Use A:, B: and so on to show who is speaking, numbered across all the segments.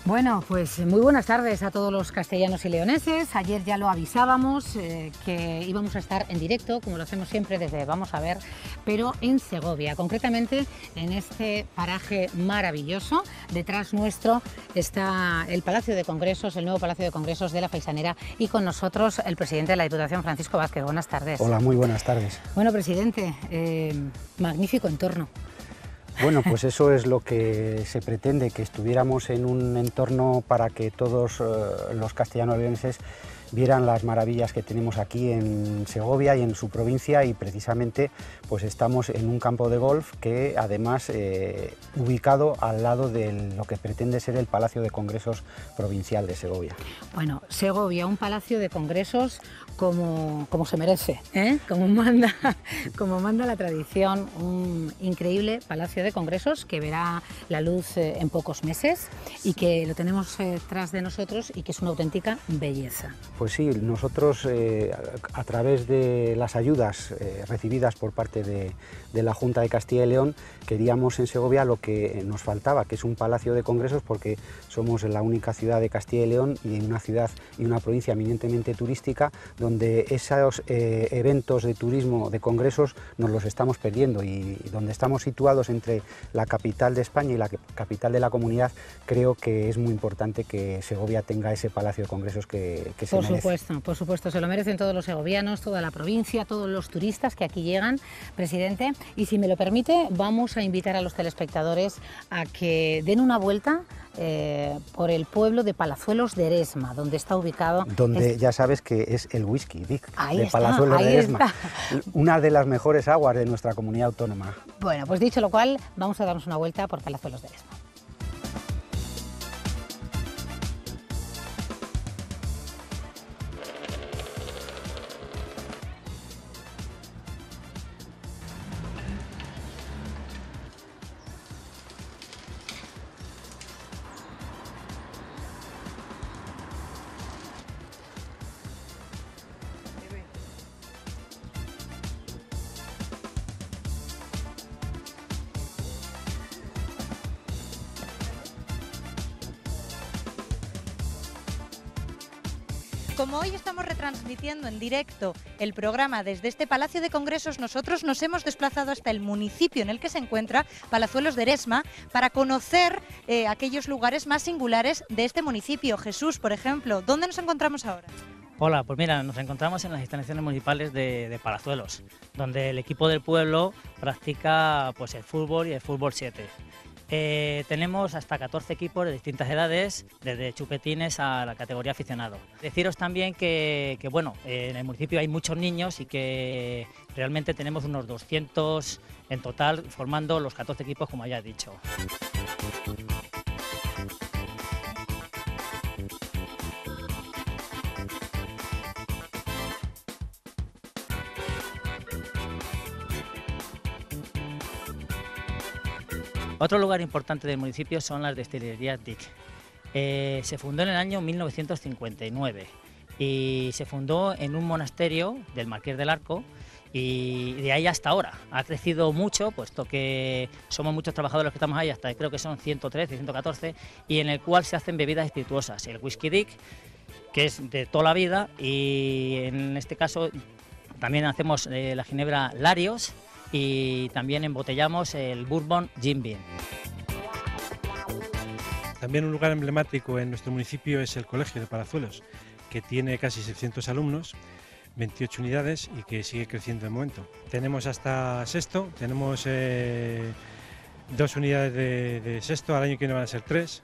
A: Bueno, pues muy buenas tardes a todos los castellanos y leoneses. Ayer ya lo avisábamos que íbamos a estar en directo, como lo hacemos siempre desde Vamos a Ver, pero en Segovia, concretamente en este paraje maravilloso. Detrás nuestro está el Palacio de Congresos, el nuevo Palacio de Congresos de la Faisanera, y con nosotros el presidente de la Diputación, Francisco Vázquez. Buenas tardes.
B: Hola, muy buenas tardes.
A: Bueno, presidente, magnífico entorno.
B: Bueno, pues eso es lo que se pretende, que estuviéramos en un entorno para que todos los castellano-leoneses vieran las maravillas que tenemos aquí en Segovia y en su provincia, y precisamente pues estamos en un campo de golf que además ubicado al lado de lo que pretende ser el Palacio de Congresos Provincial de Segovia.
A: Bueno, Segovia, un palacio de congresos como se merece, ¿eh? como manda la tradición, un increíble palacio de congresos que verá la luz en pocos meses y que lo tenemos tras de nosotros y que es una auténtica belleza.
B: Pues sí, nosotros a través de las ayudas recibidas por parte de la Junta de Castilla y León queríamos en Segovia lo que nos faltaba, que es un palacio de congresos, porque somos la única ciudad de Castilla y León y en una ciudad y una provincia eminentemente turística, donde esos eventos de turismo, de congresos, nos los estamos perdiendo, y donde estamos situados entre la capital de España y la capital de la comunidad, creo que es muy importante que Segovia tenga ese palacio de congresos que se merece.
A: Por supuesto, se lo merecen todos los segovianos, toda la provincia, todos los turistas que aquí llegan, presidente. Y si me lo permite, vamos a invitar a los telespectadores a que den una vuelta por el pueblo de Palazuelos de Eresma, donde está ubicado.
B: Donde ya sabes que es el whisky Vic de
A: está,
B: Palazuelos de Eresma,
A: está.
B: Una de las mejores aguas de nuestra comunidad autónoma.
A: Bueno, pues dicho lo cual, vamos a darnos una vuelta por Palazuelos de Eresma.
C: Como hoy estamos retransmitiendo en directo el programa desde este Palacio de Congresos, nosotros nos hemos desplazado hasta el municipio en el que se encuentra, Palazuelos de Eresma, para conocer aquellos lugares más singulares de este municipio. Jesús, por ejemplo, ¿dónde nos encontramos ahora?
D: Hola, pues mira, nos encontramos en las instalaciones municipales de Palazuelos, donde el equipo del pueblo practica pues, el fútbol y el fútbol 7. Tenemos hasta 14 equipos de distintas edades, desde chupetines a la categoría aficionado. Deciros también que bueno, en el municipio hay muchos niños y que realmente tenemos unos 200 en total formando los 14 equipos, como ya he dicho. Otro lugar importante del municipio son las destilerías DIC. Se fundó en el año 1959 y se fundó en un monasterio del Marqués del Arco, y de ahí hasta ahora ha crecido mucho, puesto que somos muchos trabajadores los que estamos ahí, hasta creo que son 113, 114, y en el cual se hacen bebidas espirituosas. El whisky DIC, que es de toda la vida, y en este caso también hacemos la ginebra Larios, y también embotellamos el Bourbon Jim Beam.
E: También un lugar emblemático en nuestro municipio es el Colegio de Palazuelos, que tiene casi 600 alumnos, 28 unidades y que sigue creciendo de momento. Tenemos hasta sexto, tenemos 2 unidades de sexto, al año que viene van a ser 3.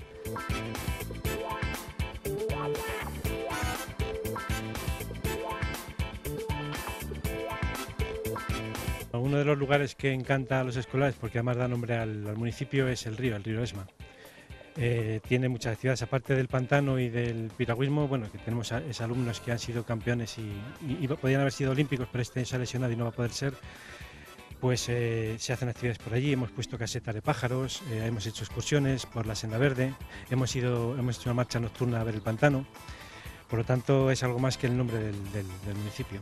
E: Uno de los lugares que encanta a los escolares, porque además da nombre al municipio, es el río Esma. Tiene muchas actividades, aparte del pantano y del piragüismo, bueno, que tenemos alumnos que han sido campeones y podían haber sido olímpicos, pero este se ha lesionado y no va a poder ser. Pues se hacen actividades por allí, hemos puesto casetas de pájaros, hemos hecho excursiones por la Senda Verde, hemos hecho una marcha nocturna a ver el pantano, por lo tanto es algo más que el nombre del municipio.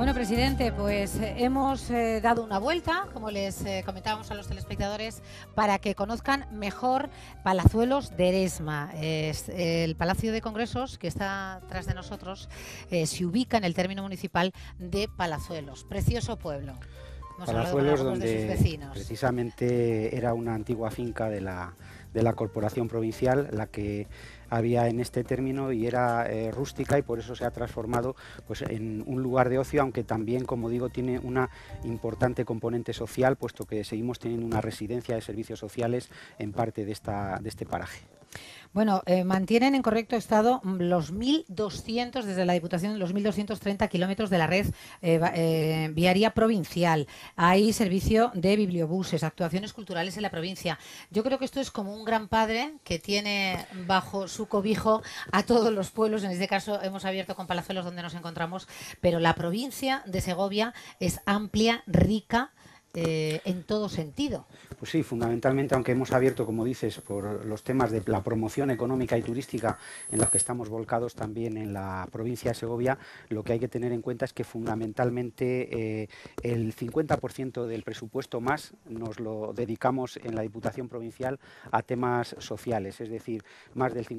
A: Bueno, presidente, pues hemos dado una vuelta, como les comentábamos a los telespectadores, para que conozcan mejor Palazuelos de Eresma. El Palacio de Congresos, que está tras de nosotros, se ubica en el término municipal de Palazuelos. Precioso pueblo.
B: Palazuelos, donde precisamente era una antigua finca de la Corporación Provincial, la que había en este término, y era rústica, y por eso se ha transformado pues en un lugar de ocio, aunque también, como digo, tiene una importante componente social, puesto que seguimos teniendo una residencia de servicios sociales en parte de este paraje.
A: Bueno, mantienen en correcto estado los 1.200, desde la Diputación, los 1.230 kilómetros de la red viaria provincial. Hay servicio de bibliobuses, actuaciones culturales en la provincia. Yo creo que esto es como un gran padre que tiene bajo su cobijo a todos los pueblos. En este caso hemos abierto con Palazuelos, donde nos encontramos, pero la provincia de Segovia es amplia, rica, en todo sentido.
B: Pues sí, fundamentalmente, aunque hemos abierto, como dices, por los temas de la promoción económica y turística en los que estamos volcados también en la provincia de Segovia, lo que hay que tener en cuenta es que fundamentalmente el 50% del presupuesto más nos lo dedicamos en la Diputación Provincial a temas sociales, es decir, más del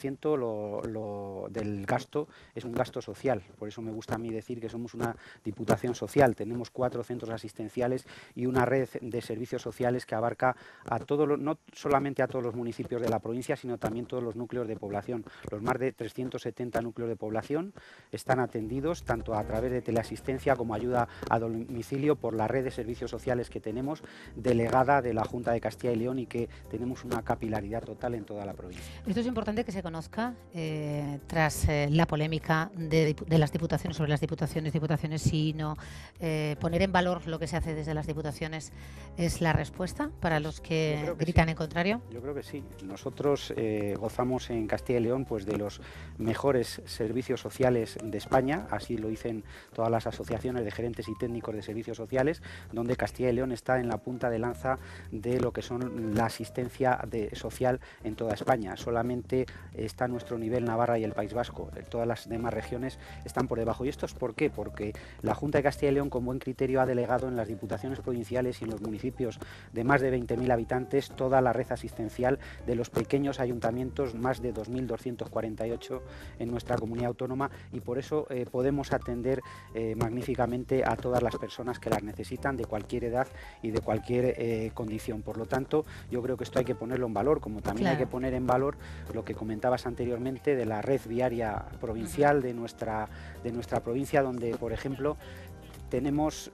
B: 50% del gasto es un gasto social. Por eso me gusta a mí decir que somos una Diputación social. Tenemos 4 centros asistenciales y una red de servicios sociales que abarca a no solamente a todos los municipios de la provincia, sino también todos los núcleos de población. Los más de 370 núcleos de población están atendidos tanto a través de teleasistencia como ayuda a domicilio por la red de servicios sociales que tenemos, delegada de la Junta de Castilla y León, y que tenemos una capilaridad total en toda la provincia.
A: Esto es importante que se conozca tras la polémica de las diputaciones sobre las diputaciones sí, no. Poner en valor lo que se hace desde las diputaciones es la respuesta para los que gritan en contrario.
B: Yo creo que sí. Nosotros gozamos en Castilla y León pues de los mejores servicios sociales de España, así lo dicen todas las asociaciones de gerentes y técnicos de servicios sociales, donde Castilla y León está en la punta de lanza de lo que son la asistencia social en toda España. Solamente está a nuestro nivel Navarra y el País Vasco. Todas las demás regiones están por debajo. ¿Y esto es por qué? Porque la Junta de Castilla y León, con buen criterio, ha delegado en las diputaciones provinciales y en los municipios de más de 20.000 habitantes toda la red asistencial de los pequeños ayuntamientos, más de 2.248 en nuestra comunidad autónoma, y por eso podemos atender magníficamente a todas las personas que las necesitan, de cualquier edad y de cualquier condición. Por lo tanto, yo creo que esto hay que ponerlo en valor, como también hay que poner en valor lo que comentabas anteriormente de la red viaria provincial de nuestra provincia, donde, por ejemplo, tenemos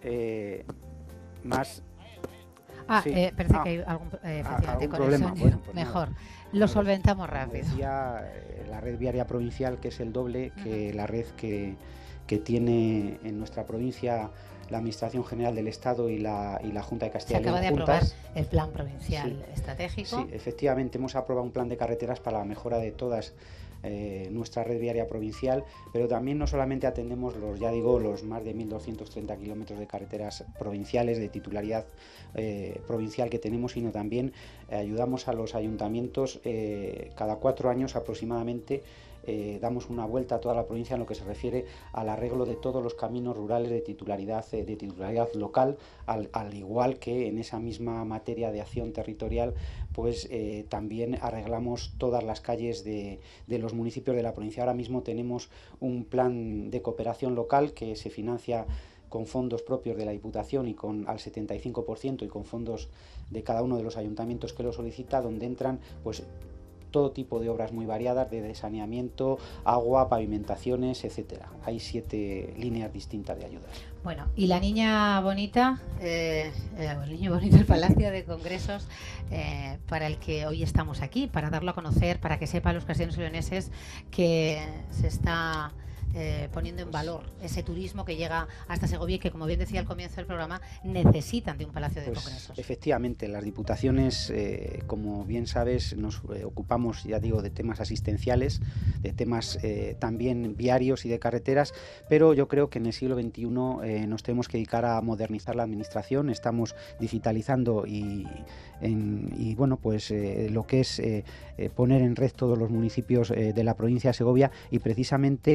B: más...
A: parece que hay algún
B: problema.
A: Bueno, pues mejor, lo solventamos rápido.
B: Decía, la red viaria provincial, que es el doble que la red que tiene en nuestra provincia la Administración General del Estado y la Junta de Castilla y León.
A: Se acaba de aprobar el Plan Provincial Estratégico.
B: Sí, efectivamente, hemos aprobado un plan de carreteras para la mejora de todas nuestra red viaria provincial, pero también no solamente atendemos los más de 1.230 kilómetros de carreteras provinciales de titularidad provincial que tenemos, sino también ayudamos a los ayuntamientos cada 4 años aproximadamente. Damos una vuelta a toda la provincia en lo que se refiere al arreglo de todos los caminos rurales de titularidad local, al igual que en esa misma materia de acción territorial, pues también arreglamos todas las calles de los municipios de la provincia. Ahora mismo tenemos un plan de cooperación local que se financia con fondos propios de la Diputación y al 75%, y con fondos de cada uno de los ayuntamientos que lo solicita, donde entran pues todo tipo de obras muy variadas, de saneamiento, agua, pavimentaciones, etcétera. Hay 7 líneas distintas de ayudas.
A: Bueno, y la niña bonita, el niño bonito, el Palacio de Congresos, para el que hoy estamos aquí, para darlo a conocer, para que sepan los castellanos y leoneses que se está poniendo en valor ese turismo que llega hasta Segovia y que, como bien decía al comienzo del programa, necesitan de un Palacio de Congresos.
B: Efectivamente, las diputaciones, como bien sabes, nos ocupamos, ya digo, de temas asistenciales, de temas también viarios y de carreteras, pero yo creo que en el siglo XXI nos tenemos que dedicar a modernizar la administración. Estamos digitalizando y bueno, pues lo que es poner en red todos los municipios de la provincia de Segovia, y precisamente lo que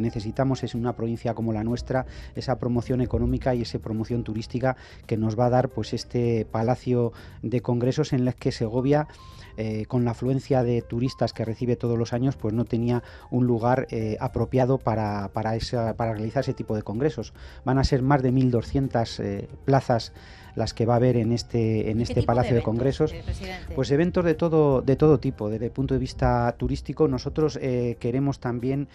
B: necesitamos es una provincia como la nuestra, esa promoción económica y esa promoción turística que nos va a dar pues este Palacio de Congresos, en el que Segovia, con la afluencia de turistas que recibe todos los años, pues no tenía un lugar apropiado para realizar ese tipo de congresos. Van a ser más de 1.200 plazas las que va a haber en este Palacio de Congresos. Pues eventos de todo tipo. Desde el punto de vista turístico, nosotros queremos también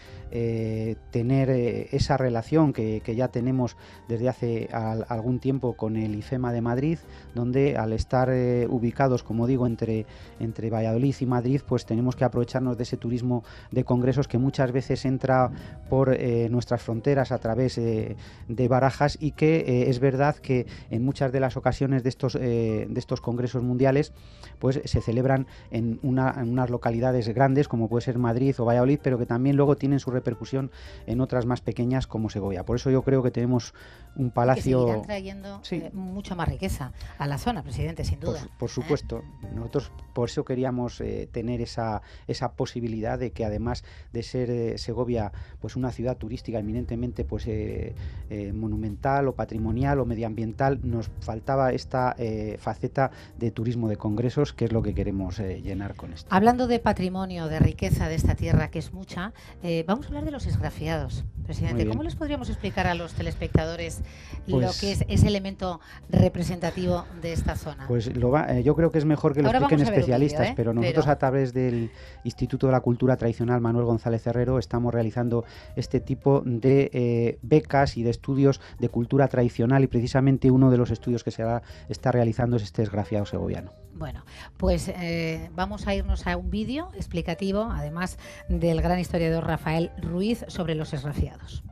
B: tener esa relación que ya tenemos desde hace algún tiempo con el IFEMA de Madrid, donde al estar ubicados, como digo, entre Valladolid y Madrid, pues tenemos que aprovecharnos de ese turismo de congresos que muchas veces entra por nuestras fronteras a través de Barajas, y que es verdad que en muchas de las ocasiones de estos congresos mundiales pues se celebran en unas localidades grandes como puede ser Madrid o Valladolid, pero que también luego tienen su repercusión en otras más pequeñas como Segovia. Por eso yo creo que tenemos un palacio...
A: Que seguirán trayendo mucha más riqueza a la zona, presidente, sin duda.
B: Por supuesto. Nosotros por eso queríamos tener esa posibilidad de que, además de ser Segovia pues una ciudad turística eminentemente pues monumental o patrimonial o medioambiental, nos faltaba esta faceta de turismo de congresos, que es lo que queremos llenar con esto.
A: Hablando de patrimonio, de riqueza de esta tierra, que es mucha, vamos a hablar de los esgrafiados. Presidente, ¿cómo les podríamos explicar a los telespectadores lo que es ese elemento representativo de esta zona?
B: Pues yo creo que es mejor que lo expliquen especialistas, pero nosotros a través del Instituto de la Cultura Tradicional Manuel González Herrero estamos realizando este tipo de becas y de estudios de cultura tradicional, y precisamente uno de los estudios que se está realizando es este esgrafiado segoviano.
A: Bueno, pues vamos a irnos a un vídeo explicativo, además del gran historiador Rafael Ruiz, sobre los esgrafiados.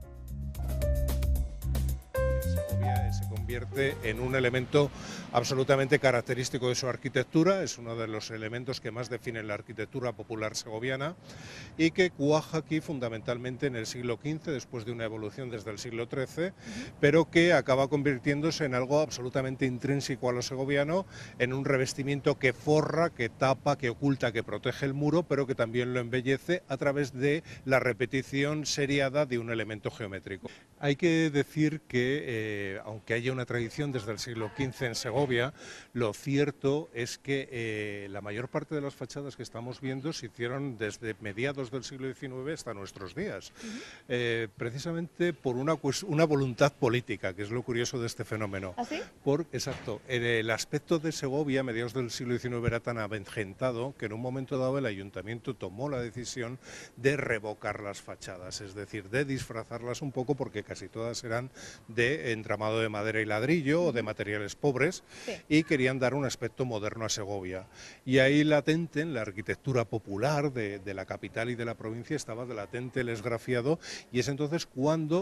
F: Segovia se convierte en un elemento absolutamente característico de su arquitectura, es uno de los elementos que más definen la arquitectura popular segoviana y que cuaja aquí fundamentalmente en el siglo XV, después de una evolución desde el siglo XIII, pero que acaba convirtiéndose en algo absolutamente intrínseco a lo segoviano, en un revestimiento que forra, que tapa, que oculta, que protege el muro, pero que también lo embellece a través de la repetición seriada de un elemento geométrico. Hay que decir que, aunque haya una tradición desde el siglo XV en Segovia, lo cierto es que la mayor parte de las fachadas que estamos viendo se hicieron desde mediados del siglo XIX hasta nuestros días, precisamente por una voluntad política, que es lo curioso de este fenómeno.
A: ¿Ah, sí?
F: Exacto, el aspecto de Segovia a mediados del siglo XIX era tan avejentado que en un momento dado el ayuntamiento tomó la decisión de revocar las fachadas, es decir, de disfrazarlas un poco, porque casi todas eran de entramado de madera y ladrillo o de materiales pobres, y querían dar un aspecto moderno a Segovia. Y ahí latente, en la arquitectura popular de la capital y de la provincia, estaba latente el esgrafiado, y es entonces cuando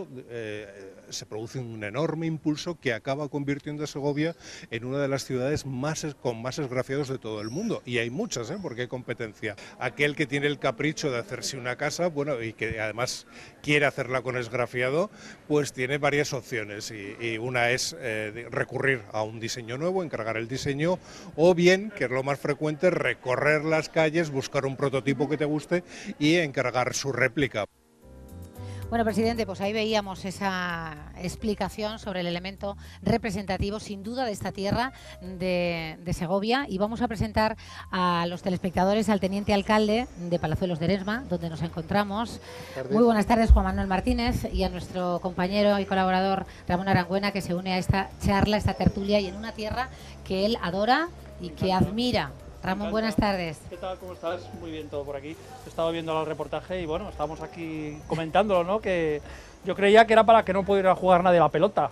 F: se produce un enorme impulso que acaba convirtiendo a Segovia en una de las ciudades con más esgrafiados de todo el mundo. Y hay muchas, porque hay competencia. Aquel que tiene el capricho de hacerse una casa, bueno, y que además quiere hacerla con esgrafiado, pues tiene varias opciones, y una es recurrir a un diseño nuevo, encargar el diseño, o bien, que es lo más frecuente, recorrer las calles, buscar un prototipo que te guste y encargar su réplica.
A: Bueno, presidente, pues ahí veíamos esa explicación sobre el elemento representativo, sin duda, de esta tierra de Segovia, y vamos a presentar a los telespectadores al teniente alcalde de Palazuelos de Eresma, donde nos encontramos. Muy buenas tardes, Juan Manuel Martínez, y a nuestro compañero y colaborador Ramón Arangüena, que se une a esta charla, esta tertulia, y en una tierra que él adora y que admira. Ramón, buenas tardes.
G: ¿Qué tal? ¿Cómo estás? Muy bien todo por aquí. He estado viendo el reportaje y bueno, estamos aquí comentándolo, ¿no? Que yo creía que era para que no pudiera jugar nadie la pelota.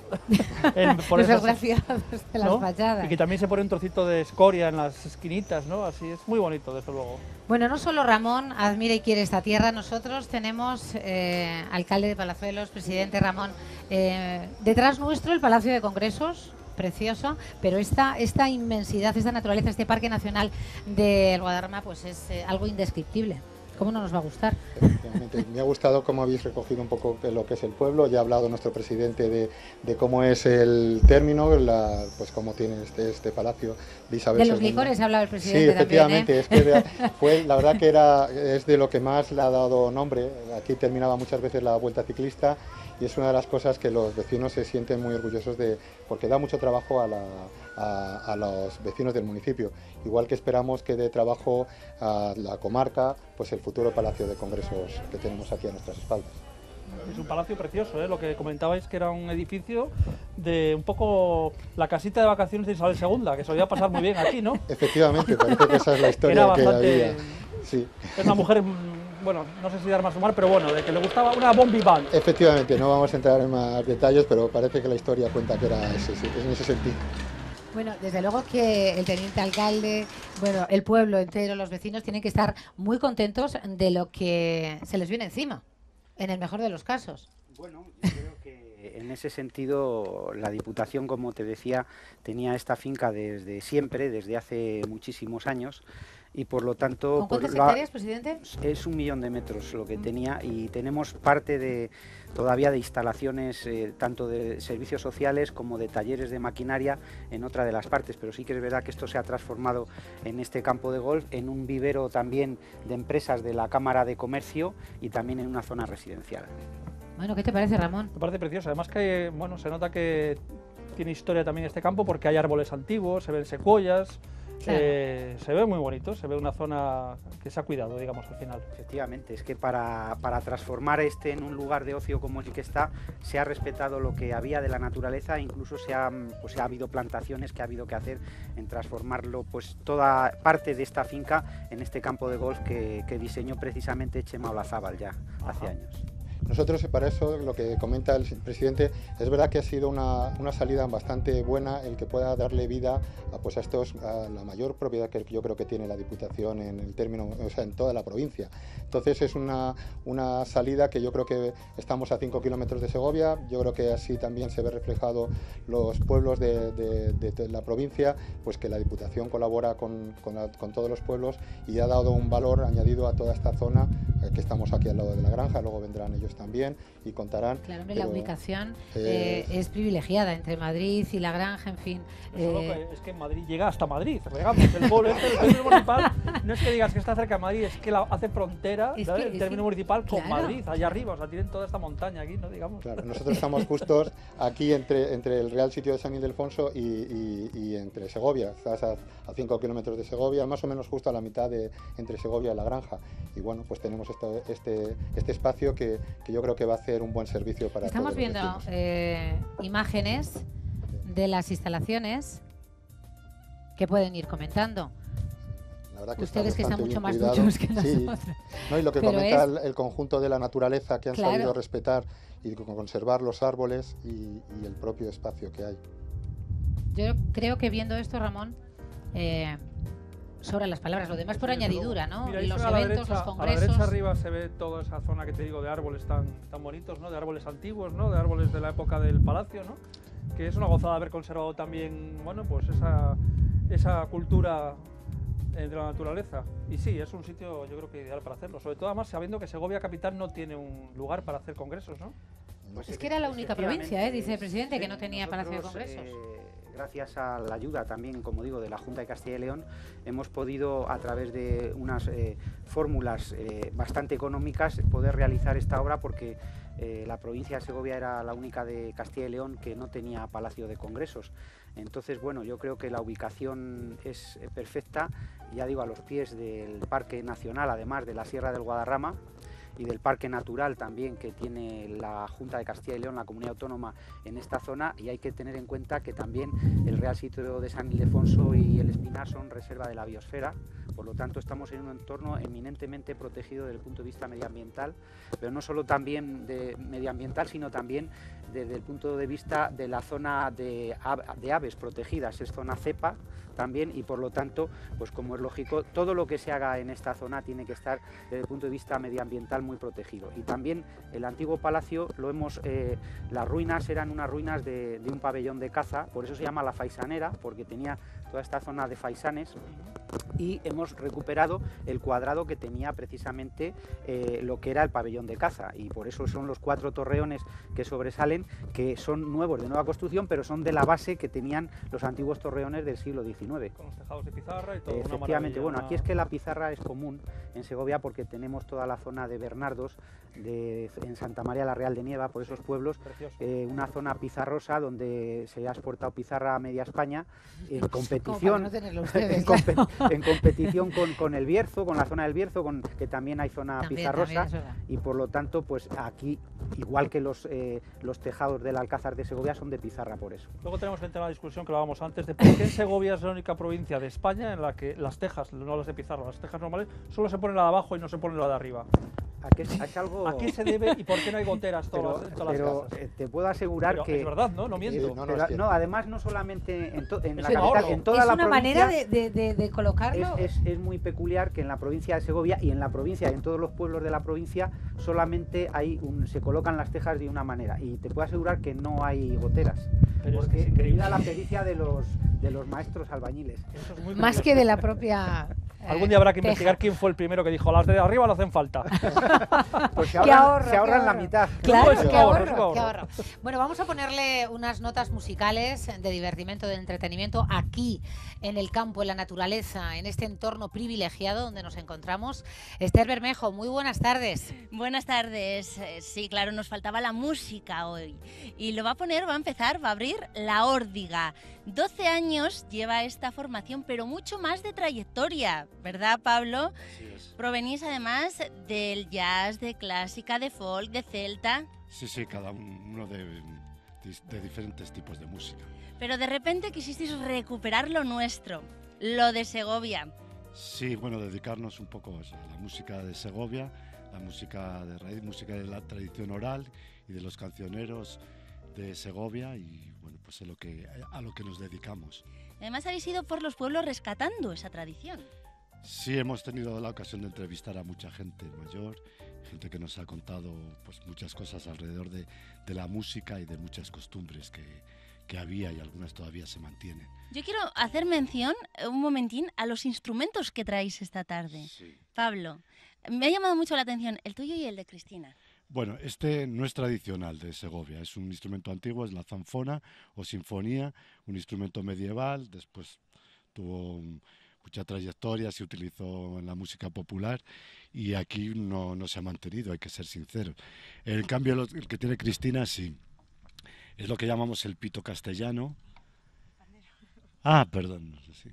A: Los desgraciados de las fachadas.
G: Y que también se pone un trocito de escoria en las esquinitas, ¿no? Así es muy bonito, desde luego.
A: Bueno, no solo Ramón admira y quiere esta tierra, nosotros tenemos alcalde de Palazuelos, presidente Ramón, detrás nuestro el Palacio de Congresos, precioso, pero esta inmensidad, esta naturaleza, este Parque Nacional del Guadarrama, pues es algo indescriptible. ¿Cómo no nos va a gustar?
H: Efectivamente. Me ha gustado cómo habéis recogido un poco lo que es el pueblo. Ya ha hablado nuestro presidente de cómo es el término, pues cómo tiene este palacio de Isabel
A: De los
H: II.
A: licores ha hablado el presidente.
H: Sí, efectivamente.
A: También,
H: Es que la verdad que es de lo que más le ha dado nombre. Aquí terminaba muchas veces la vuelta ciclista y es una de las cosas que los vecinos se sienten muy orgullosos de, porque da mucho trabajo a los vecinos del municipio, igual que esperamos que dé trabajo a la comarca, pues el futuro Palacio de Congresos que tenemos aquí a nuestras espaldas.
G: Es un palacio precioso, ¿eh? Lo que comentabais que era un edificio de un poco la casita de vacaciones de Isabel II, que solía pasar muy bien aquí, ¿no?
H: Efectivamente, parece que esa es la historia
G: era
H: que
G: bastante...
H: había. Sí.
G: Es una mujer, bueno, no sé si dar más humor, pero bueno, de que le gustaba una bon vivant.
H: Efectivamente, no vamos a entrar en más detalles, pero parece que la historia cuenta que era en ese sentido.
A: Bueno, desde luego que el teniente alcalde, bueno, el pueblo entero, los vecinos tienen que estar muy contentos de lo que se les viene encima, en el mejor de los casos.
B: Bueno, yo creo que en ese sentido la Diputación, como te decía, tenía esta finca desde siempre, desde hace muchísimos años. Y por lo tanto...
A: ¿Con cuántas hectáreas, presidente?
B: Es 1 millón de metros lo que tenía y tenemos parte todavía de instalaciones tanto de servicios sociales como de talleres de maquinaria en otra de las partes, pero sí que es verdad que esto se ha transformado en este campo de golf, en un vivero también de empresas de la Cámara de Comercio y también en una zona residencial.
A: Bueno, ¿qué te parece, Ramón?
G: Me parece precioso, además que bueno, se nota que tiene historia también este campo porque hay árboles antiguos, se ven secuoyas. Claro. Se ve muy bonito, se ve una zona que se ha cuidado, digamos, al final.
B: Efectivamente, es que para transformar en un lugar de ocio como el que está, se ha respetado lo que había de la naturaleza, incluso ha habido plantaciones que ha habido que hacer en transformarlo, pues toda parte de esta finca en este campo de golf que diseñó precisamente Chema Olazábal ya hace años.
H: Nosotros, para eso, lo que comenta el presidente, es verdad que ha sido una salida bastante buena el que pueda darle vida a la mayor propiedad que yo creo que tiene la Diputación en el término, o sea, en toda la provincia. Entonces es una salida que yo creo que estamos a 5 kilómetros de Segovia, yo creo que así también se ve reflejado los pueblos de la provincia, pues que la Diputación colabora con todos los pueblos y ha dado un valor añadido a toda esta zona, que estamos aquí al lado de la granja, luego vendrán ellos también y contarán.
A: Claro, hombre, la ubicación es privilegiada entre Madrid y la granja, en fin.
G: Es que Madrid llega hasta Madrid, digamos, el pueblo el término municipal, no es que digas que está cerca de Madrid, es que hace frontera el término municipal con Madrid, allá arriba, o sea, tienen toda esta montaña aquí, ¿no? Digamos.
H: Claro, nosotros estamos justos aquí entre el Real Sitio de San Ildefonso y entre Segovia, estás a 5 kilómetros de Segovia, más o menos justo a la mitad entre Segovia y la granja, y bueno, pues tenemos este espacio que yo creo que va a hacer un buen servicio para todos los vecinos.
A: Estamos viendo imágenes de las instalaciones que pueden ir comentando.
H: La verdad que
A: ustedes que están mucho más
H: cuidado.
A: duchos que
H: sí.
A: nosotros.
H: No, y lo que comenta el conjunto de la naturaleza que han sabido respetar y conservar los árboles y el propio espacio que hay.
A: Yo creo que viendo esto, Ramón, sobran las palabras, lo demás por añadidura, ¿no?
G: Mira,
A: los eventos, los congresos.
G: A la derecha arriba se ve toda esa zona que te digo de árboles tan bonitos, ¿no? De árboles antiguos, ¿no? De árboles de la época del palacio, ¿no? Que es una gozada haber conservado también, bueno, pues esa cultura de la naturaleza. Y sí, es un sitio yo creo que ideal para hacerlo, sobre todo además sabiendo que Segovia capital no tiene un lugar para hacer congresos, ¿no?
A: Pues es que era la única provincia, dice el presidente, que no tenía palacio de congresos.
B: Gracias a la ayuda también, como digo, de la Junta de Castilla y León, hemos podido, a través de unas fórmulas bastante económicas, poder realizar esta obra porque la provincia de Segovia era la única de Castilla y León que no tenía palacio de congresos. Entonces, bueno, yo creo que la ubicación es perfecta, ya digo, a los pies del Parque Nacional, además de la Sierra del Guadarrama, y del Parque Natural también que tiene la Junta de Castilla y León, la comunidad autónoma, en esta zona, y hay que tener en cuenta que también el Real Sitio de San Ildefonso y el Espinar son reserva de la biosfera, por lo tanto estamos en un entorno eminentemente protegido desde el punto de vista medioambiental, pero no solo también medioambiental, sino también desde el punto de vista de la zona de aves protegidas, es zona cepa también, y por lo tanto, pues como es lógico, todo lo que se haga en esta zona tiene que estar desde el punto de vista medioambiental muy protegido. Y también el antiguo palacio, las ruinas eran unas ruinas de un pabellón de caza, por eso se llama la Faisanera, porque tenía toda esta zona de faisanes, y hemos recuperado el cuadrado que tenía precisamente lo que era el pabellón de caza, y por eso son los 4 torreones que sobresalen, que son nuevos, de nueva construcción, pero son de la base que tenían los antiguos torreones del siglo XIX.
G: Con los tejados de pizarra y todo.
B: Efectivamente, bueno, aquí es que la pizarra es común en Segovia porque tenemos toda la zona de Bernardos, en Santa María la Real de Nieva, por esos pueblos, una zona pizarrosa donde se ha exportado pizarra a media España, en competición, en competición con el Bierzo, con la zona del Bierzo, que también hay zona pizarrosa, y por lo tanto, pues aquí, igual que los tejados del Alcázar de Segovia, son de pizarra por eso.
G: Luego tenemos el tema de discusión que hablábamos antes, de por qué Segovia es la única provincia de España en la que las tejas, no las de pizarra, las tejas normales, solo se pone la de abajo y no se pone la de arriba. ¿A qué se debe y por qué no hay goteras en todas las casas?
B: Te puedo asegurar que...
G: Es verdad, ¿no? No miento.
B: No, además no solamente en la capital, en toda la provincia...
A: Es una manera de colocarlo.
B: Es muy peculiar que en la provincia de Segovia y en la provincia, en todos los pueblos de la provincia, solamente se colocan las tejas de una manera, y te puedo asegurar que no hay goteras.
G: Pero
B: porque
G: es increíble
B: a la pericia de los maestros albañiles.
A: Más que de la propia...
G: Algún día habrá que investigar quién fue el primero que dijo, las de arriba no hacen falta.
B: Pues se ahorran la mitad.
A: Claro, qué ahorro. Bueno, vamos a ponerle unas notas musicales de divertimento, de entretenimiento, aquí en el campo, en la naturaleza, en este entorno privilegiado donde nos encontramos. Esther Bermejo, muy buenas tardes.
I: Buenas tardes. Sí, claro, nos faltaba la música hoy. Y va a empezar, va a abrir La Órdiga. 12 años lleva esta formación, pero mucho más de trayectoria, ¿verdad, Pablo?
J: Sí es.
I: Provenís además del jazz, de clásica, de folk, de celta.
J: Sí, cada uno de diferentes tipos de música.
I: Pero de repente quisisteis recuperar lo nuestro, lo de Segovia.
J: Sí, bueno, dedicarnos un poco a la música de Segovia, la música de raíz, música de la tradición oral y de los cancioneros de Segovia, y bueno, pues a lo que nos dedicamos.
I: Además habéis ido por los pueblos rescatando esa tradición.
J: Sí, hemos tenido la ocasión de entrevistar a mucha gente mayor, gente que nos ha contado pues muchas cosas alrededor de la música y de muchas costumbres que había, y algunas todavía se mantienen.
I: Yo quiero hacer mención, un momentín, a los instrumentos que traéis esta tarde.
J: Sí.
I: Pablo, me ha llamado mucho la atención el tuyo y el de Cristina.
J: Bueno, este no es tradicional de Segovia, es un instrumento antiguo, es la zanfona o sinfonía, un instrumento medieval, después tuvo mucha trayectoria, se utilizó en la música popular, y aquí no se ha mantenido, hay que ser sinceros. En cambio, el que tiene Cristina sí, es lo que llamamos el pito castellano. Ah, perdón, sí.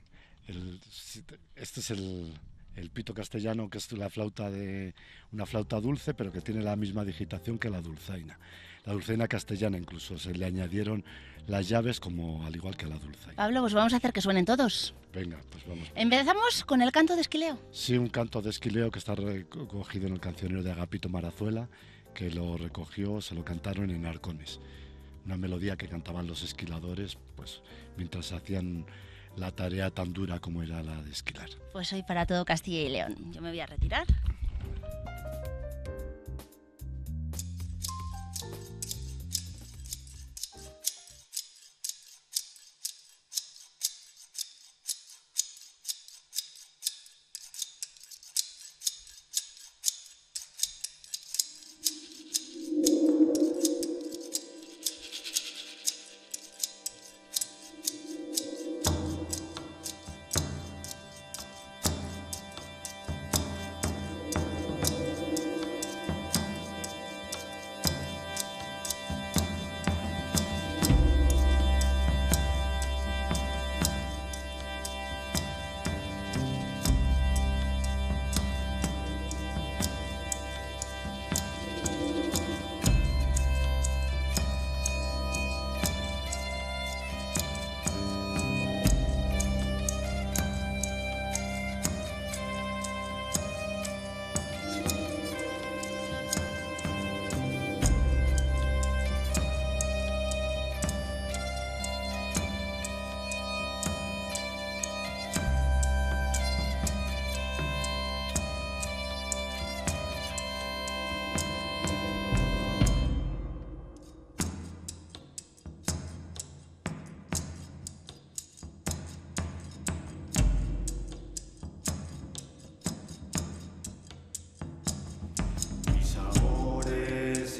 J: Este es el pito castellano, que es una flauta dulce, pero que tiene la misma digitación que la dulzaina. La dulzaina castellana incluso se le añadieron las llaves, como al igual que la dulzaina.
I: Pablo, pues vamos a hacer que suenen todos.
J: Venga, pues vamos.
I: Empezamos con el canto de Esquileo.
J: Sí, un canto de Esquileo que está recogido en el cancionero de Agapito Marazuela, que lo recogió, se lo cantaron en Arcones. Una melodía que cantaban los esquiladores, pues mientras hacían la tarea tan dura como era la de esquilar.
I: Pues hoy para todo Castilla y León. Yo me voy a retirar.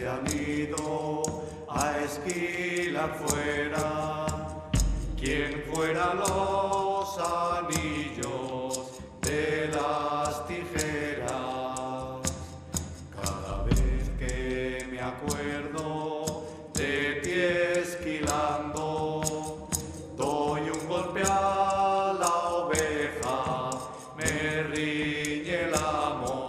K: se han ido a esquilar fuera. ¿Quién fuera los anillos de las tijeras? Cada vez que me acuerdo de ti esquilando, doy un golpe a la oveja, me riñe el amor.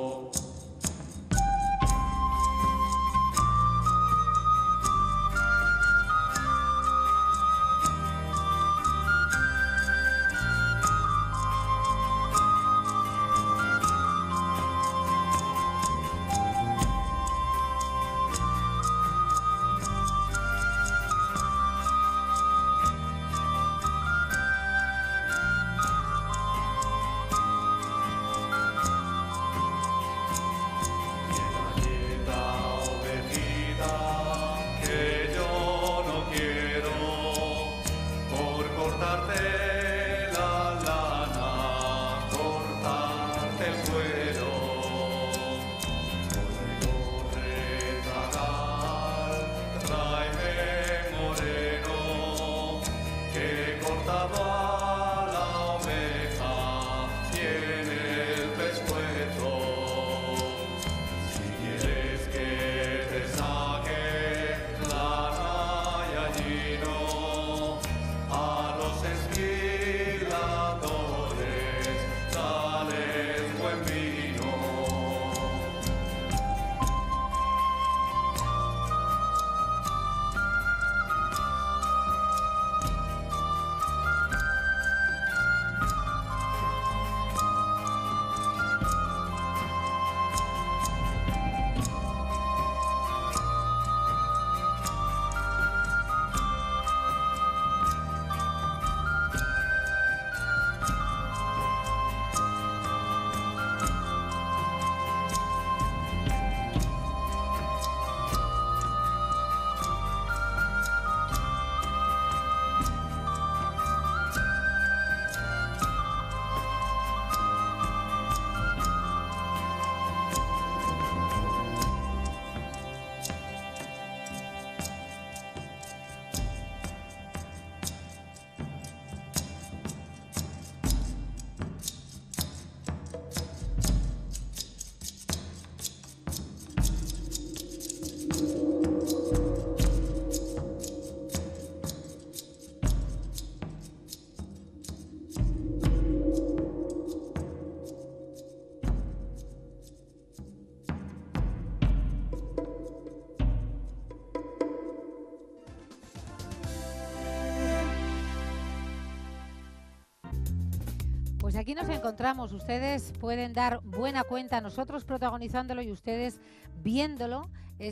A: Pues aquí nos encontramos, ustedes pueden dar buena cuenta, nosotros protagonizándolo y ustedes viéndolo,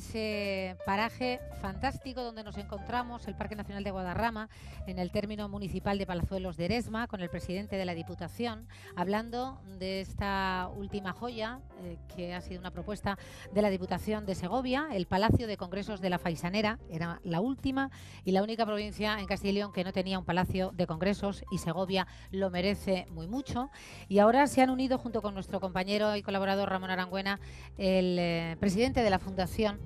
A: ese paraje fantástico donde nos encontramos, el Parque Nacional de Guadarrama, en el término municipal de Palazuelos de Eresma, con el presidente de la Diputación, hablando de esta última joya, que ha sido una propuesta de la Diputación de Segovia, el Palacio de Congresos de la Faisanera. Era la última y la única provincia en Castilla y León que no tenía un Palacio de Congresos, y Segovia lo merece muy mucho. Y ahora se han unido, junto con nuestro compañero y colaborador Ramón Arangüena, el presidente de la Fundación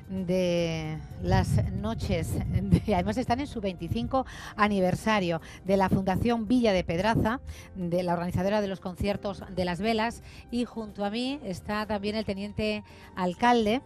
A: de las noches, además están en su 25 aniversario, de la Fundación Villa de Pedraza, de la organizadora de los conciertos de las velas, y junto a mí está también el teniente alcalde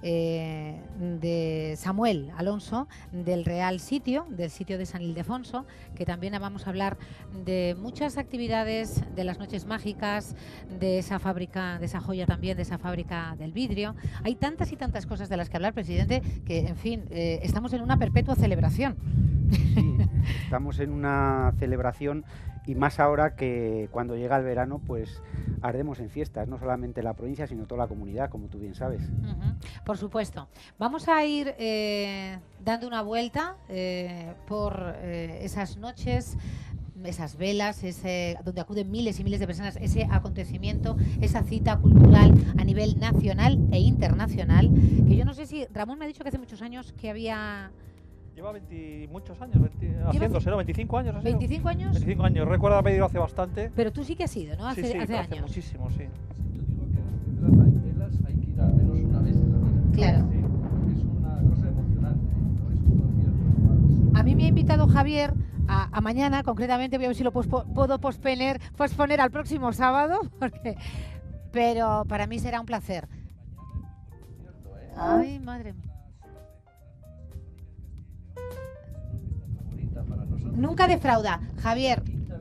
A: de Samuel Alonso, del Real Sitio, del sitio de San Ildefonso, que también vamos a hablar de muchas actividades, de las noches mágicas, de esa fábrica, de esa joya también, de esa fábrica del vidrio. Hay tantas y tantas cosas de las que hablar, presidente, que en fin, estamos en una perpetua celebración.
B: Sí, estamos en una celebración, y más ahora que cuando llega el verano, pues ardemos en fiestas, no solamente la provincia, sino toda la comunidad, como tú bien sabes.
A: Por supuesto. Vamos a ir dando una vuelta por esas noches, esas velas, donde acuden miles y miles de personas, ese acontecimiento, esa cita cultural a nivel nacional e internacional, que yo no sé si, Ramón me ha dicho que hace muchos años que había...
G: Lleva muchos años haciéndose, ¿no? 25 años.
A: ¿25 años?
G: 25 años. Recuerdo haber ido hace bastante.
A: Pero tú sí que has ido, ¿no? Hace años.
G: Muchísimo, sí.
L: Yo digo que donde hay velas hay que ir al menos una vez en la vida.
A: Claro.
L: Sí.
A: invitado Javier a mañana, concretamente, voy a ver si lo puedo posponer al próximo sábado, pero para mí será un placer. Ay, madre mía. Nunca defrauda. Javier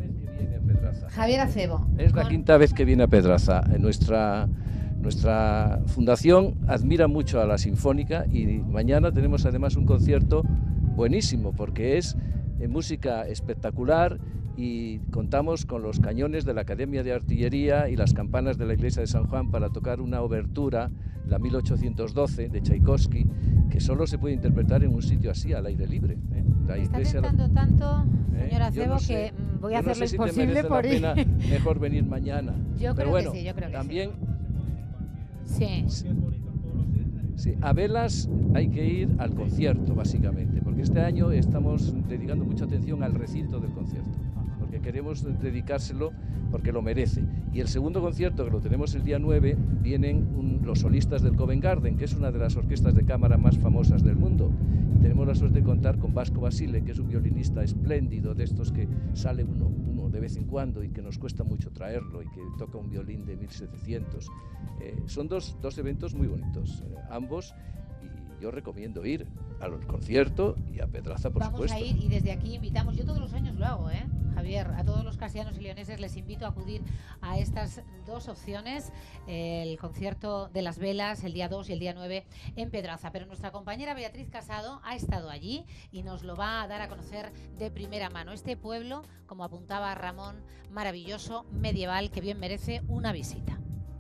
A: Acebo.
L: Es la quinta vez que viene a Pedraza. Nuestra fundación admira mucho a la Sinfónica y mañana tenemos además un concierto buenísimo porque es música espectacular y contamos con los cañones de la Academia de Artillería y las campanas de la Iglesia de San Juan para tocar una obertura, la 1812 de Tchaikovsky, que solo se puede interpretar en un sitio así, al aire libre. La iglesia
A: está tentando tanto, señor Acebo, que voy a hacer lo imposible por ir.
L: Mejor venir mañana.
A: Yo creo que sí, yo creo que
L: también,
A: sí.
L: Sí, a velas hay que ir al concierto, básicamente, porque este año estamos dedicando mucha atención al recinto del concierto, porque queremos dedicárselo porque lo merece. Y el segundo concierto, que lo tenemos el día 9, vienen los solistas del Covent Garden, que es una de las orquestas de cámara más famosas del mundo. Y tenemos la suerte de contar con Vasco Basile, que es un violinista espléndido, de estos que sale uno de vez en cuando y que nos cuesta mucho traerlo y que toca un violín de 1700. Son dos eventos muy bonitos, ambos, y yo recomiendo ir al concierto y a Pedraza, por supuesto.
A: Vamos a ir y desde aquí invitamos, yo todos los años lo hago, Javier, a todos los castellanos y leoneses les invito a acudir a estas dos opciones, el concierto de las velas el día 2 y el día 9 en Pedraza, pero nuestra compañera Beatriz Casado ha estado allí y nos lo va a dar a conocer de primera mano. Este pueblo, como apuntaba Ramón, maravilloso, medieval, que bien merece una visita.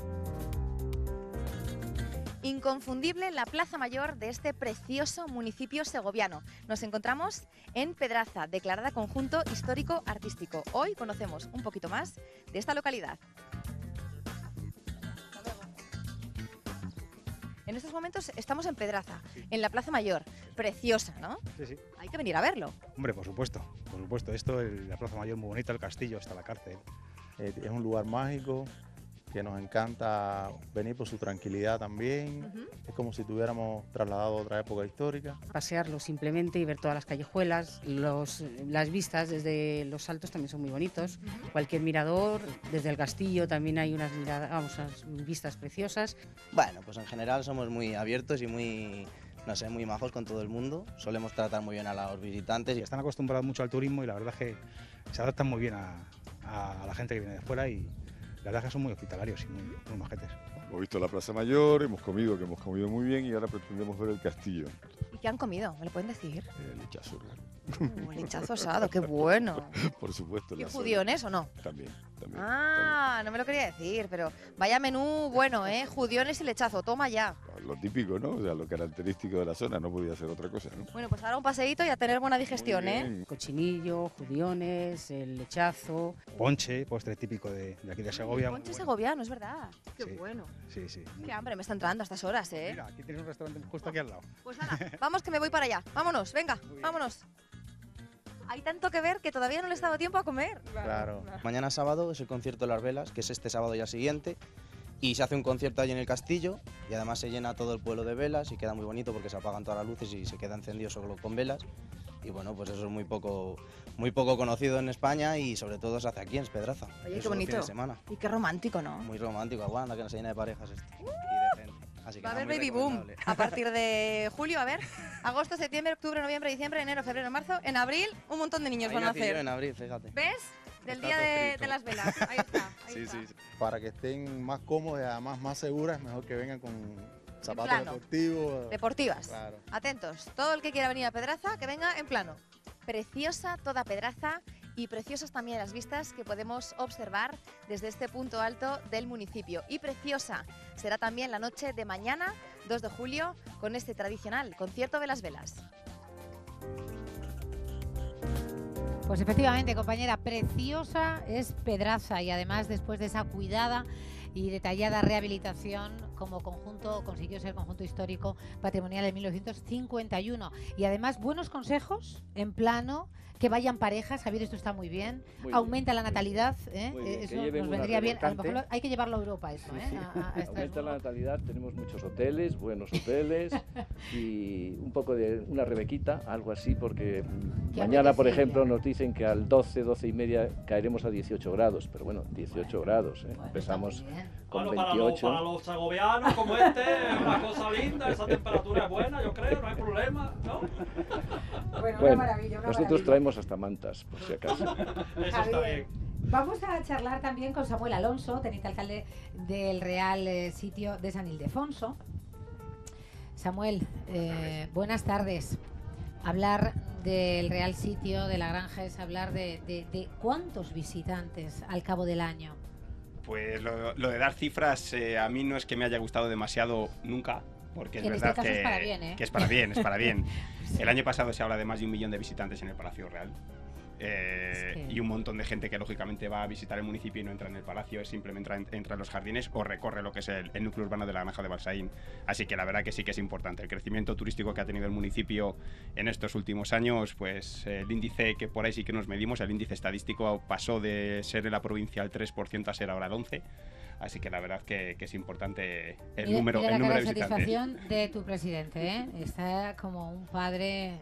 M: Inconfundible la Plaza Mayor de este precioso municipio segoviano. Nos encontramos en Pedraza, declarada Conjunto Histórico Artístico. Hoy conocemos un poquito más de esta localidad. En estos momentos estamos en Pedraza, en la Plaza Mayor. Preciosa, ¿no?
N: Sí, sí.
M: Hay que venir a verlo.
N: Hombre, por supuesto. Esto, la Plaza Mayor muy bonita, el castillo, hasta la cárcel. Es un lugar mágico que nos encanta venir por su tranquilidad también. Es como si tuviéramos trasladado a otra época histórica.
O: Pasearlo simplemente y ver todas las callejuelas, las vistas desde los altos también son muy bonitos. Cualquier mirador, desde el castillo también hay unas vistas preciosas.
P: Bueno, pues en general somos muy abiertos y muy majos con todo el mundo. Solemos tratar muy bien a los visitantes.
N: Y están acostumbrados mucho al turismo y la verdad es que se adaptan muy bien a la gente que viene de fuera y la verdad es que son muy hospitalarios y muy majetes.
Q: Hemos visto la Plaza Mayor, hemos comido muy bien y ahora pretendemos ver el castillo.
M: ¿Y qué han comido? ¿Me lo pueden decir?
Q: Lechazo, claro.
M: Lechazo asado, qué bueno.
Q: Por supuesto.
M: ¿Y judiones o no?
Q: También.
M: No me lo quería decir, pero vaya menú bueno, judiones y lechazo, toma ya.
Q: Lo típico, ¿no? O sea, lo característico de la zona, no podía ser otra cosa, ¿no?
M: Bueno, pues ahora un paseíto y a tener buena digestión,
O: Cochinillo, judiones, el lechazo.
N: Ponche, postre típico de aquí de Segovia.
M: Ponche segoviano, es verdad. Qué bueno.
N: Sí, sí.
M: Qué hambre me está entrando a estas horas,
N: Mira, aquí tienes un restaurante justo aquí al lado.
M: Pues nada, vamos que me voy para allá. Vámonos, venga, vámonos. Hay tanto que ver que todavía no le he dado tiempo a comer.
P: Claro. Mañana sábado es el concierto de las velas, que es este sábado y el siguiente. Y se hace un concierto allí en el castillo y además se llena todo el pueblo de velas y queda muy bonito porque se apagan todas las luces y se queda encendido solo con velas. Y bueno, pues eso es muy poco conocido en España y sobre todo se hace aquí en Pedraza.
M: Oye, qué bonito. Y qué romántico, ¿no?
P: Muy romántico, aguanta que no se llena de parejas esto. Y de gente. Así que
M: va a haber baby boom a partir de julio, a ver, agosto, septiembre, octubre, noviembre, diciembre, enero, febrero, marzo, en abril un montón de niños
P: ahí
M: van a hacer.
P: Yo en abril, fíjate.
M: ¿Ves? Del día de las velas. Ahí está.
P: Sí.
R: Para que estén más cómodos y además más seguras, mejor que vengan con zapatos deportivos.
M: Deportivas. Claro. Atentos, todo el que quiera venir a Pedraza, que venga en plano. Preciosa toda Pedraza y preciosas también las vistas que podemos observar desde este punto alto del municipio. Y preciosa será también la noche de mañana, 2 de julio, con este tradicional concierto de las velas.
A: Pues efectivamente, compañera, preciosa es Pedraza y además después de esa cuidada y detallada rehabilitación como conjunto, consiguió ser conjunto histórico patrimonial en 1951. Y además, buenos consejos en plano, que vayan parejas, Javier, esto está muy bien, aumenta la natalidad, eso nos vendría bien, a lo mejor hay que llevarlo a Europa eso,
L: Aumenta la natalidad, tenemos muchos hoteles, buenos hoteles y un poco de una rebequita, algo así, porque mañana, por ejemplo, nos dicen que al 12 y media caeremos a 18 grados, pero bueno, 18 grados, empezamos con 28.
G: Para los segovianos como este, es una cosa linda, esa temperatura es buena, yo creo, no hay problema, ¿no?
A: Bueno, una maravilla, una
L: nosotros
A: maravilla.
L: traemos hasta mantas, por si acaso.
G: Eso está bien.
A: Vamos a charlar también con Samuel Alonso, teniente alcalde del Real Sitio de San Ildefonso. Samuel, buenas tardes. Hablar del Real Sitio, de la granja, es hablar de cuántos visitantes al cabo del año.
S: Pues lo de dar cifras a mí no es que me haya gustado demasiado nunca, porque es verdad que,
A: es para bien,
S: que es para bien, es para bien. El año pasado se habla de más de 1 millón de visitantes en el Palacio Real. Y un montón de gente que lógicamente va a visitar el municipio y no entra en el palacio, simplemente entra en los jardines o recorre lo que es el núcleo urbano de la granja de Balsaín. Así que la verdad que sí que es importante. El crecimiento turístico que ha tenido el municipio en estos últimos años, pues el índice que por ahí sí que nos medimos, el índice estadístico pasó de ser en la provincia el 3% a ser ahora el 11%. Así que la verdad que es importante el número de visitantes.
A: La satisfacción de tu presidente, ¿eh? Está como un padre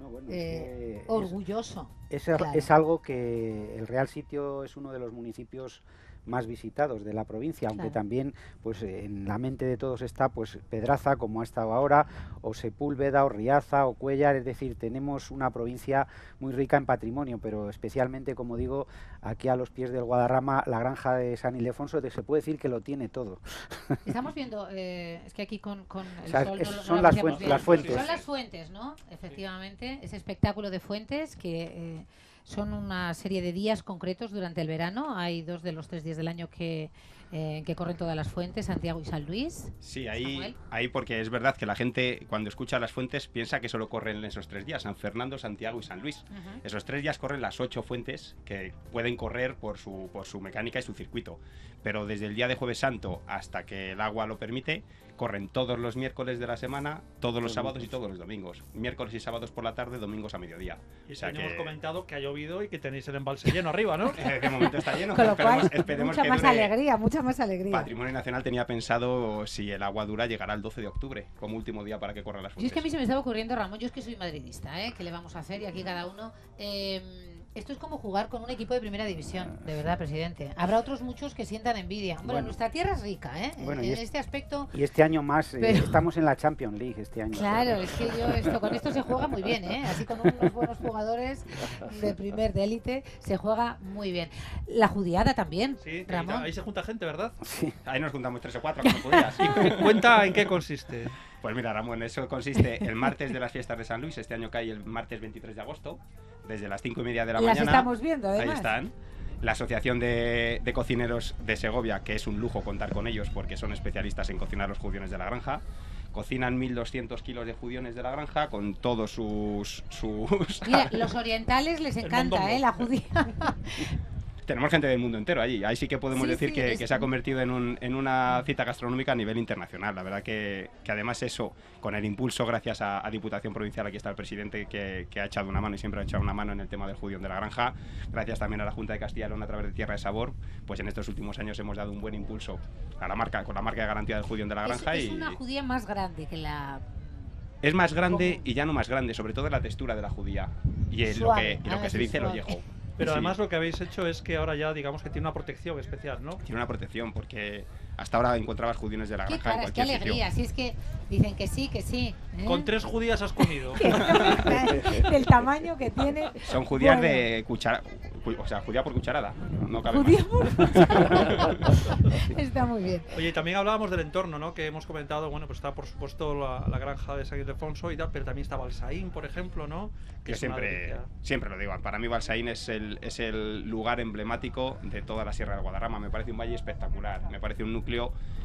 A: orgulloso.
B: Es algo que el Real Sitio es uno de los municipios más visitados de la provincia, aunque también pues en la mente de todos está pues Pedraza, como ha estado ahora, o Sepúlveda, o Riaza, o Cuéllar. Es decir, tenemos una provincia muy rica en patrimonio, pero especialmente, como digo, aquí a los pies del Guadarrama, la granja de San Ildefonso, se puede decir que lo tiene todo.
A: Estamos viendo, es que aquí con el sol
B: son las fuentes.
A: Son las fuentes, ¿no? Efectivamente, ese espectáculo de fuentes que son una serie de días concretos durante el verano. Hay 2 de los 3 días del año que corren todas las fuentes, Santiago y San Luis.
S: Sí, ahí porque es verdad que la gente cuando escucha las fuentes piensa que solo corren esos 3 días, San Fernando, Santiago y San Luis. Esos 3 días corren las 8 fuentes que pueden correr por su mecánica y su circuito. Pero desde el día de Jueves Santo hasta que el agua lo permite, corren todos los miércoles de la semana, todos los sábados y todos los domingos. Miércoles y sábados por la tarde, domingos a mediodía.
G: Y hemos comentado que ha llovido y que tenéis el embalse lleno arriba, ¿no?
S: De momento está lleno.
A: Con lo cual,
S: esperemos
A: mucha
S: que
A: más
S: dure.
A: alegría, mucha más alegría.
S: Patrimonio Nacional tenía pensado, si el agua dura, llegará el 12 de octubre, como último día para que corran las fuentes.
A: Yo es que a mí se me estaba ocurriendo, Ramón, yo es que soy madridista, ¿qué le vamos a hacer? Y aquí cada uno... esto es como jugar con un equipo de primera división, de verdad, presidente. Habrá otros muchos que sientan envidia. Bueno, nuestra tierra es rica,
B: Bueno,
A: en este aspecto.
B: Y este año más, estamos en la Champions League este año.
A: Claro, es que con esto se juega muy bien, así con unos buenos jugadores de élite, se juega muy bien. La judiada también,
G: sí,
A: Ramón.
G: Ahí se junta gente, ¿verdad?
S: Sí, ahí nos juntamos 3 o 4 como judías.
G: ¿Y cuenta en qué consiste?
S: Pues mira, Ramón, eso consiste el martes de las fiestas de San Luis. Este año cae el martes 23 de agosto, desde las 5:30 de la mañana.
A: Las estamos viendo, además.
S: Ahí están. La Asociación de Cocineros de Segovia, que es un lujo contar con ellos porque son especialistas en cocinar los judiones de la granja. Cocinan 1.200 kilos de judiones de la granja con todos sus...
A: Mira, los orientales les encanta, la judía.
S: Tenemos gente del mundo entero allí. Ahí sí que podemos decir que se ha convertido en una cita gastronómica a nivel internacional. La verdad que además eso, con el impulso gracias a Diputación Provincial, aquí está el presidente que ha echado una mano y siempre ha echado una mano en el tema del judión de la granja. Gracias también a la Junta de Castilla y León a través de Tierra de Sabor, pues en estos últimos años hemos dado un buen impulso a la marca, con la marca de garantía del judión de la granja.
A: Es una judía más grande que la...
S: Es más grande y ya no más grande, sobre todo en la textura de la judía y lo que se dice lo llegó.
G: Pero además lo que habéis hecho es que ahora ya digamos que tiene una protección especial, ¿no?
S: Tiene una protección porque hasta ahora encontrabas judiones de la granja en
A: qué
S: cualquier
A: alegría,
S: sitio.
A: si es que dicen que sí,
G: Con 3 judías has comido.
A: Del tamaño que tiene.
S: Son judías de cuchara, o sea, judía por cucharada, no cabe
A: judía
S: más.
A: por cucharada. Está muy bien.
G: Oye, y también hablábamos del entorno, ¿no? Que hemos comentado, bueno, pues está por supuesto la granja de San Ildefonso y tal, pero también está Balsaín, por ejemplo, ¿no? Que
S: Yo siempre lo digo, para mí Balsaín es el lugar emblemático de toda la Sierra del Guadarrama. Me parece un valle espectacular, me parece un núcleo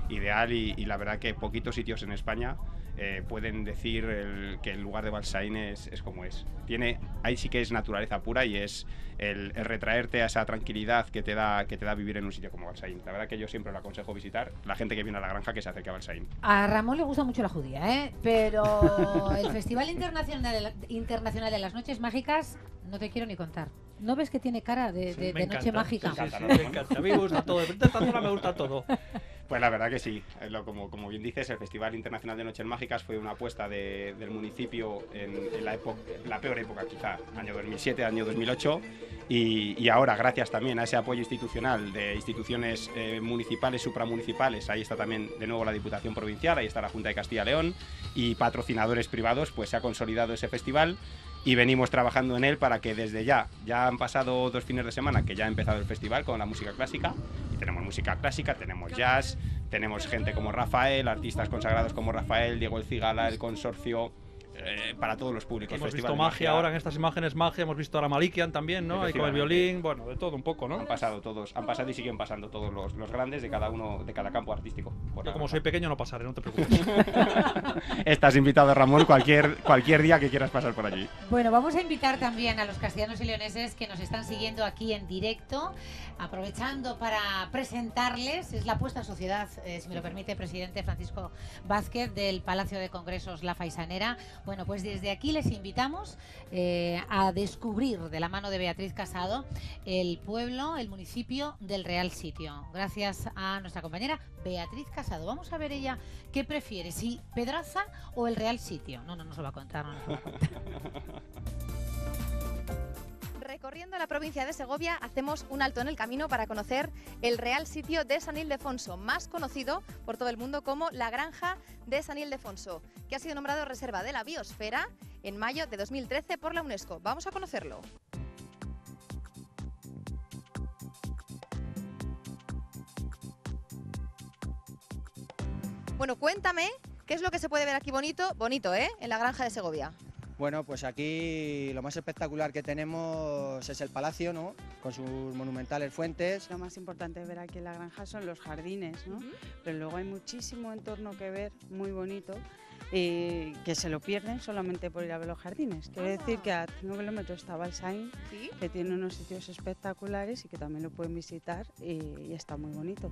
S: ideal y la verdad que poquitos sitios en España pueden decir que el lugar de Balsaín es como es. Ahí sí que es naturaleza pura y es el retraerte a esa tranquilidad que te da vivir en un sitio como Balsaín. La verdad que yo siempre lo aconsejo visitar, la gente que viene a la granja que se acerque a Balsaín.
A: A Ramón le gusta mucho la judía, pero el Festival Internacional de las Noches Mágicas no te quiero ni contar. ¿No ves que tiene cara de noche mágica?
G: Sí, me encanta. A mí me gusta todo. De esta zona me gusta todo.
S: Pues la verdad que sí. Como bien dices, el Festival Internacional de Noches Mágicas fue una apuesta del municipio en la peor época quizá, año 2007, año 2008. Y ahora, gracias también a ese apoyo institucional de instituciones municipales, supramunicipales, ahí está también de nuevo la Diputación Provincial, ahí está la Junta de Castilla y León y patrocinadores privados, pues se ha consolidado ese festival. Y venimos trabajando en él para que desde ya han pasado 2 fines de semana que ya ha empezado el festival con la música clásica, y tenemos música clásica, tenemos jazz, tenemos gente como Rafael, artistas consagrados como Rafael, Diego El Cigala, El Consorcio, para todos los públicos.
G: Hemos visto magia ahora en estas imágenes, magia, hemos visto ahora Malikian también, ¿no? Ahí con el violín, bueno, de todo un poco, ¿no?
S: Han pasado y siguen pasando todos los grandes de cada campo artístico.
G: Yo como soy pequeño no pasaré, no te preocupes.
S: Estás invitado, Ramón, cualquier día que quieras pasar por allí.
A: Bueno, vamos a invitar también a los castellanos y leoneses que nos están siguiendo aquí en directo, aprovechando para presentarles, es la puesta en sociedad, si me lo permite, presidente Francisco Vázquez del Palacio de Congresos La Faisanera. Bueno, pues desde aquí les invitamos a descubrir de la mano de Beatriz Casado el pueblo, el municipio del Real Sitio. Gracias a nuestra compañera Beatriz Casado. Vamos a ver ella qué prefiere, si Pedraza o el Real Sitio. No se lo va a contar, no nos lo va a contar.
M: Recorriendo la provincia de Segovia, hacemos un alto en el camino para conocer el Real Sitio de San Ildefonso, más conocido por todo el mundo como la Granja de San Ildefonso, que ha sido nombrado Reserva de la Biosfera en mayo de 2013 por la UNESCO. Vamos a conocerlo. Bueno, cuéntame, ¿qué es lo que se puede ver aquí bonito, en la Granja de Segovia?
P: Bueno, pues aquí lo más espectacular que tenemos es el palacio, ¿no? Con sus monumentales fuentes.
O: Lo más importante de ver aquí en la granja son los jardines, ¿no? Pero luego hay muchísimo entorno que ver, muy bonito, que se lo pierden solamente por ir a ver los jardines. Quiere decir que a 5 kilómetros está Balsaín, ¿sí?, que tiene unos sitios espectaculares y que también lo pueden visitar y está muy bonito.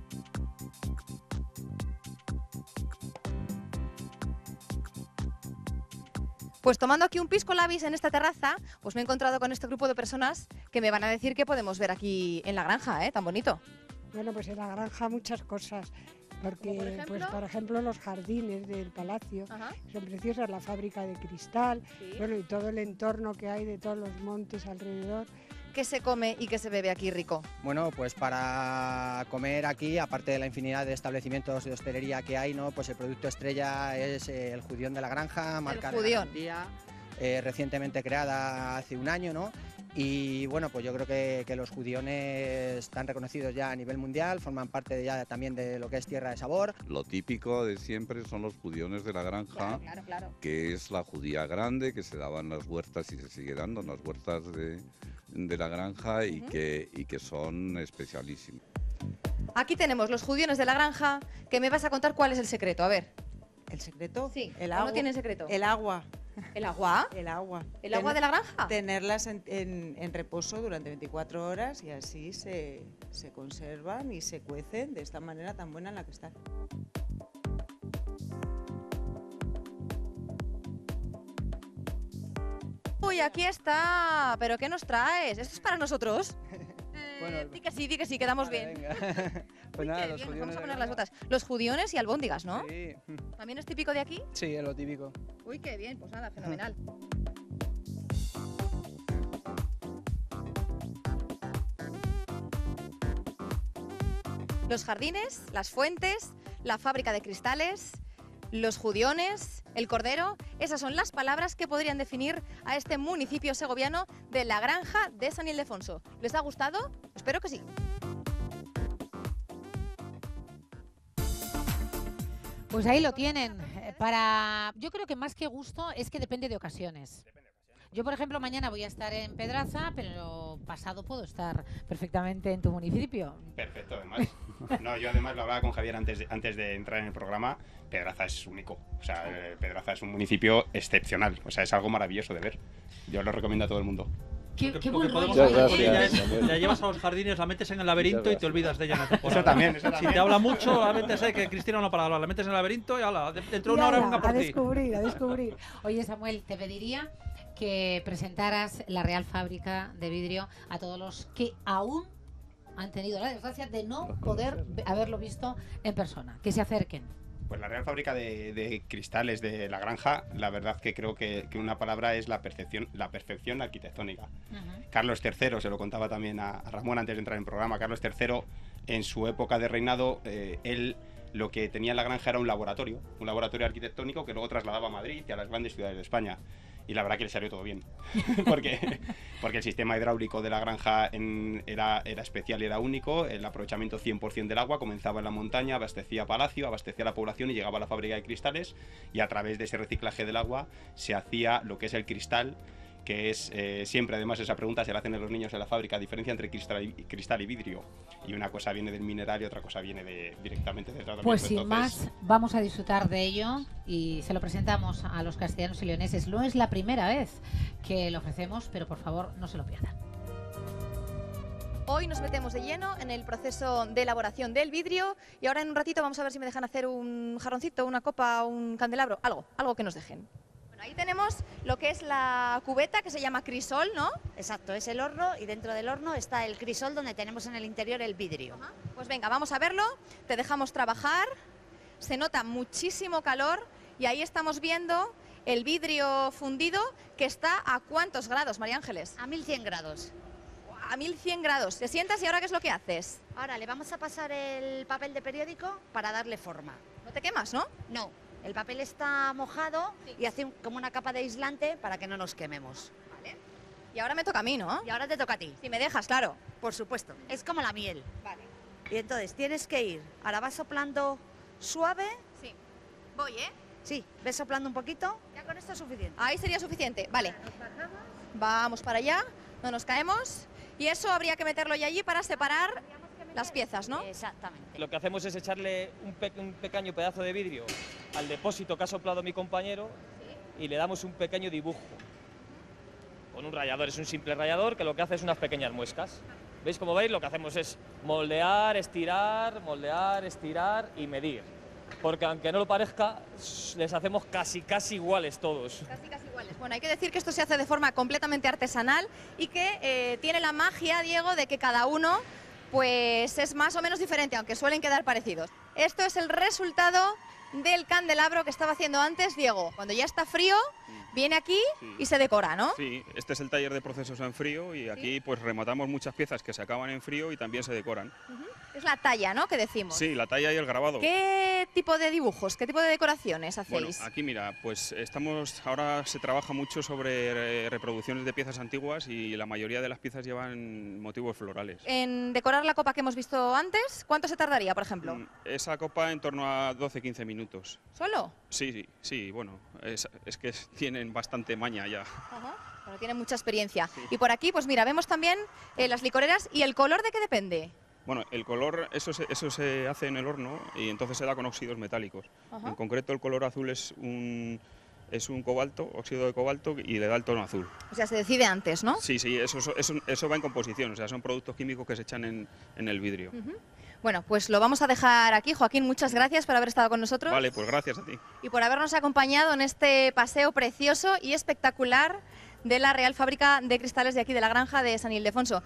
M: Pues tomando aquí un pisco labis en esta terraza, pues me he encontrado con este grupo de personas que me van a decir qué podemos ver aquí en la granja, tan bonito.
T: Bueno, pues en la granja muchas cosas, porque por ejemplo los jardines del palacio son preciosos, la fábrica de cristal, ¿sí?, bueno, y todo el entorno que hay de todos los montes alrededor.
M: ¿Qué se come y qué se bebe aquí rico?
P: Bueno, pues para comer aquí, aparte de la infinidad de establecimientos de hostelería que hay, ¿no? Pues el producto estrella es el judión de la granja, marca de garantía, recientemente creada hace un año, ¿no? Y bueno, pues yo creo que los judiones están reconocidos ya a nivel mundial, forman parte ya también de lo que es Tierra de Sabor.
U: Lo típico de siempre son los judiones de la granja,
M: claro.
U: Que es la judía grande que se daba en las huertas y se sigue dando en las huertas de la granja y que son especialísimos.
M: Aquí tenemos los judiones de la granja, que me vas a contar cuál es el secreto, a ver.
V: ¿El secreto?
M: Sí,
V: el agua.
M: ¿No tiene secreto?
V: El agua.
M: ¿El agua?
V: El agua.
M: ¿El agua de la granja?
V: Tenerlas en reposo durante 24 horas y así se conservan y se cuecen de esta manera tan buena en la que están.
M: Uy, aquí está. ¿Pero qué nos traes? ¿Esto es para nosotros?
P: Bueno,
M: di que sí, quedamos bien.
P: Pues nada,
M: los judiones. Vamos a poner las botas. Los judiones y albóndigas, ¿no?
P: Sí.
M: ¿También es típico de aquí?
P: Sí, es lo típico.
M: Uy, qué bien, pues nada, fenomenal. Los jardines, las fuentes, la fábrica de cristales, los judiones, el cordero, esas son las palabras que podrían definir a este municipio segoviano de la Granja de San Ildefonso. ¿Les ha gustado? Espero que sí.
A: Pues ahí lo tienen. Yo creo que más que gusto es que depende de ocasiones. Yo, por ejemplo, mañana voy a estar en Pedraza, pero pasado puedo estar perfectamente en tu municipio.
S: Perfecto, además. No, yo además lo hablaba con Javier antes de entrar en el programa. Pedraza es único. O sea, Pedraza es un municipio excepcional. O sea, es algo maravilloso de ver. Yo lo recomiendo a todo el mundo.
A: Qué buen
G: podemos
A: rollo.
G: hacer con ella es, la llevas a los jardines, la metes en el laberinto y te olvidas de ella en la temporada.
S: Eso también.
G: Si te habla mucho, la metes que Cristina no para hablar, la metes en el laberinto y ala, dentro de una hora venga por
A: a
G: ti.
A: descubrir, a descubrir. Oye, Samuel, te pediría que presentaras la Real Fábrica de Vidrio a todos los que aún han tenido la desgracia de no poder haberlo visto en persona, que se acerquen.
S: Pues la Real Fábrica de Cristales de La Granja, la verdad que creo que una palabra es la perfección arquitectónica. Carlos III, se lo contaba también a Ramón antes de entrar en el programa, Carlos III, en su época de reinado, él lo que tenía en La Granja era un laboratorio arquitectónico que luego trasladaba a Madrid y a las grandes ciudades de España. Y la verdad que le salió todo bien, porque el sistema hidráulico de La Granja era especial y era único. El aprovechamiento 100% del agua comenzaba en la montaña, abastecía Palacio, abastecía la población y llegaba a la fábrica de cristales, y a través de ese reciclaje del agua se hacía lo que es el cristal, que es siempre, además esa pregunta se la hacen a los niños en la fábrica, diferencia entre cristal y vidrio, y una cosa viene del mineral y otra cosa viene directamente del tratamiento.
A: Pues sin más, vamos a disfrutar de ello y se lo presentamos a los castellanos y leoneses. No es la primera vez que lo ofrecemos, pero por favor no se lo pierdan.
M: Hoy nos metemos de lleno en el proceso de elaboración del vidrio y ahora en un ratito vamos a ver si me dejan hacer un jarroncito, una copa, un candelabro, algo que nos dejen. Ahí tenemos lo que es la cubeta, que se llama crisol, ¿no?
C: Exacto, es el horno y dentro del horno está el crisol donde tenemos en el interior el vidrio.
M: Pues venga, vamos a verlo, te dejamos trabajar, se nota muchísimo calor y ahí estamos viendo el vidrio fundido que está ¿a cuántos grados, María Ángeles?
C: A 1100 grados.
M: A 1100 grados. ¿Te sientas y ahora qué es lo que haces?
C: Ahora le vamos a pasar el papel de periódico para darle forma.
M: ¿No te quemas, no?
C: No. El papel está mojado y hace como una capa de aislante para que no nos quememos.
M: Vale. Y ahora me toca a mí, ¿no?
C: Y ahora te toca a ti.
M: Si me dejas, claro.
C: Por supuesto. Es como la miel.
M: Vale.
C: Y entonces tienes que ir. Ahora vas soplando suave.
M: Sí. Voy, ¿eh?
C: Sí. ¿Ves soplando un poquito? Ya con esto es suficiente.
M: Ahí sería suficiente. Vale. Vamos para allá. No nos caemos. Y eso habría que meterlo ya allí para separar las piezas, ¿no?
C: Exactamente.
D: Lo que hacemos es echarle un pequeño pedazo de vidrio al depósito que ha soplado mi compañero y le damos un pequeño dibujo. Con un rallador, es un simple rallador que lo que hace es unas pequeñas muescas. ¿Veis? Como veis, lo que hacemos es moldear, estirar y medir. Porque aunque no lo parezca, les hacemos casi iguales todos.
M: Casi iguales. Bueno, hay que decir que esto se hace de forma completamente artesanal y que tiene la magia, Diego, de que cada uno pues es más o menos diferente, aunque suelen quedar parecidos. Esto es el resultado del candelabro que estaba haciendo antes Diego. Cuando ya está frío, viene aquí y se decora, ¿no?
W: Sí, este es el taller de procesos en frío y aquí pues rematamos muchas piezas que se acaban en frío y también se decoran.
M: Es la talla, ¿no?, que decimos.
W: Sí, la talla y el grabado.
M: ¿Qué tipo de dibujos, qué tipo de decoraciones hacéis?
W: Bueno, aquí mira, pues ahora se trabaja mucho sobre reproducciones de piezas antiguas y la mayoría de las piezas llevan motivos florales.
M: En decorar la copa que hemos visto antes, ¿cuánto se tardaría, por ejemplo?
W: Esa copa en torno a 12-15 minutos.
M: ¿Solo?
W: Sí, bueno, es que tienen bastante maña ya.
M: Ajá. Bueno, tienen mucha experiencia. Y por aquí, pues mira, vemos también las licoreras. ¿Y el color de qué depende?
W: Bueno, el color, eso se hace en el horno y entonces se da con óxidos metálicos.
M: Ajá.
W: En concreto el color azul es un cobalto, óxido de cobalto, y le da el tono azul.
M: O sea, se decide antes, ¿no?
W: Sí, eso va en composición, o sea, son productos químicos que se echan en el vidrio.
M: Bueno, pues lo vamos a dejar aquí. Joaquín, muchas gracias por haber estado con nosotros.
W: Vale, pues gracias a ti.
M: Y por habernos acompañado en este paseo precioso y espectacular de la Real Fábrica de Cristales de aquí de la Granja de San Ildefonso.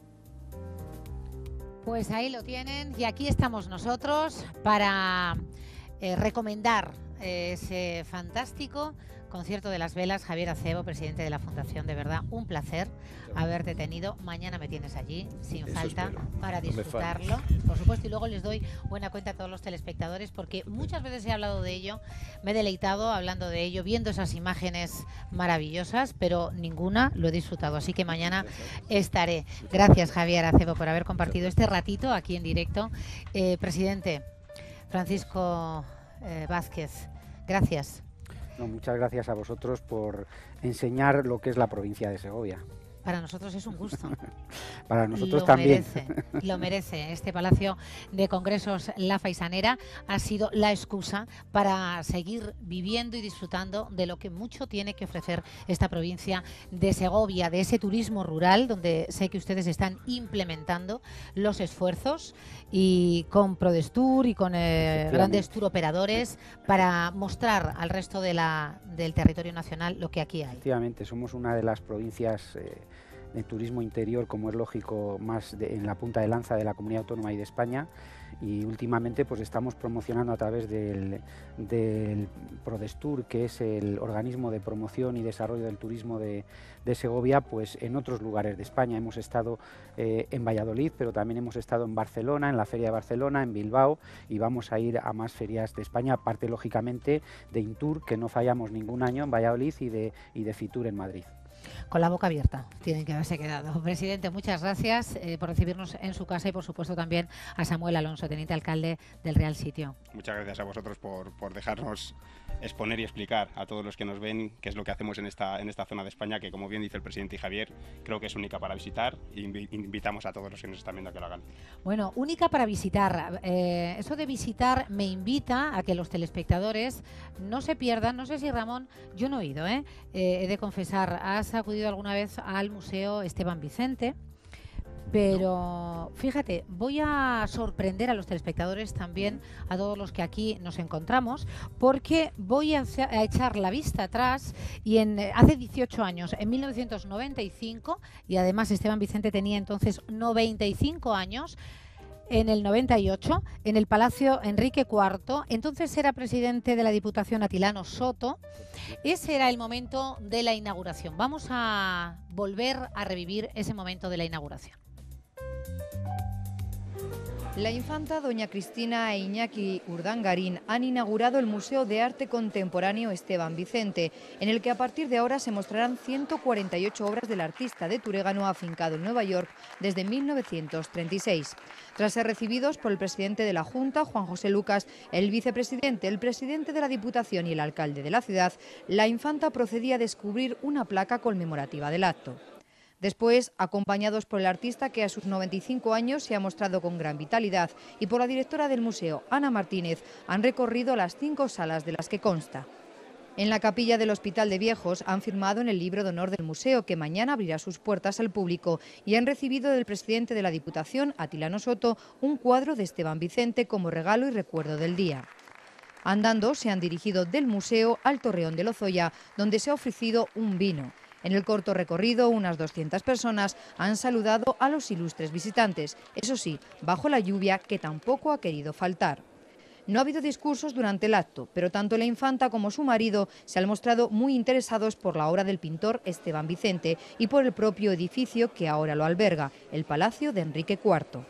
A: Pues ahí lo tienen y aquí estamos nosotros para recomendar ese fantástico concierto de las velas. Javier Acebo, presidente de la Fundación, de verdad, un placer haberte tenido. Mañana me tienes allí, sin falta, para disfrutarlo, por supuesto, y luego les doy buena cuenta a todos los telespectadores, porque muchas veces he hablado de ello, me he deleitado hablando de ello, viendo esas imágenes maravillosas, pero ninguna lo he disfrutado, así que mañana estaré. Gracias, Javier Acebo, por haber compartido este ratito aquí en directo. Presidente Francisco Vázquez, gracias.
B: No, muchas gracias a vosotros por enseñar lo que es la provincia de Segovia.
A: Para nosotros es un gusto.
B: Para nosotros también.
A: Lo merece. Este Palacio de Congresos La Faisanera ha sido la excusa para seguir viviendo y disfrutando de lo que mucho tiene que ofrecer esta provincia de Segovia, de ese turismo rural, donde sé que ustedes están implementando los esfuerzos, y con Prodestur y con grandes tour operadores para mostrar al resto del territorio nacional lo que aquí hay.
B: Efectivamente, somos una de las provincias de turismo interior, como es lógico, más en la punta de lanza de la Comunidad Autónoma y de España, y últimamente pues estamos promocionando a través del Prodestur, que es el organismo de promoción y desarrollo del turismo de Segovia, pues en otros lugares de España. Hemos estado en Valladolid, pero también hemos estado en Barcelona, en la Feria de Barcelona, en Bilbao, y vamos a ir a más ferias de España, aparte lógicamente de Intour, que no fallamos ningún año en Valladolid, y de Fitur en Madrid.
A: Con la boca abierta tienen que haberse quedado. Presidente, muchas gracias por recibirnos en su casa, y por supuesto también a Samuel Alonso, teniente alcalde del Real Sitio.
S: Muchas gracias a vosotros por dejarnos exponer y explicar a todos los que nos ven qué es lo que hacemos en esta zona de España, que, como bien dice el presidente y Javier, creo que es única para visitar, y invitamos a todos los que nos están viendo a que lo hagan.
A: Bueno, única para visitar. Eso de visitar me invita a que los telespectadores no se pierdan. No sé si, Ramón, yo no he ido, he de confesar, ¿has acudido alguna vez al Museo Esteban Vicente? Pero fíjate, voy a sorprender a los telespectadores, también a todos los que aquí nos encontramos, porque voy a echar la vista atrás, y hace 18 años, en 1995, y además Esteban Vicente tenía entonces 95 años, en el 98, en el Palacio Enrique IV, entonces era presidente de la Diputación Atilano Soto. Ese era el momento de la inauguración. Vamos a volver a revivir ese momento de la inauguración.
E: La infanta doña Cristina e Iñaki Urdangarín han inaugurado el Museo de Arte Contemporáneo Esteban Vicente, en el que a partir de ahora se mostrarán 148 obras del artista de Turégano afincado en Nueva York desde 1936. Tras ser recibidos por el presidente de la Junta, Juan José Lucas, el vicepresidente, el presidente de la Diputación y el alcalde de la ciudad, la infanta procedía a descubrir una placa conmemorativa del acto. Después, acompañados por el artista, que a sus 95 años se ha mostrado con gran vitalidad, y por la directora del museo, Ana Martínez, han recorrido las 5 salas de las que consta. En la capilla del Hospital de Viejos han firmado en el libro de honor del museo, que mañana abrirá sus puertas al público, y han recibido del presidente de la Diputación, Atilano Soto, un cuadro de Esteban Vicente como regalo y recuerdo del día. Andando, se han dirigido del museo al Torreón de Lozoya, donde se ha ofrecido un vino. En el corto recorrido, unas 200 personas han saludado a los ilustres visitantes, eso sí, bajo la lluvia, que tampoco ha querido faltar. No ha habido discursos durante el acto, pero tanto la infanta como su marido se han mostrado muy interesados por la obra del pintor Esteban Vicente y por el propio edificio que ahora lo alberga, el Palacio de Enrique IV.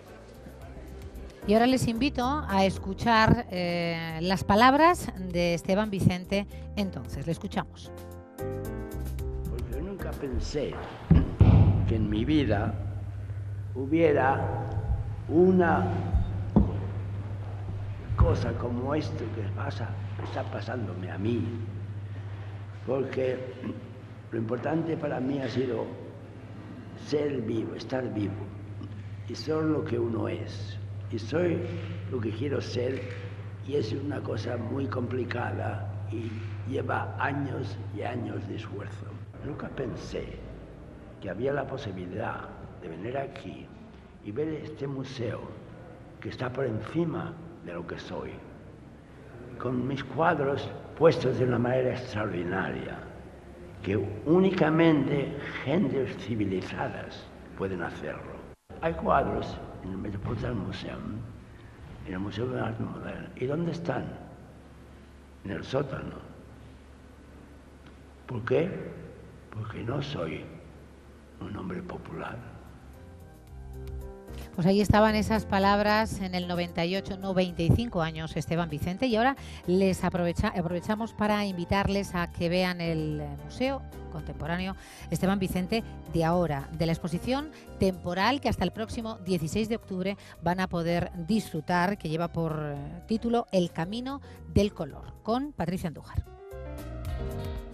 A: Y ahora les invito a escuchar las palabras de Esteban Vicente. Entonces, le escuchamos.
F: Porque nunca pensé que en mi vida hubiera una cosa como esto que está pasándome a mí, porque lo importante para mí ha sido ser vivo, estar vivo, y ser lo que uno es, y soy lo que quiero ser, y es una cosa muy complicada y lleva años y años de esfuerzo. Nunca pensé que había la posibilidad de venir aquí y ver este museo que está por encima de lo que soy, con mis cuadros puestos de una manera extraordinaria, que únicamente gentes civilizadas pueden hacerlo. Hay cuadros en el Metropolitan Museum, en el Museo de Arte Moderno. ¿Y dónde están? En el sótano. ¿Por qué? Porque no soy un hombre popular.
A: Pues ahí estaban esas palabras en el 98, 95 años Esteban Vicente, y ahora les aprovechamos para invitarles a que vean el Museo Contemporáneo Esteban Vicente de ahora, de la exposición temporal que hasta el próximo 16 de octubre van a poder disfrutar, que lleva por título El Camino del Color, con Patricia Andújar.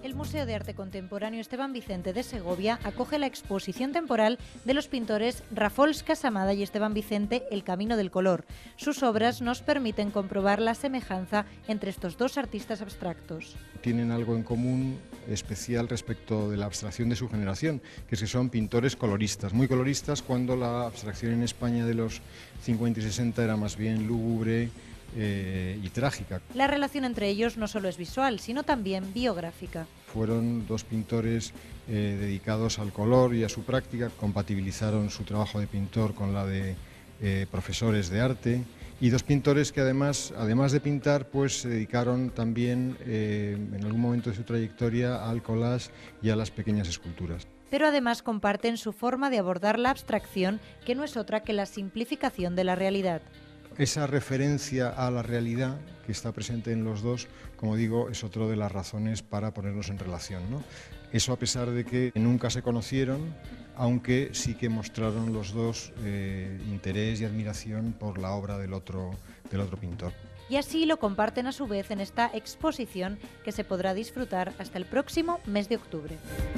E: El Museo de Arte Contemporáneo Esteban Vicente de Segovia acoge la exposición temporal de los pintores Rafols Casamada y Esteban Vicente, El Camino del Color. Sus obras nos permiten comprobar la semejanza entre estos dos artistas abstractos.
H: Tienen algo en común especial respecto de la abstracción de su generación, que es que son pintores coloristas, muy coloristas, cuando la abstracción en España de los 50 y 60 era más bien lúgubre y trágica.
E: La relación entre ellos no solo es visual, sino también biográfica.
H: Fueron dos pintores dedicados al color y a su práctica, compatibilizaron su trabajo de pintor con la de profesores de arte, y dos pintores que además de pintar, pues se dedicaron también en algún momento de su trayectoria al collage y a las pequeñas esculturas.
E: Pero además comparten su forma de abordar la abstracción, que no es otra que la simplificación de la realidad.
H: Esa referencia a la realidad que está presente en los dos, como digo, es otra de las razones para ponernos en relación, ¿no? Eso a pesar de que nunca se conocieron, aunque sí que mostraron los dos interés y admiración por la obra del otro pintor.
E: Y así lo comparten a su vez en esta exposición que se podrá disfrutar hasta el próximo mes de octubre.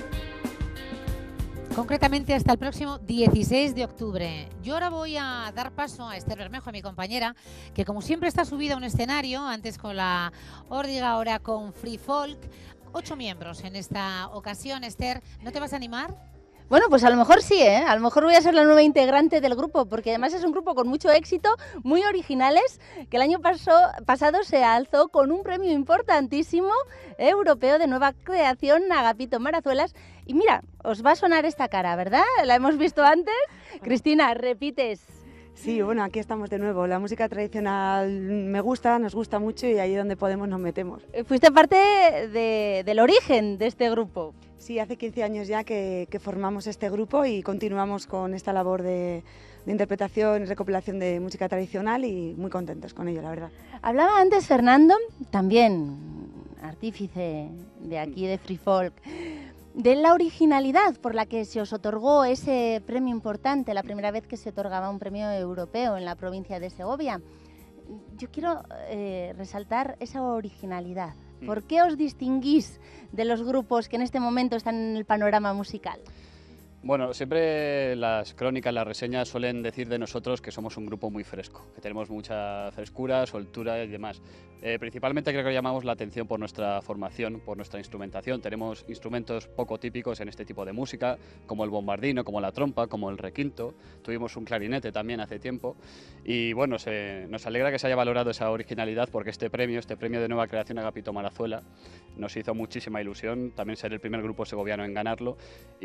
A: Concretamente hasta el próximo 16 de octubre. Yo ahora voy a dar paso a Esther Bermejo, mi compañera, que como siempre está subida a un escenario, antes con la Órdiga, ahora con Free Folk. 8 miembros en esta ocasión. Esther, ¿no te vas a animar?
I: Bueno, pues a lo mejor sí, ¿eh? A lo mejor voy a ser la nueva integrante del grupo, porque además es un grupo con mucho éxito, muy originales, que el año pasado se alzó con un premio importantísimo europeo de nueva creación, Agapito Marazuelas. Y mira, os va a sonar esta cara, ¿verdad? ¿La hemos visto antes? Cristina, repites.
J: Sí, bueno, aquí estamos de nuevo. La música tradicional me gusta, nos gusta mucho y ahí donde podemos nos metemos.
I: Fuiste parte del origen de este grupo.
J: Sí, hace 15 años ya que formamos este grupo y continuamos con esta labor de interpretación y recopilación de música tradicional y muy contentos con ello, la verdad.
I: Hablaba antes Fernando, también artífice de aquí de Free Folk, de la originalidad por la que se os otorgó ese premio importante, la primera vez que se otorgaba un premio europeo en la provincia de Segovia. Yo quiero resaltar esa originalidad. ¿Por qué os distinguís de los grupos que en este momento están en el panorama musical?
X: Bueno, siempre las crónicas, las reseñas suelen decir de nosotros que somos un grupo muy fresco, que tenemos mucha frescura, soltura y demás. Principalmente creo que llamamos la atención por nuestra formación, por nuestra instrumentación. Tenemos instrumentos poco típicos en este tipo de música, como el bombardino, como la trompa, como el requinto. Tuvimos un clarinete también hace tiempo. Y bueno, nos alegra que se haya valorado esa originalidad, porque este premio de nueva creación Agapito Marazuela nos hizo muchísima ilusión, también ser el primer grupo segoviano en ganarlo,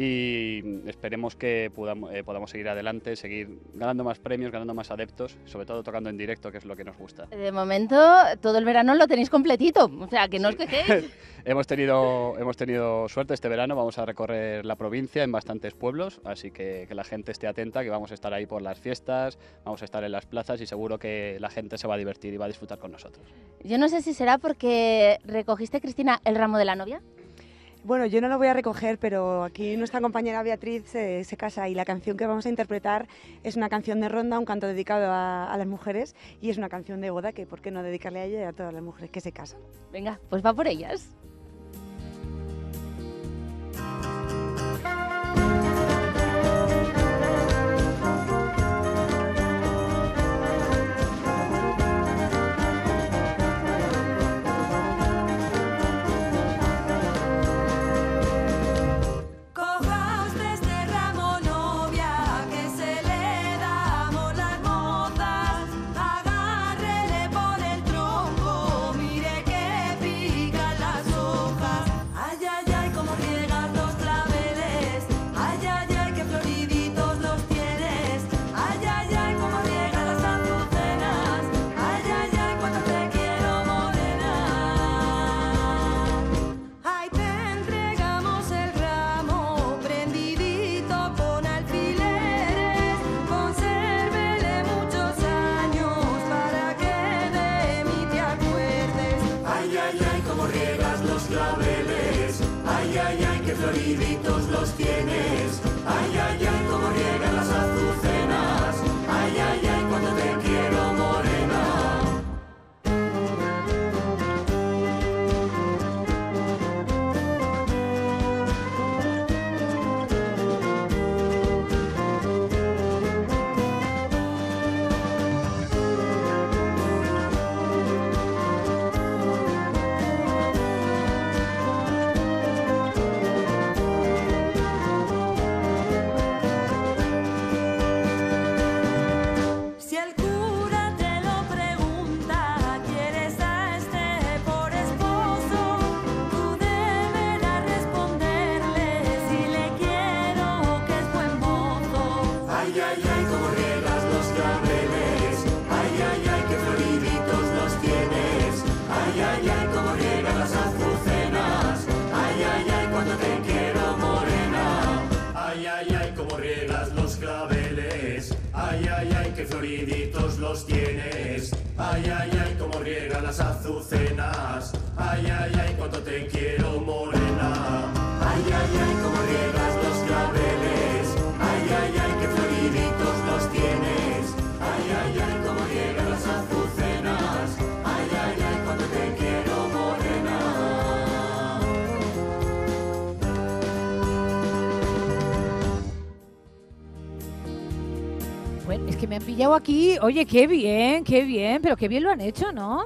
X: y esperemos que podamos seguir adelante, seguir ganando más premios, ganando más adeptos, sobre todo tocando en directo, que es lo que nos gusta.
I: De momento, todo el verano lo tenéis completito, o sea, que no os quejéis.
X: Hemos tenido suerte este verano, vamos a recorrer la provincia en bastantes pueblos, así que la gente esté atenta, que vamos a estar ahí por las fiestas, vamos a estar en las plazas y seguro que la gente se va a divertir y va a disfrutar con nosotros.
I: Yo no sé si será porque recogiste, Cristina, el ramo de la novia.
J: Bueno, yo no lo voy a recoger, pero aquí nuestra compañera Beatriz se casa y la canción que vamos a interpretar es una canción de ronda, un canto dedicado a las mujeres, y es una canción de boda que por qué no dedicarle a ella y a todas las mujeres que se casan.
I: Venga, pues va por ellas.
K: Floriditos los tienes, ay, ay, ay, como riegan las azucenas, ay, ay, ay, cuando te quiero morena. floriditos los tienes. Ay, ay, ay, cómo riegan las azucenas. Ay, ay, ay, cuánto te quiero, morena. Ay, ay, ay, cómo riegas los claveles. Ay, ay, ay, qué floriditos los tienes. Ay, ay, ay, cómo riegan las azucenas. Ay, ay, ay, cuánto te quiero, morena.
A: Bueno, es que me han pillado aquí. Oye, qué bien, pero qué bien lo han hecho, ¿no?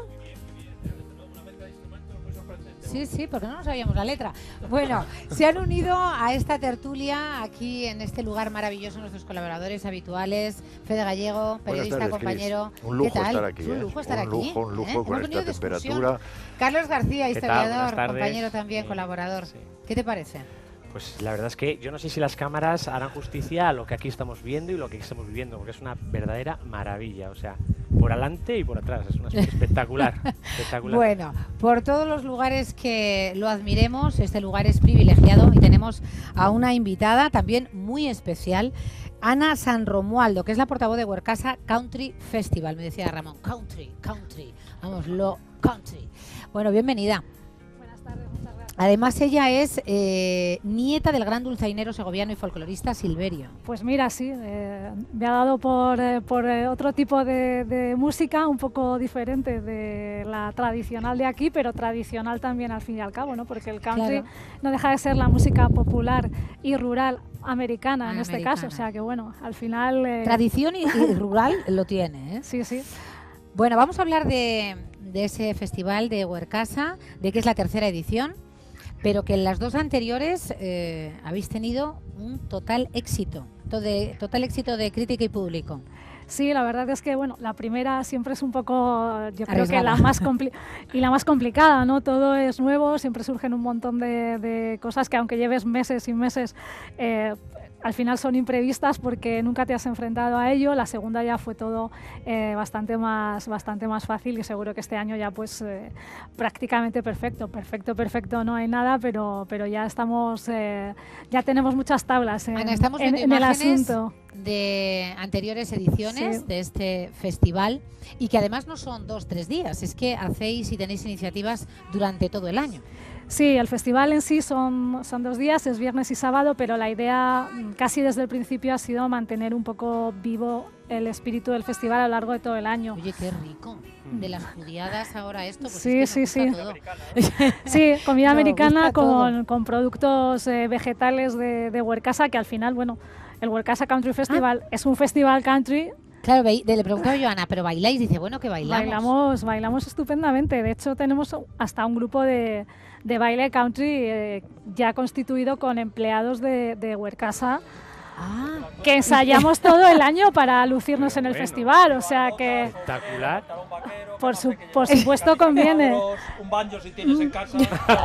A: Sí, sí, porque no nos sabíamos la letra. Bueno, se han unido a esta tertulia aquí en este lugar maravilloso nuestros colaboradores habituales, Fede Gallego, periodista,
L: tardes,
A: compañero.
L: Cris. Un lujo
A: ¿Qué tal?
L: estar aquí.
A: Un lujo estar aquí.
L: Un lujo con esta temperatura.
A: Carlos García, historiador,
N: tardes.
A: compañero también, colaborador.
N: Sí.
A: ¿Qué te parece?
N: Pues la verdad es que yo no sé si las cámaras harán justicia a lo que aquí estamos viendo y lo que aquí estamos viviendo, porque es una verdadera maravilla, o sea, por adelante y por atrás, es una espectacular, espectacular.
A: Bueno, por todos los lugares que lo admiremos, este lugar es privilegiado y tenemos a una invitada también muy especial, Ana San Romualdo, que es la portavoz de Huercasa Country Festival. Me decía Ramón, country, vamos, lo country. Bueno, bienvenida. Además, ella es nieta del gran dulzainero segoviano y folclorista Silverio.
Q: Pues mira, sí, me ha dado por otro tipo de música, un poco diferente de la tradicional de aquí, pero tradicional también al fin y al cabo, ¿no? Porque el country no deja de ser la música popular y rural americana en este caso, o sea que bueno, al final...
A: Tradición y rural lo tiene, ¿eh?
Q: Sí, sí.
A: Bueno, vamos a hablar de ese festival de Huercasa, de que es la tercera edición, pero que en las dos anteriores habéis tenido un total éxito de crítica y público.
Q: Sí, la verdad es que bueno, la primera siempre es un poco, yo creo que la más complicada, ¿no? Todo es nuevo, siempre surgen un montón de cosas que aunque lleves meses y meses, al final son imprevistas porque nunca te has enfrentado a ello. La segunda ya fue todo bastante más fácil y seguro que este año ya pues prácticamente perfecto no hay nada, pero ya estamos, ya tenemos muchas tablas
A: Ana, estamos viendo
Q: en el
A: imágenes
Q: asunto
A: de anteriores ediciones de este festival y que además no son 2-3 días, es que hacéis y tenéis iniciativas durante todo el año.
Q: Sí, el festival en sí son 2 días, es viernes y sábado, pero la idea casi desde el principio ha sido mantener un poco vivo el espíritu del festival a lo largo de todo el año.
A: Oye, qué rico. De las judiadas ahora esto, pues
Q: sí,
A: es que
Q: sí.
A: todo.
Q: Sí, comida americana con productos vegetales de Huercasa, que al final, bueno, el Huercasa Country Festival es un festival country.
A: Claro, le preguntaba yo a Ana, ¿pero bailáis? Dice, bueno, que bailamos.
Q: Bailamos estupendamente. De hecho, tenemos hasta un grupo de baile country ya constituido con empleados de Huercasa, que ensayamos todo el año para lucirnos en el festival. O sea que...
N: Espectacular.
Q: Por supuesto conviene.
G: Un banjo si tienes en casa.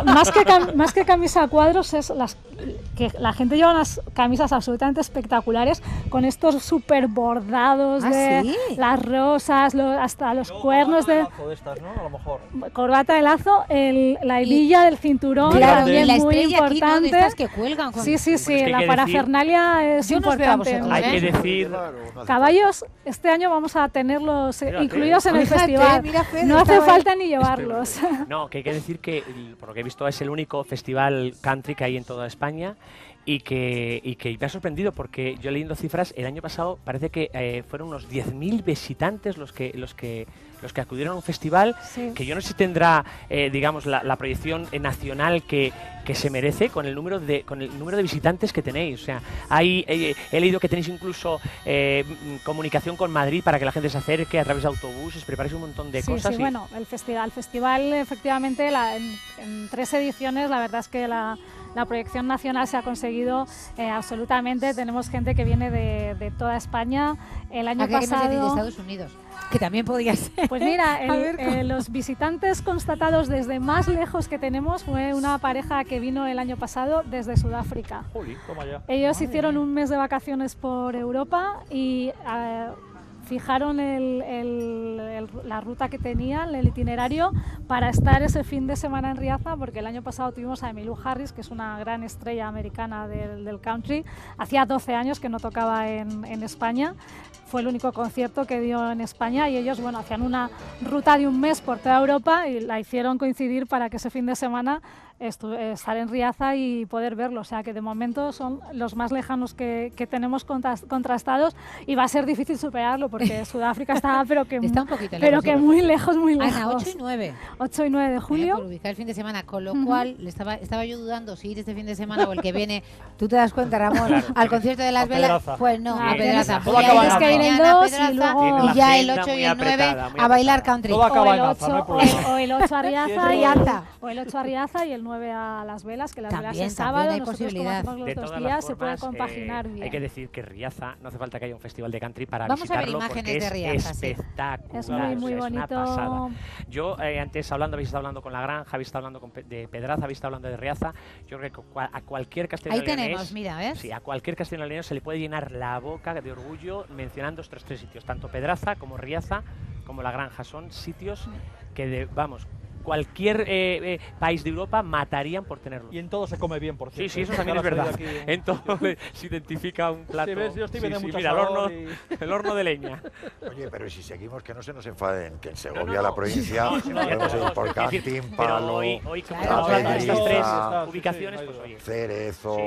Q: Más que camisa a cuadros, es que la gente lleva unas camisas absolutamente espectaculares con estos súper bordados de las rosas, hasta los cuernos de
G: estas, ¿no? A lo mejor.
Q: Corbata de lazo, la hebilla del cinturón,
A: claro,
Q: también
A: la
Q: muy
A: importante. Aquí, ¿no? De estas que cuelgan.
Q: Sí, la parafernalia es importante.
N: Hay que decir...
Q: Caballos, este año vamos a tenerlos incluidos en el festival. No hace falta ni llevarlos.
N: No, que hay que decir que, por lo que he visto, es el único festival country que hay en toda España y que me ha sorprendido porque yo leyendo cifras, el año pasado parece que fueron unos 10.000 visitantes los que acudieron a un festival que yo no sé si tendrá, digamos, la proyección nacional que se merece con el número de visitantes que tenéis. O sea, he leído que tenéis incluso comunicación con Madrid para que la gente se acerque a través de autobuses, preparáis un montón de cosas.
Q: Sí, bueno, el festival efectivamente en 3 ediciones la verdad es que la proyección nacional se ha conseguido absolutamente. Tenemos gente que viene de toda España. El año pasado...
A: de Estados Unidos, que también podía ser.
Q: Pues mira, los visitantes constatados desde más lejos que tenemos fue una pareja que vino el año pasado desde Sudáfrica.
G: Jolín, toma ya.
Q: Ellos hicieron un mes de vacaciones por Europa y fijaron la ruta que tenían, el itinerario, para estar ese fin de semana en Riaza, porque el año pasado tuvimos a Emmylou Harris, que es una gran estrella americana del country. Hacía 12 años que no tocaba en España. Fue el único concierto que dio en España y ellos, bueno, hacían una ruta de un mes por toda Europa y la hicieron coincidir para que ese fin de semana estar en Riaza y poder verlo. O sea que de momento son los más lejanos que tenemos contrastados y va a ser difícil superarlo porque Sudáfrica está pero que muy lejos, muy lejos.
A: Ana, 8 y 9.
Q: 8 y 9 de julio.
A: Por ubicar el fin de semana, con lo cual estaba yo dudando si ir este fin de semana o el que viene. Tú te das cuenta, Ramón, al concierto de Las Velas. Pues no, a Pedraza.
Q: Tienes que ir el 2 y luego
A: y ya el 8 y el 9 a bailar country.
Q: O el 8 a Riaza o el 8 a Riaza y el 9 a Las Velas, que Las Velas es sábado,
A: hay
Q: nosotros
A: posibilidad.
Q: Como hacemos los 2 días, se puede compaginar bien.
N: Hay que decir que Riaza, no hace falta que haya un festival de country para
A: Vamos
N: visitarlo,
A: a ver imágenes
N: porque
A: de Riaza,
N: es espectacular.
Q: Es muy
N: es
Q: bonito.
N: una pasada. Yo antes habéis estado hablando con La Granja, habéis estado hablando de Pedraza, habéis estado hablando de Riaza. Yo creo que a cualquier castellano-leonés,
A: ahí tenemos, mira, ¿ves?
N: Sí, a cualquier castellano-leonés se le puede llenar la boca de orgullo mencionando estos 3 sitios, tanto Pedraza como Riaza como La Granja. Son sitios que, cualquier país de Europa matarían por tenerlo.
G: Y en todo se come bien, por cierto.
N: Sí, eso también es verdad. En todo se identifica un plato.
G: Sí, ves, yo estoy viendo mucho
N: mira,
G: sabor
N: el horno de leña.
L: Oye, pero si seguimos, que no se nos enfaden, que en Segovia, la provincia, podemos ir por Cantín, Palo,
N: hoy como estamos hablando de estas 3 ubicaciones, pues oye.
L: Cerezo,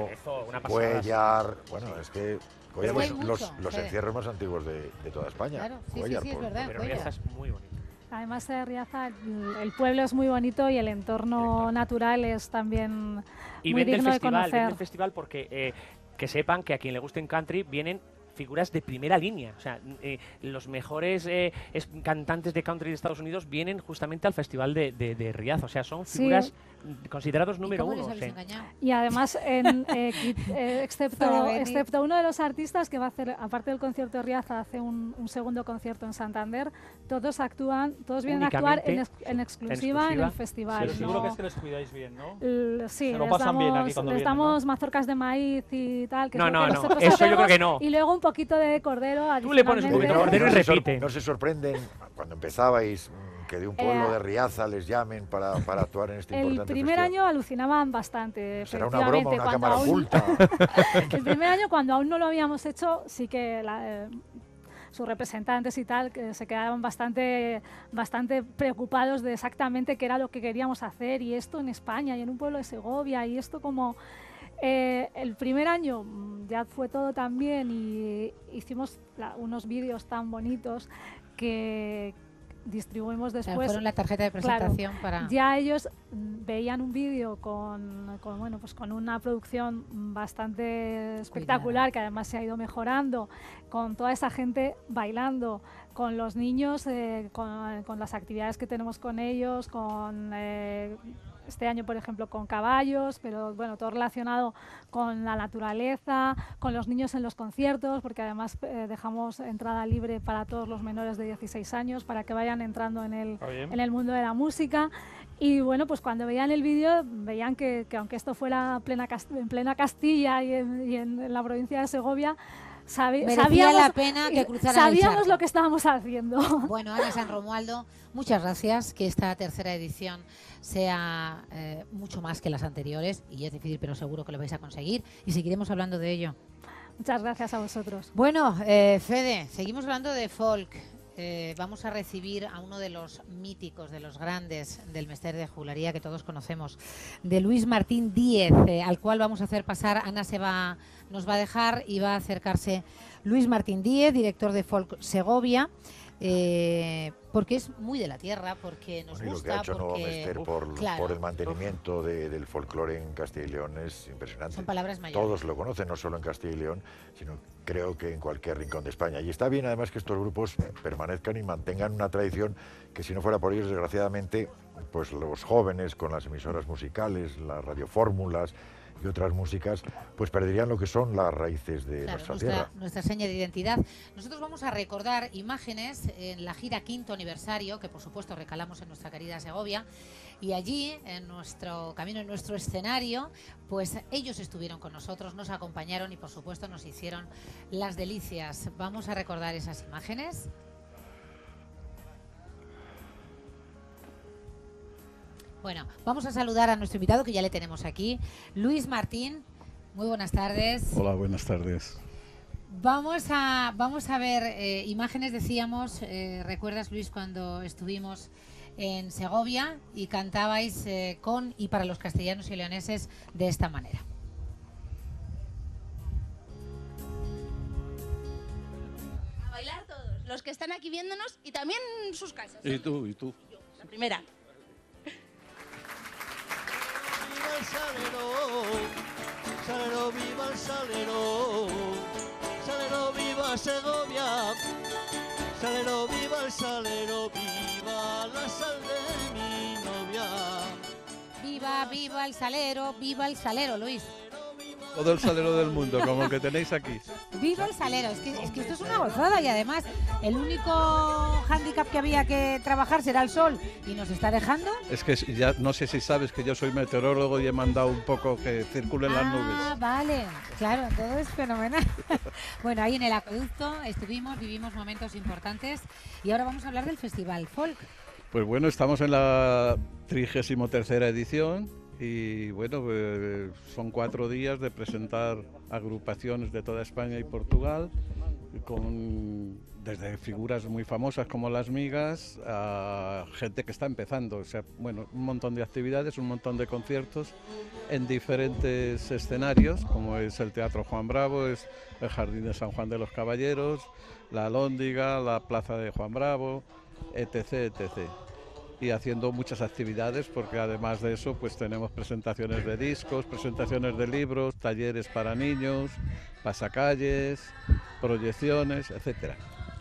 L: Cuellar, bueno, es que Cuellar es los encierros más antiguos de toda España.
A: Claro, sí,
L: Cuellar,
A: es verdad.
N: Pero Riaza es muy bonito.
Q: Además de Riaza, el pueblo es muy bonito y el entorno natural es también muy digno de conocer.
N: Vende el festival porque que sepan que a quien le guste en country vienen figuras de primera línea. O sea, los mejores cantantes de country de Estados Unidos vienen justamente al festival de Riaza. O sea, son figuras considerados número 1.
Q: Y además, excepto uno de los artistas que va a hacer, aparte del concierto de Riaza, hace un segundo concierto en Santander, todos vienen a actuar en exclusiva en el festival.
G: Sí, seguro que es que les cuidáis bien, ¿no?
Q: Sí,
G: se lo pasan bien aquí cuando
Q: les
G: vienen,
Q: damos mazorcas de maíz y tal. Que
N: no, eso yo creo que no.
Q: Y luego un poquito de cordero.
N: Tú le pones un poquito de cordero y repite.
L: ¿No se sorprenden cuando empezabais que de un pueblo de Riaza les llamen para actuar en este importante festival?
Q: El primer año alucinaban bastante.
L: Será una broma, una cámara oculta.
Q: El primer año, cuando aún no lo habíamos hecho, sí que sus representantes y tal, que se quedaban bastante preocupados de exactamente qué era lo que queríamos hacer, y esto en España y en un pueblo de Segovia, y esto como... el primer año ya fue todo tan bien y hicimos unos vídeos tan bonitos que distribuimos después.
A: Fueron la tarjeta de presentación para...
Q: Ya ellos veían un vídeo con una producción bastante espectacular, que además se ha ido mejorando, con toda esa gente bailando, con los niños, con las actividades que tenemos con ellos, con... este año, por ejemplo, con caballos, pero bueno, todo relacionado con la naturaleza, con los niños en los conciertos, porque además dejamos entrada libre para todos los menores de 16 años para que vayan entrando en el mundo de la música. Y bueno, pues cuando veían el vídeo, veían que aunque esto fuera en plena Castilla y en la provincia de Segovia,
A: sabíamos la pena que cruzaran el charco.
Q: Lo que estábamos haciendo.
A: Bueno, Ana San Romualdo, muchas gracias. Que esta tercera edición sea mucho más que las anteriores, y es difícil, pero seguro que lo vais a conseguir, y seguiremos hablando de ello.
Q: Muchas gracias a vosotros.
A: Bueno, Fede, seguimos hablando de folk. Vamos a recibir a uno de los míticos, de los grandes del Mester de Juglaría que todos conocemos, de Luis Martín Díez, al cual vamos a hacer pasar. Ana nos va a dejar y va a acercarse Luis Martín Díez, director de Folk Segovia, porque es muy de la tierra, porque nos gusta.
L: Y lo que ha hecho Nuevo Mester por el mantenimiento del folclore en Castilla y León es impresionante.
A: Son palabras mayores.
L: Todos lo conocen, no solo en Castilla y León, sino creo que en cualquier rincón de España. Y está bien además que estos grupos permanezcan y mantengan una tradición que, si no fuera por ellos, desgraciadamente, pues los jóvenes con las emisoras musicales, las radiofórmulas y otras músicas, pues perderían lo que son las raíces de nuestra tierra.
A: Nuestra seña de identidad. Nosotros vamos a recordar imágenes en la gira 5º aniversario, que por supuesto recalamos en nuestra querida Segovia, y allí, en nuestro camino, en nuestro escenario, pues ellos estuvieron con nosotros, nos acompañaron y por supuesto nos hicieron las delicias. Vamos a recordar esas imágenes. Bueno, vamos a saludar a nuestro invitado, que ya le tenemos aquí, Luis Martín. Muy buenas tardes.
O: Hola, buenas tardes.
A: Vamos a ver imágenes, decíamos, ¿recuerdas, Luis, cuando estuvimos en Segovia y cantabais con y para los castellanos y leoneses de esta manera?
R: A bailar todos, los que están aquí viéndonos y también en sus casas.
O: ¿Y tú? ¿Y tú?
R: La primera.
K: Viva el salero, viva el salero, salero viva Segovia, salero viva el salero, viva la sal de mi novia.
A: Viva el salero, Luis.
O: Todo el salero del mundo, como el que tenéis aquí.
A: Viva el salero, es que esto es una gozada y además el único hándicap que había que trabajar será el sol y nos está dejando.
O: Es que ya no sé si sabes que yo soy meteorólogo y he mandado un poco que circulen las nubes.
A: Ah, vale, claro, todo es fenomenal. Bueno, ahí en el acueducto vivimos momentos importantes y ahora vamos a hablar del Festival Folk.
O: Pues bueno, estamos en la 33ª edición. Y bueno, son 4 días de presentar agrupaciones de toda España y Portugal, desde figuras muy famosas como Las Migas a gente que está empezando. O sea, bueno, un montón de actividades, un montón de conciertos en diferentes escenarios, como es el Teatro Juan Bravo, es el Jardín de San Juan de los Caballeros, la Alhóndiga, la Plaza de Juan Bravo, etc., etc. Y haciendo muchas actividades, porque además de eso pues tenemos presentaciones de discos, presentaciones de libros, talleres para niños, pasacalles, proyecciones, etcétera.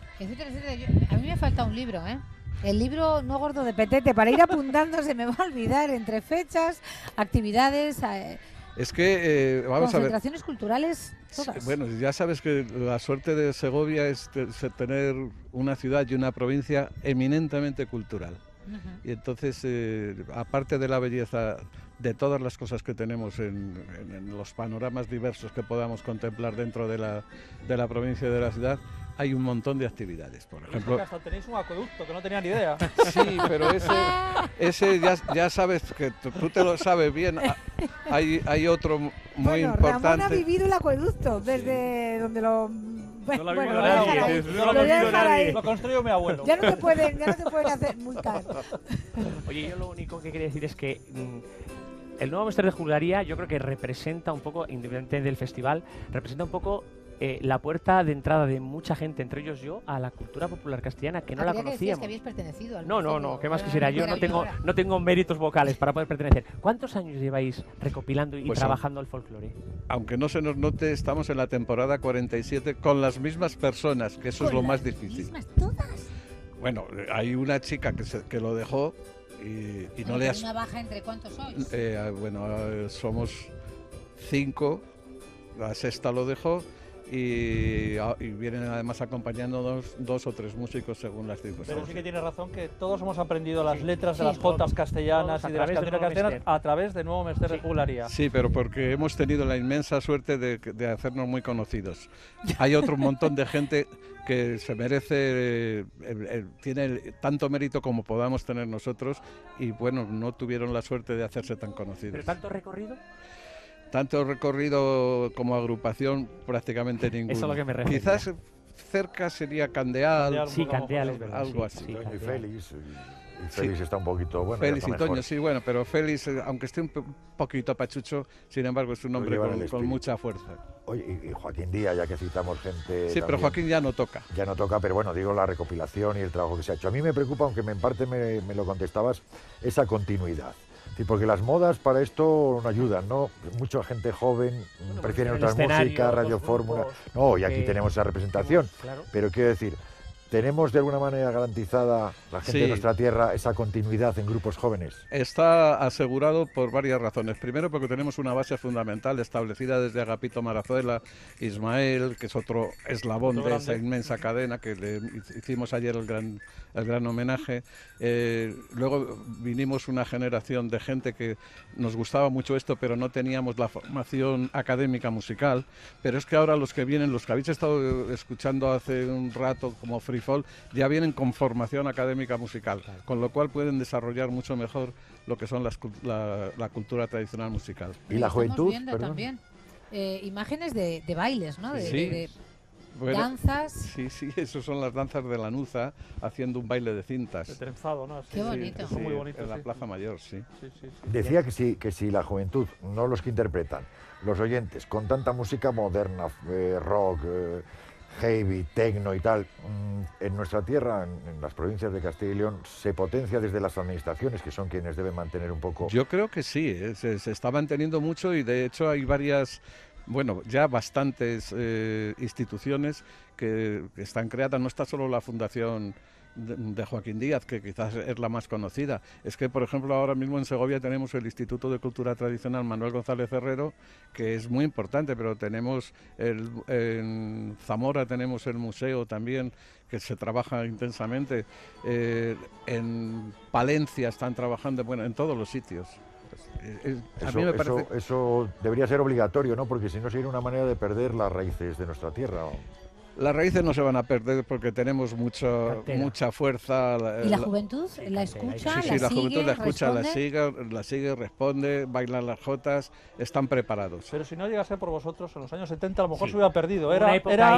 A: A mí me falta un libro, ¿eh? El libro no gordo de petete, para ir apuntando se me va a olvidar entre fechas, actividades,
O: es que, vamos a ver,
A: concentraciones culturales, todas.
O: Bueno, ya sabes que la suerte de Segovia es tener una ciudad y una provincia eminentemente cultural. Y entonces, aparte de la belleza de todas las cosas que tenemos en los panoramas diversos que podamos contemplar dentro de la provincia y de la ciudad, hay un montón de actividades. Por ejemplo,
G: hasta tenéis un acueducto, que no tenía ni idea.
O: Sí, pero ese ya sabes que tú te lo sabes bien. Hay otro muy importante.
A: Ramón ha vivido el acueducto desde donde lo...
G: No lo ha vivido nadie. Lo construyó mi abuelo.
A: Ya no te pueden hacer multar.
N: Oye, yo lo único que quería decir es que el nuevo Máster de Juglaría yo creo que representa un poco, independientemente del festival, representa un poco la puerta de entrada de mucha gente, entre ellos yo, a la cultura popular castellana, que no la conocíamos.
A: Que habíais pertenecido al
N: No, ¿qué más quisiera? Yo no tengo méritos vocales para poder pertenecer. ¿Cuántos años lleváis recopilando y trabajando el folclore?
O: Aunque no se nos note, estamos en la temporada 47 con las mismas personas, que eso es lo más difícil.
A: ¿Todas?
O: Bueno, hay una chica que lo dejó y no le has...
A: ¿Una baja entre cuántos sois?
O: Somos 5, la sexta lo dejó. Y vienen además acompañándonos 2 o 3 músicos según las circunstancias.
G: Pero sí que tiene razón que todos hemos aprendido las letras de las jotas castellanas y de las canciones castellanas a través del nuevo Máster de Juglaría.
O: Sí, pero porque hemos tenido la inmensa suerte de hacernos muy conocidos. Hay otro montón de gente que se merece, tiene tanto mérito como podamos tener nosotros y bueno, no tuvieron la suerte de hacerse tan conocidos.
N: ¿Pero tanto recorrido?
O: Tanto recorrido como agrupación, prácticamente ninguno.
N: Eso es lo que me refiero.
O: Quizás cerca sería Candeal.
N: Sí, Candeal es verdad.
O: Algo así.
L: Toño y Félix. Y Félix está un poquito bueno.
O: Félix y Toño, sí, bueno, pero Félix, aunque esté un poquito pachucho, sin embargo es un hombre con mucha fuerza.
L: Oye, y Joaquín Díaz, ya que citamos gente...
O: Sí, pero Joaquín ya no toca.
L: Ya no toca, pero bueno, digo la recopilación y el trabajo que se ha hecho. A mí me preocupa, aunque en parte me lo contestabas, esa continuidad. Sí, porque las modas para esto no ayudan, ¿no? Mucha gente joven prefiere otras músicas, radiofórmula. No, y aquí tenemos esa representación. Claro. Pero quiero decir, ¿Tenemos de alguna manera garantizada la gente de nuestra tierra esa continuidad en grupos jóvenes?
O: Está asegurado por varias razones. Primero, porque tenemos una base fundamental establecida desde Agapito Marazuela, Ismael, que es otro eslabón de esa inmensa cadena que le hicimos ayer el gran homenaje. Luego vinimos una generación de gente que nos gustaba mucho esto, pero no teníamos la formación académica musical. Pero es que ahora los que vienen, los que habéis estado escuchando hace un rato como Free Folk, ya vienen con formación académica musical, con lo cual pueden desarrollar mucho mejor lo que son la cultura tradicional musical.
L: ¿Y la juventud?
A: Estamos viendo también imágenes de bailes, ¿no? De
O: bueno,
A: danzas.
O: Sí, esas son las danzas de Lanuza, haciendo un baile de cintas.
G: De trenzado, ¿no?
A: Qué bonito.
O: Sí,
G: muy bonito,
O: en la Plaza Mayor, sí.
L: Decía que si la juventud, no los que interpretan, los oyentes, con tanta música moderna, rock, heavy, techno y tal, en nuestra tierra, en las provincias de Castilla y León, se potencia desde las administraciones, que son quienes deben mantener un poco...
O: Yo creo que sí, se está manteniendo mucho y de hecho hay varias... Bueno, ya bastantes instituciones que están creadas. No está solo la Fundación de Joaquín Díaz, que quizás es la más conocida. Es que, por ejemplo, ahora mismo en Segovia tenemos el Instituto de Cultura Tradicional Manuel González Herrero, que es muy importante, pero tenemos en Zamora tenemos el museo también, que se trabaja intensamente. En Palencia están trabajando, bueno, en todos los sitios. A mí me parece...
L: eso debería ser obligatorio, ¿no? Porque si no sería una manera de perder las raíces de nuestra tierra.
O: Las raíces no se van a perder porque tenemos mucha fuerza.
A: ¿Y la juventud la escucha?
O: Sí, la juventud la escucha, la sigue, responde, bailan las jotas, están preparados.
G: Pero si no llegase por vosotros, en los años 70 a lo mejor se hubiera perdido.
N: Era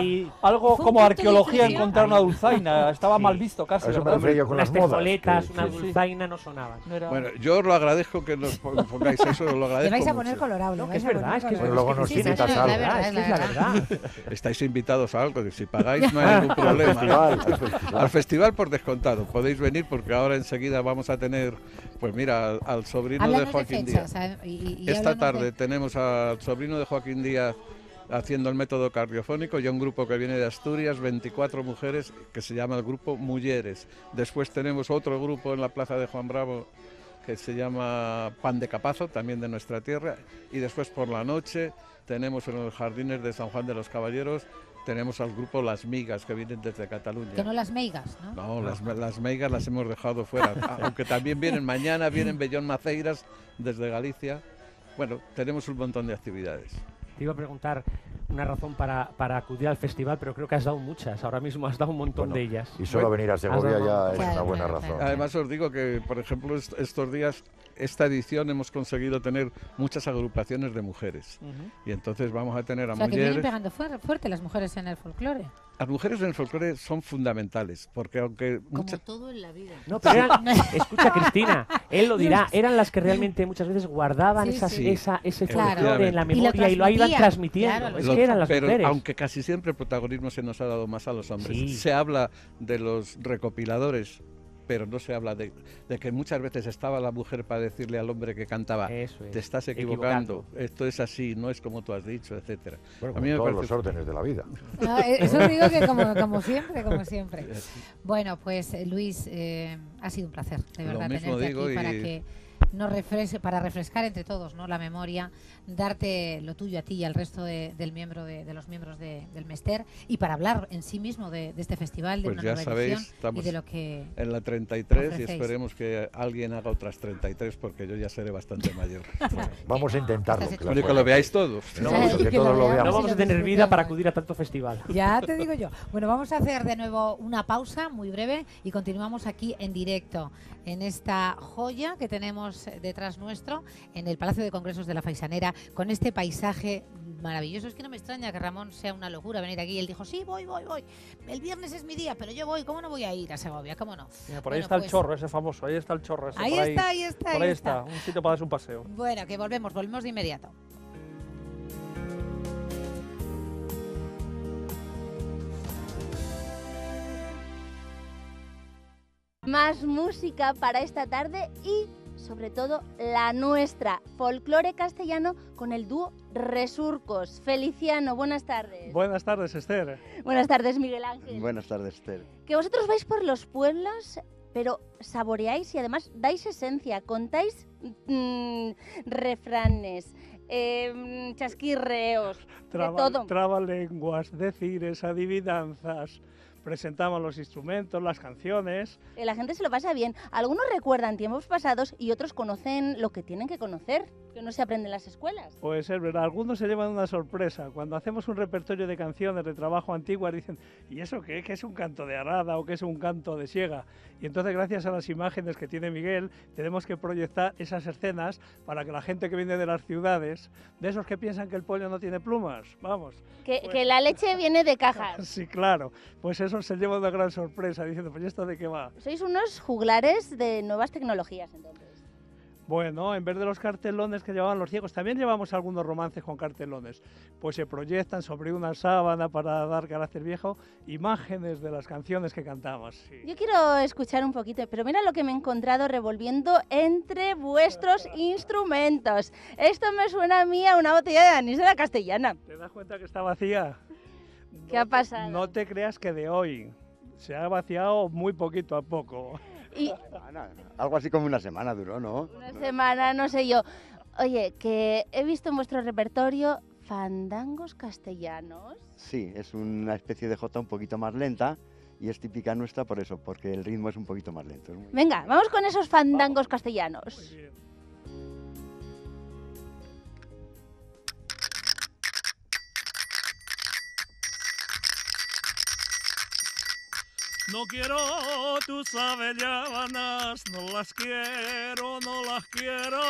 G: algo como arqueología encontrar una dulzaina, estaba mal visto casi.
L: Eso me refería con las modas.
N: Una dulzaina no sonaban.
O: Bueno, yo os lo agradezco que nos pongáis eso, lo agradezco.
A: Te vais a
O: mucho.
A: poner colorado.
N: No, que es verdad, es que
L: luego nos invitas a algo.
A: Es la verdad.
O: Estáis invitados a algo. Si pagáis no hay ningún problema. Al festival por descontado. Podéis venir porque ahora enseguida vamos a tener, pues mira, al sobrino de Joaquín Díaz. Esta tarde tenemos al sobrino de Joaquín Díaz haciendo el método cardiofónico y un grupo que viene de Asturias, 24 mujeres, que se llama el grupo Mujeres. Después tenemos otro grupo en la plaza de Juan Bravo que se llama Pan de Capazo, también de nuestra tierra. Y después por la noche tenemos en los jardines de San Juan de los Caballeros, tenemos al grupo Las Migas, que vienen desde Cataluña.
A: Que no las meigas, ¿no?
O: No, las meigas las hemos dejado fuera, aunque también mañana vienen Bellón Maceiras desde Galicia. Bueno, tenemos un montón de actividades.
N: Te iba a preguntar una razón para acudir al festival, pero creo que has dado muchas. Ahora mismo has dado un montón de ellas.
L: Y solo venir a Segovia ya es una buena razón.
O: Además os digo que, por ejemplo, estos días, esta edición hemos conseguido tener muchas agrupaciones de mujeres. Y entonces vamos a tener a mujeres...
A: que vienen pegando fuerte las mujeres en el folclore.
O: Las mujeres en el folclore son fundamentales, porque aunque...
A: Como todo en la vida.
N: No, pero escucha, Cristina, él lo dirá, eran las que realmente muchas veces guardaban ese folclore en la memoria y lo iban transmitiendo. Claro, es que eran las mujeres.
O: Aunque casi siempre el protagonismo se nos ha dado más a los hombres. Se habla de los recopiladores, pero no se habla de que muchas veces estaba la mujer para decirle al hombre que cantaba, te estás equivocando, esto es así, no es como tú has dicho, etcétera.
L: Bueno, como todos los órdenes de la vida.
A: No, eso digo que como siempre. Bueno, pues Luis, ha sido un placer, de verdad, tenerte aquí para que para refrescar entre todos, ¿no?, la memoria, darte lo tuyo a ti y al resto de los miembros del Mester, y para hablar en sí mismo de este festival, de
O: pues
A: una
O: ya
A: nueva
O: sabéis,
A: edición
O: estamos
A: y de lo que
O: en la 33
A: ofrecéis.
O: Y esperemos que alguien haga otras 33 porque yo ya seré bastante mayor.
L: Vamos a intentarlo.
O: Bueno, que lo veáis todos.
L: No
N: vamos a tener vida para acudir a tanto festival.
A: Ya te digo yo. Bueno, vamos a hacer de nuevo una pausa muy breve y continuamos aquí en directo en esta joya que tenemos detrás nuestro en el Palacio de Congresos de la Faisanera, con este paisaje maravilloso. Es que no me extraña que Ramón sea una locura venir aquí. Él dijo, sí, voy. El viernes es mi día, pero yo voy. ¿Cómo no voy a ir a Segovia? ¿Cómo no?
G: Mira, por ahí está el chorro ese famoso. Ahí está el chorro ese.
A: Ahí está.
G: Por ahí está. Un sitio para darse un paseo.
A: Bueno, que volvemos de inmediato.
I: Más música para esta tarde y sobre todo la nuestra, folclore castellano con el dúo Resurcos. Feliciano, buenas tardes.
G: Buenas tardes, Esther.
I: Buenas tardes, Miguel Ángel.
P: Buenas tardes, Esther.
I: Que vosotros vais por los pueblos, pero saboreáis y además dais esencia, contáis refranes, chasquirreos, de todo.
G: Trabalenguas, decires, adivinanzas. Presentamos los instrumentos, las canciones.
I: La gente se lo pasa bien. Algunos recuerdan tiempos pasados y otros conocen lo que tienen que conocer, que no se aprende en las escuelas.
G: Pues es verdad, algunos se llevan una sorpresa. Cuando hacemos un repertorio de canciones de trabajo antiguas dicen, ¿y eso qué? ¿Qué es un canto de arada o qué es un canto de siega? Y entonces, gracias a las imágenes que tiene Miguel, tenemos que proyectar esas escenas para que la gente que viene de las ciudades, de esos que piensan que el pollo no tiene plumas, vamos.
I: Que la leche viene de cajas.
G: Sí, claro. Pues eso se lleva una gran sorpresa, diciendo, pues ¿esto de qué va?
I: Sois unos juglares de nuevas tecnologías, entonces.
G: Bueno, en vez de los cartelones que llevaban los ciegos, también llevamos algunos romances con cartelones. Pues se proyectan sobre una sábana para dar carácter viejo imágenes de las canciones que cantamos. Sí.
I: Yo quiero escuchar un poquito, pero mira lo que me he encontrado revolviendo entre vuestros instrumentos. Esto me suena a mí a una botella de anís de la Castellana.
G: ¿Te das cuenta que está vacía?
I: ¿Qué ha pasado?
G: No te creas que de hoy. Se ha vaciado muy poquito a poco.
I: Y
P: algo así como una semana duró, ¿no?
I: Una semana, no sé yo. Oye, que he visto en vuestro repertorio fandangos castellanos.
P: Sí, es una especie de jota un poquito más lenta y es típica nuestra por eso, porque el ritmo es un poquito más lento.
I: Venga, vamos con esos fandangos castellanos.
G: Muy bien. No quiero tus avellanas, no las quiero, no las quiero.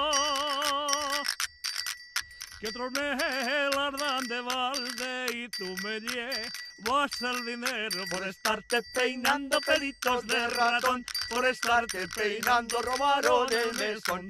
G: Que otros me las dan de balde y tú me llevas el dinero por estarte peinando pelitos de ratón, por estarte peinando robaron el mesón,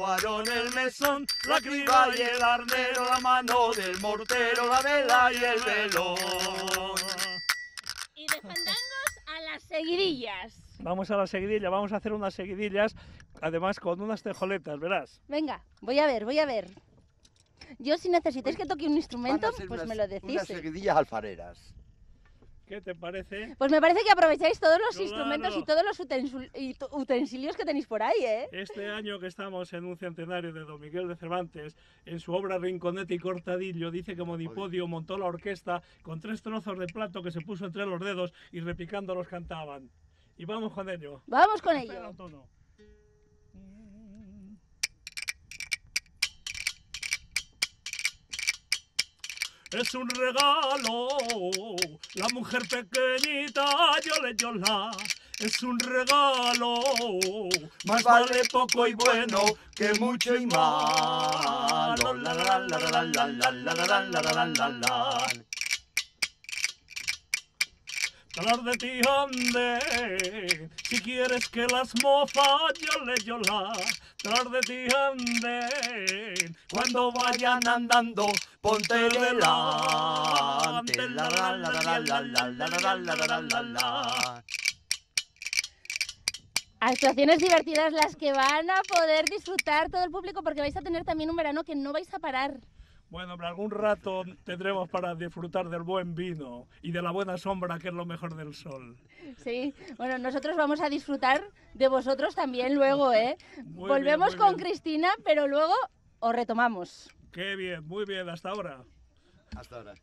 G: la criba y el arnero, la mano del mortero, la vela y el velón.
I: Y de fandangos a las seguidillas.
G: Vamos a la seguidilla, vamos a hacer unas seguidillas, además con unas tejoletas, verás.
I: Venga, voy a ver. Yo si necesitáis que toque un instrumento, pues me lo decís.
P: Unas seguidillas alfareras.
G: ¿Qué te parece?
I: Pues me parece que aprovecháis todos los
G: Claro.
I: instrumentos y todos los utensilios que tenéis por ahí, ¿eh?
G: Este año que estamos en un centenario de Don Miguel de Cervantes, en su obra Rinconete y Cortadillo, dice que Monipodio montó la orquesta con 3 trozos de plato que se puso entre los dedos y repicándolos cantaban. Y vamos con ello.
I: Vamos con
G: Espera
I: ello.
G: un tono. Es un regalo, la mujer pequeñita, yola. Es un regalo, más vale poco y bueno que mucho y malo. La, la, la, la, la, la, la, la, la, la, la, la, la. Hablar de ti ande, si quieres que las mozas yola. Hablar de ti ande, cuando vayan andando, ponte delante. La la la la la la la la la la la.
I: Actuaciones divertidas las que van a poder disfrutar todo el público porque vais a tener también un verano que no vais a parar.
G: Bueno, pero algún rato tendremos para disfrutar del buen vino y de la buena sombra, que es lo mejor del sol.
I: Sí, bueno, nosotros vamos a disfrutar de vosotros también luego, ¿eh? Volvemos
G: muy
I: con
G: bien.
I: Cristina, pero luego os retomamos.
G: Qué bien, muy bien, hasta ahora.
P: Hasta ahora.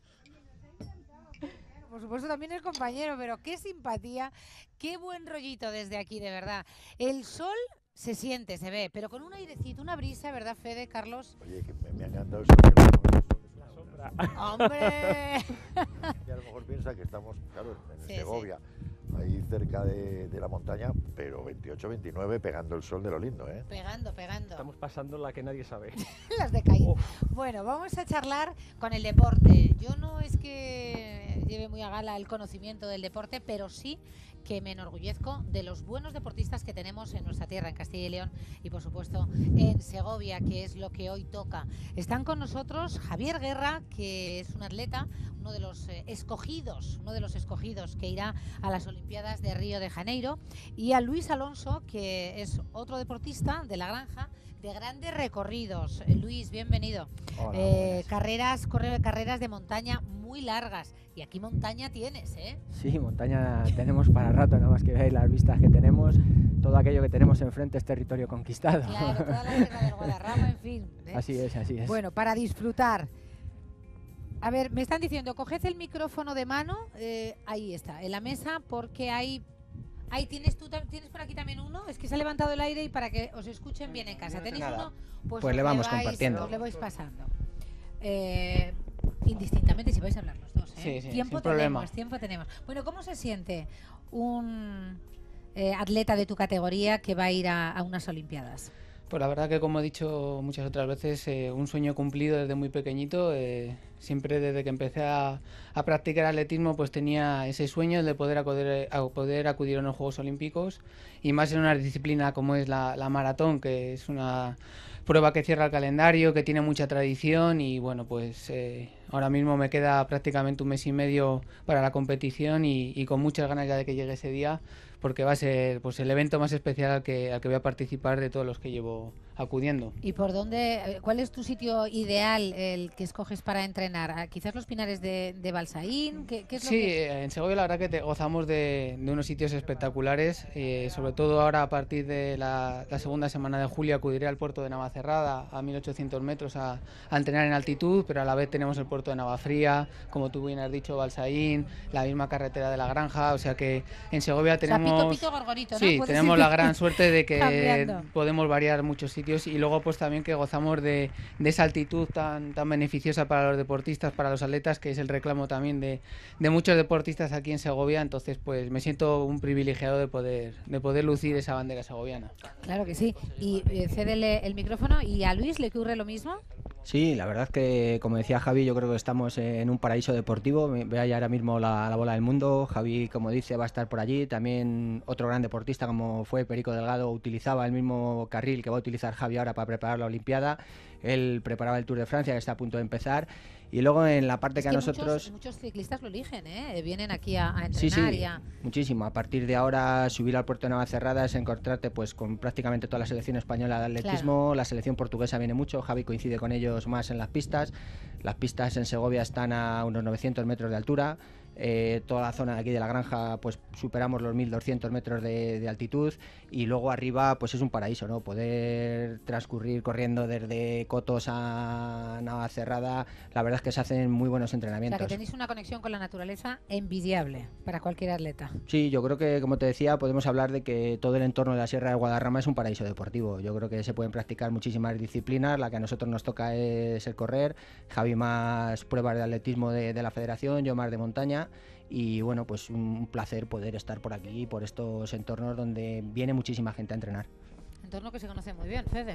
A: Por supuesto también el compañero, pero qué simpatía, qué buen rollito desde aquí, de verdad. El sol se siente, se ve, pero con un airecito, una brisa, ¿verdad, Fede, Carlos?
L: Oye, que me ha encantado eso. La sombra.
A: ¡Hombre!
L: Y a lo mejor piensa que estamos, claro, en
A: Sí,
L: Segovia, ahí cerca de la montaña, pero 28, 29, pegando el sol de lo lindo, ¿eh?
A: Pegando.
N: Estamos pasando la que nadie sabe.
A: Las de caída. Bueno, Bueno, vamos a charlar con el deporte. Yo no es que lleve muy a gala el conocimiento del deporte, pero sí que me enorgullezco de los buenos deportistas que tenemos en nuestra tierra, en Castilla y León, y por supuesto en Segovia, que es lo que hoy toca. Están con nosotros Javier Guerra, que es un atleta, uno de los escogidos que irá a las Olimpiadas de Río de Janeiro, y a Luis Alonso, que es otro deportista de la granja, de grandes recorridos. Luis, bienvenido.
C: Hola,
A: corre carreras de montaña muy largas, y aquí montaña tienes, ¿eh?
C: Sí, montaña tenemos para rato, nada más que veáis las vistas que tenemos, todo aquello que tenemos enfrente es territorio conquistado.
A: Claro, toda la tierra del Guadarrama, en fin. ¿eh?
C: Así es, así es.
A: Bueno, para disfrutar. A ver, me están diciendo, coged el micrófono de mano, ahí está, en la mesa, porque ahí tienes por aquí también uno. Es que se ha levantado el aire y para que os escuchen bien en casa.
C: No
A: ¿Tenéis
C: nada.
A: uno?
C: Pues le vamos compartiendo.
A: Os le vais pasando. Indistintamente si vais a hablar los dos.
C: Sí, sí,
A: tiempo
C: sin problema.
A: Tiempo tenemos. Bueno, ¿cómo se siente un atleta de tu categoría que va a ir a unas Olimpiadas?
T: Pues la verdad que, como he dicho muchas otras veces, un sueño cumplido desde muy pequeñito. Siempre desde que empecé a practicar atletismo pues tenía ese sueño de poder acudir a unos Juegos Olímpicos, y más en una disciplina como es la maratón, que es una prueba que cierra el calendario, que tiene mucha tradición, y bueno, pues ahora mismo me queda prácticamente un mes y medio para la competición, y con muchas ganas ya de que llegue ese día, porque va a ser pues el evento más especial al que voy a participar de todos los que llevo acudiendo.
A: ¿Y por dónde, cuál es tu sitio ideal, el que escoges para entrenar? ¿Quizás los Pinares de Balsaín? ¿Qué es
T: sí,
A: lo que...
T: en Segovia la verdad que gozamos de unos sitios espectaculares, sobre todo ahora a partir de la segunda semana de julio acudiré al puerto de Navacerrada a 1800 metros a entrenar en altitud, pero a la vez tenemos el puerto de Navafría, como tú bien has dicho, Balsaín, la misma carretera de la granja, o sea que en Segovia tenemos...
A: O sea, pito, gorgonito, ¿no?
T: Sí, tenemos la gran suerte de que
A: cambiando.
T: Podemos variar muchos sitios, y luego pues también que gozamos de esa altitud tan beneficiosa para los deportistas, para los atletas, que es el reclamo también de muchos deportistas aquí en Segovia. Entonces pues me siento un privilegiado de poder lucir esa bandera segoviana.
A: Claro que sí. Y cédele el micrófono. ¿Y a Luis le ocurre lo mismo?
C: Sí, la verdad que, como decía Javi, yo creo que estamos en un paraíso deportivo. Vea ya ahora mismo la bola del mundo. Javi, como dice, va a estar por allí. También otro gran deportista como fue Perico Delgado utilizaba el mismo carril que va a utilizar Javi ahora para preparar la Olimpiada. Él preparaba el Tour de Francia, que está a punto de empezar. Y luego en la parte que a nosotros...
A: Muchos ciclistas lo eligen, ¿eh? Vienen aquí a entrenar.
C: Sí, muchísimo. A partir de ahora, subir al puerto de Navacerrada es encontrarte pues con prácticamente toda la selección española de atletismo. Claro. La selección portuguesa viene mucho. Javi coincide con ellos más en las pistas. Las pistas en Segovia están a unos 900 metros de altura. Toda la zona de aquí de la granja pues superamos los 1200 metros de altitud, y luego arriba pues es un paraíso, ¿no? Poder transcurrir corriendo desde Cotos a Navacerrada, la verdad es que se hacen muy buenos entrenamientos.
A: O sea, que tenéis una conexión con la naturaleza envidiable para cualquier atleta.
C: Sí, yo creo que, como te decía, podemos hablar de que todo el entorno de la Sierra de Guadarrama es un paraíso deportivo. Yo creo que se pueden practicar muchísimas disciplinas. La que a nosotros nos toca es el correr, Javi más pruebas de atletismo de la federación, yo más de montaña. Y bueno, pues un placer poder estar por aquí, por estos entornos donde viene muchísima gente a entrenar.
A: Entorno que se conoce muy bien, Fede.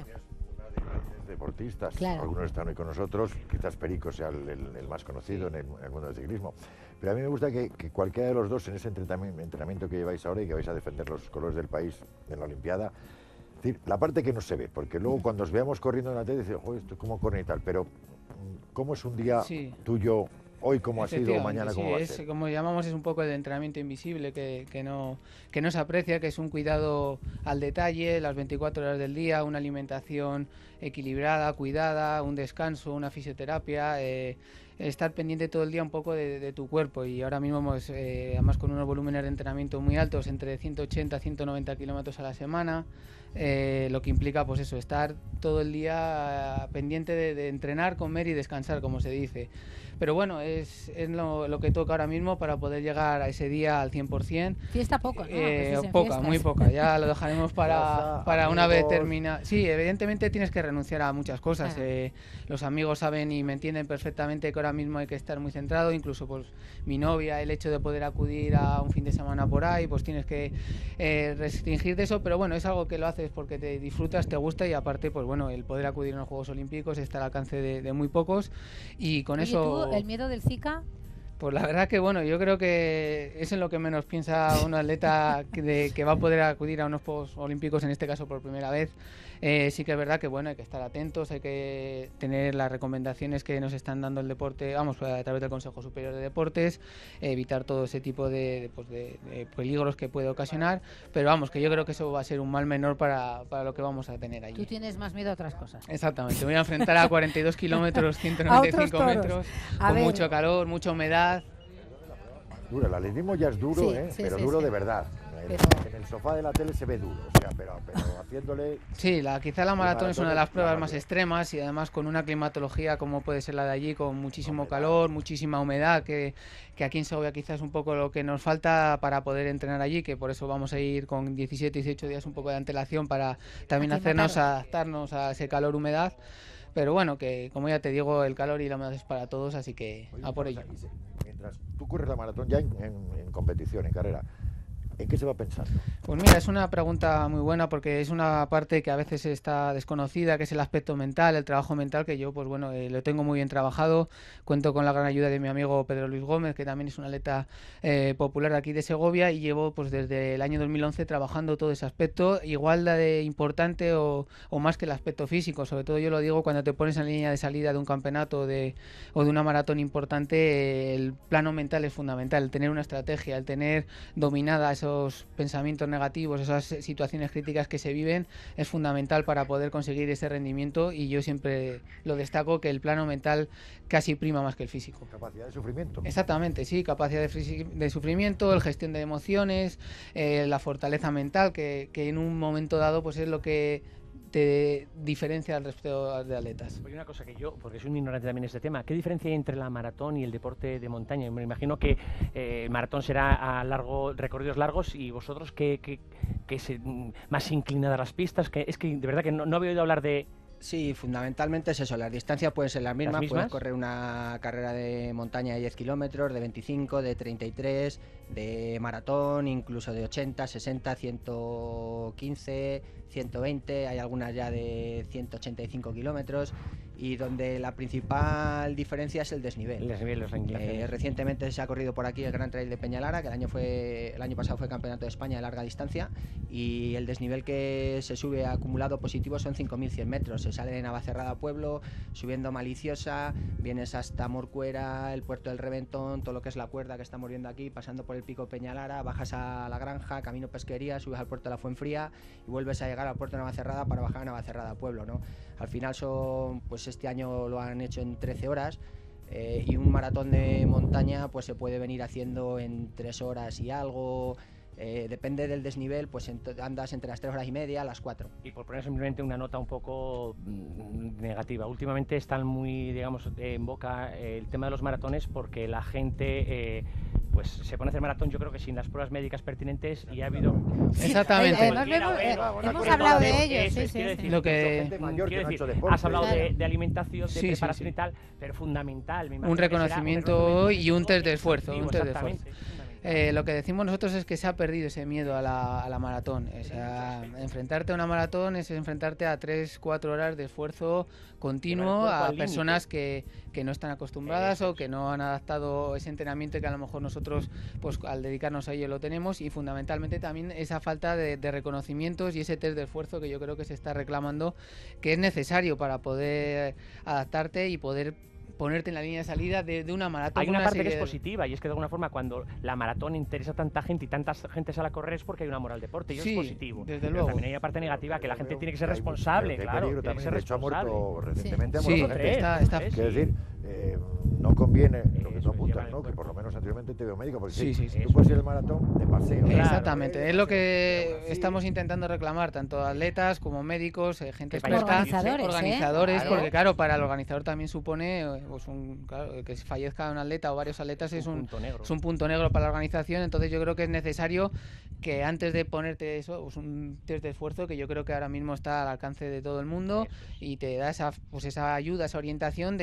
L: Deportistas,
A: claro.
L: Algunos están hoy con nosotros, quizás Perico sea el más conocido en el mundo del ciclismo, pero a mí me gusta que cualquiera de los dos en ese entrenamiento que lleváis ahora y que vais a defender los colores del país en la Olimpiada, es decir, la parte que no se ve, porque luego cuando os veamos corriendo en la tele, dices, joder, esto cómo corren y tal, pero ¿cómo es un día tuyo? Hoy cómo ha sido, mañana cómo va a ser.
T: Como llamamos, es un poco el entrenamiento invisible que no se aprecia, que es un cuidado al detalle, las 24 horas del día, una alimentación equilibrada, cuidada, un descanso, una fisioterapia, estar pendiente todo el día un poco de tu cuerpo. Y ahora mismo, además con unos volúmenes de entrenamiento muy altos, entre 180 y 190 kilómetros a la semana, lo que implica pues eso, estar todo el día pendiente de entrenar, comer y descansar, como se dice. Pero bueno, es lo que toca ahora mismo para poder llegar a ese día al 100%.
A: Fiesta poco, ¿no?
T: Poca, muy poca. Ya lo dejaremos para una vez termina. Sí, evidentemente tienes que renunciar a muchas cosas. Claro. Los amigos saben y me entienden perfectamente que ahora mismo hay que estar muy centrado. Incluso pues mi novia, el hecho de poder acudir a un fin de semana por ahí, pues tienes que restringir de eso. Pero bueno, es algo que lo haces haces porque te disfrutas, te gusta y aparte, pues bueno, el poder acudir a los Juegos Olímpicos está al alcance de muy pocos y con
A: Oye,
T: eso...
A: ¿tú, el miedo del Zika?
T: Pues la verdad que bueno, yo creo que es en lo que menos piensa un atleta que va a poder acudir a unos Juegos Olímpicos, en este caso por primera vez. Sí que es verdad que bueno, hay que estar atentos, hay que tener las recomendaciones que nos están dando el deporte, vamos, a través del Consejo Superior de Deportes, evitar todo ese tipo de peligros que puede ocasionar, pero vamos, que yo creo que eso va a ser un mal menor para lo que vamos a tener allí.
A: Tú tienes más miedo a otras cosas.
T: Exactamente, me voy a enfrentar a 42 kilómetros, 195 metros, con mucho calor, mucha humedad.
L: Duro, el atletismo ya es duro,
T: Sí, sí,
L: pero
T: sí,
L: duro
T: sí.
L: de verdad. En el sofá de la tele se ve duro, o sea, pero haciéndole...
T: Sí, quizá la maratón es una de las pruebas más
L: maratón.
T: extremas y además con una climatología como puede ser la de allí, con muchísimo calor, muchísima humedad, que aquí en Segovia quizás es un poco lo que nos falta para poder entrenar allí, que por eso vamos a ir con 17, 18 días un poco de antelación para también adaptarnos a ese calor-humedad. Pero bueno, que como ya te digo, el calor y la humedad es para todos, así que a por ello.
L: Mientras tú corres la maratón ya en competición, en carrera, ¿en qué se va pensando?
T: Pues mira, es una pregunta muy buena porque es una parte que a veces está desconocida, que es el aspecto mental, el trabajo mental, que yo pues bueno, lo tengo muy bien trabajado. Cuento con la gran ayuda de mi amigo Pedro Luis Gómez, que también es un atleta popular de aquí de Segovia, y llevo pues desde el año 2011 trabajando todo ese aspecto, igual de importante o más que el aspecto físico. Sobre todo yo lo digo cuando te pones en la línea de salida de un campeonato o de una maratón importante, el plano mental es fundamental, el tener una estrategia, el tener dominada esos pensamientos negativos, esas situaciones críticas que se viven, es fundamental para poder conseguir ese rendimiento, y yo siempre lo destaco, que el plano mental casi prima más que el físico.
L: Capacidad de sufrimiento.
T: Exactamente, sí, capacidad de sufrimiento, el gestión de emociones, la fortaleza mental, que en un momento dado pues es lo que te diferencia del resto de atletas.
N: Oye, una cosa que yo, porque soy un ignorante también en este tema, ¿qué diferencia hay entre la maratón y el deporte de montaña? Me imagino que el maratón será a recorridos largos, y vosotros que más inclinada a las pistas, que es que de verdad que no había oído hablar de...
C: Sí, fundamentalmente es eso, las distancias pueden ser las mismas,
N: mismas?
C: puedes correr una carrera de montaña de 10 kilómetros, de 25, de 33, de maratón, incluso de 80, 60, 115, 120, hay algunas ya de 185 kilómetros, y donde la principal diferencia es el desnivel.
N: El desnivel, los inclinaciones.
C: Recientemente se ha corrido por aquí el Gran Trail de Peñalara, que el año pasado fue campeonato de España de larga distancia, y el desnivel que se sube acumulado positivo son 5.100 metros. Se sale de Navacerrada Pueblo, subiendo Maliciosa, vienes hasta Morcuera, el puerto del Reventón, todo lo que es la cuerda que estamos viendo aquí, pasando por el pico Peñalara, bajas a la granja, camino Pesquería, subes al puerto de la Fuenfría y vuelves a llegar al puerto de Navacerrada para bajar a Navacerrada Pueblo, ¿no? Al final pues este año lo han hecho en 13 horas. Y un maratón de montaña pues se puede venir haciendo en 3 horas y algo. Depende del desnivel, pues andas entre las 3 horas y media a las 4.
N: Y por poner simplemente una nota un poco negativa, últimamente están muy, digamos, en boca el tema de los maratones, porque la gente pues se pone a hacer maratón, yo creo que sin las pruebas médicas pertinentes, y ha habido...
T: Exactamente.
A: Hemos hablado de ello, sí, sí.
N: Decir,
T: Lo que...
N: gente mayor que no ha hecho deporte. Has hablado de alimentación, de preparación y tal, pero fundamental. Me imagino
T: Un reconocimiento y un test de esfuerzo.
N: Exactamente.
T: Lo que decimos nosotros es que se ha perdido ese miedo a la maratón. O sea, enfrentarte a una maratón es enfrentarte a 3-4 horas de esfuerzo continuo a personas que no están acostumbradas o que no han adaptado ese entrenamiento, que a lo mejor nosotros pues al dedicarnos a ello lo tenemos, y fundamentalmente también esa falta de reconocimientos y ese test de esfuerzo que yo creo que se está reclamando, que es necesario para poder adaptarte y poder ponerte en la línea de salida de una maratón.
N: Hay una parte que es positiva, y es que de alguna forma cuando la maratón interesa a tanta gente y tanta gente sale a correr es porque hay un amor al deporte, y eso es positivo.
T: Desde luego.
N: También hay una parte negativa, que la gente tiene que ser responsable, claro.
L: Peligro también, de hecho ha muerto recientemente,
T: Sí,
L: está. Quiero decir, no conviene lo que tú apuntas, ¿no? Que por lo menos anteriormente te veo médico, porque tú puedes ir al maratón de paseo.
T: Exactamente, es lo que estamos intentando reclamar, tanto atletas como médicos, gente experta, organizadores, porque claro, para el organizador también supone pues que fallezca un atleta o varios atletas es un punto negro para la organización. Entonces yo creo que es necesario que antes de ponerte eso, pues un test de esfuerzo que yo creo que ahora mismo está al alcance de todo el mundo y te da esa ayuda, esa orientación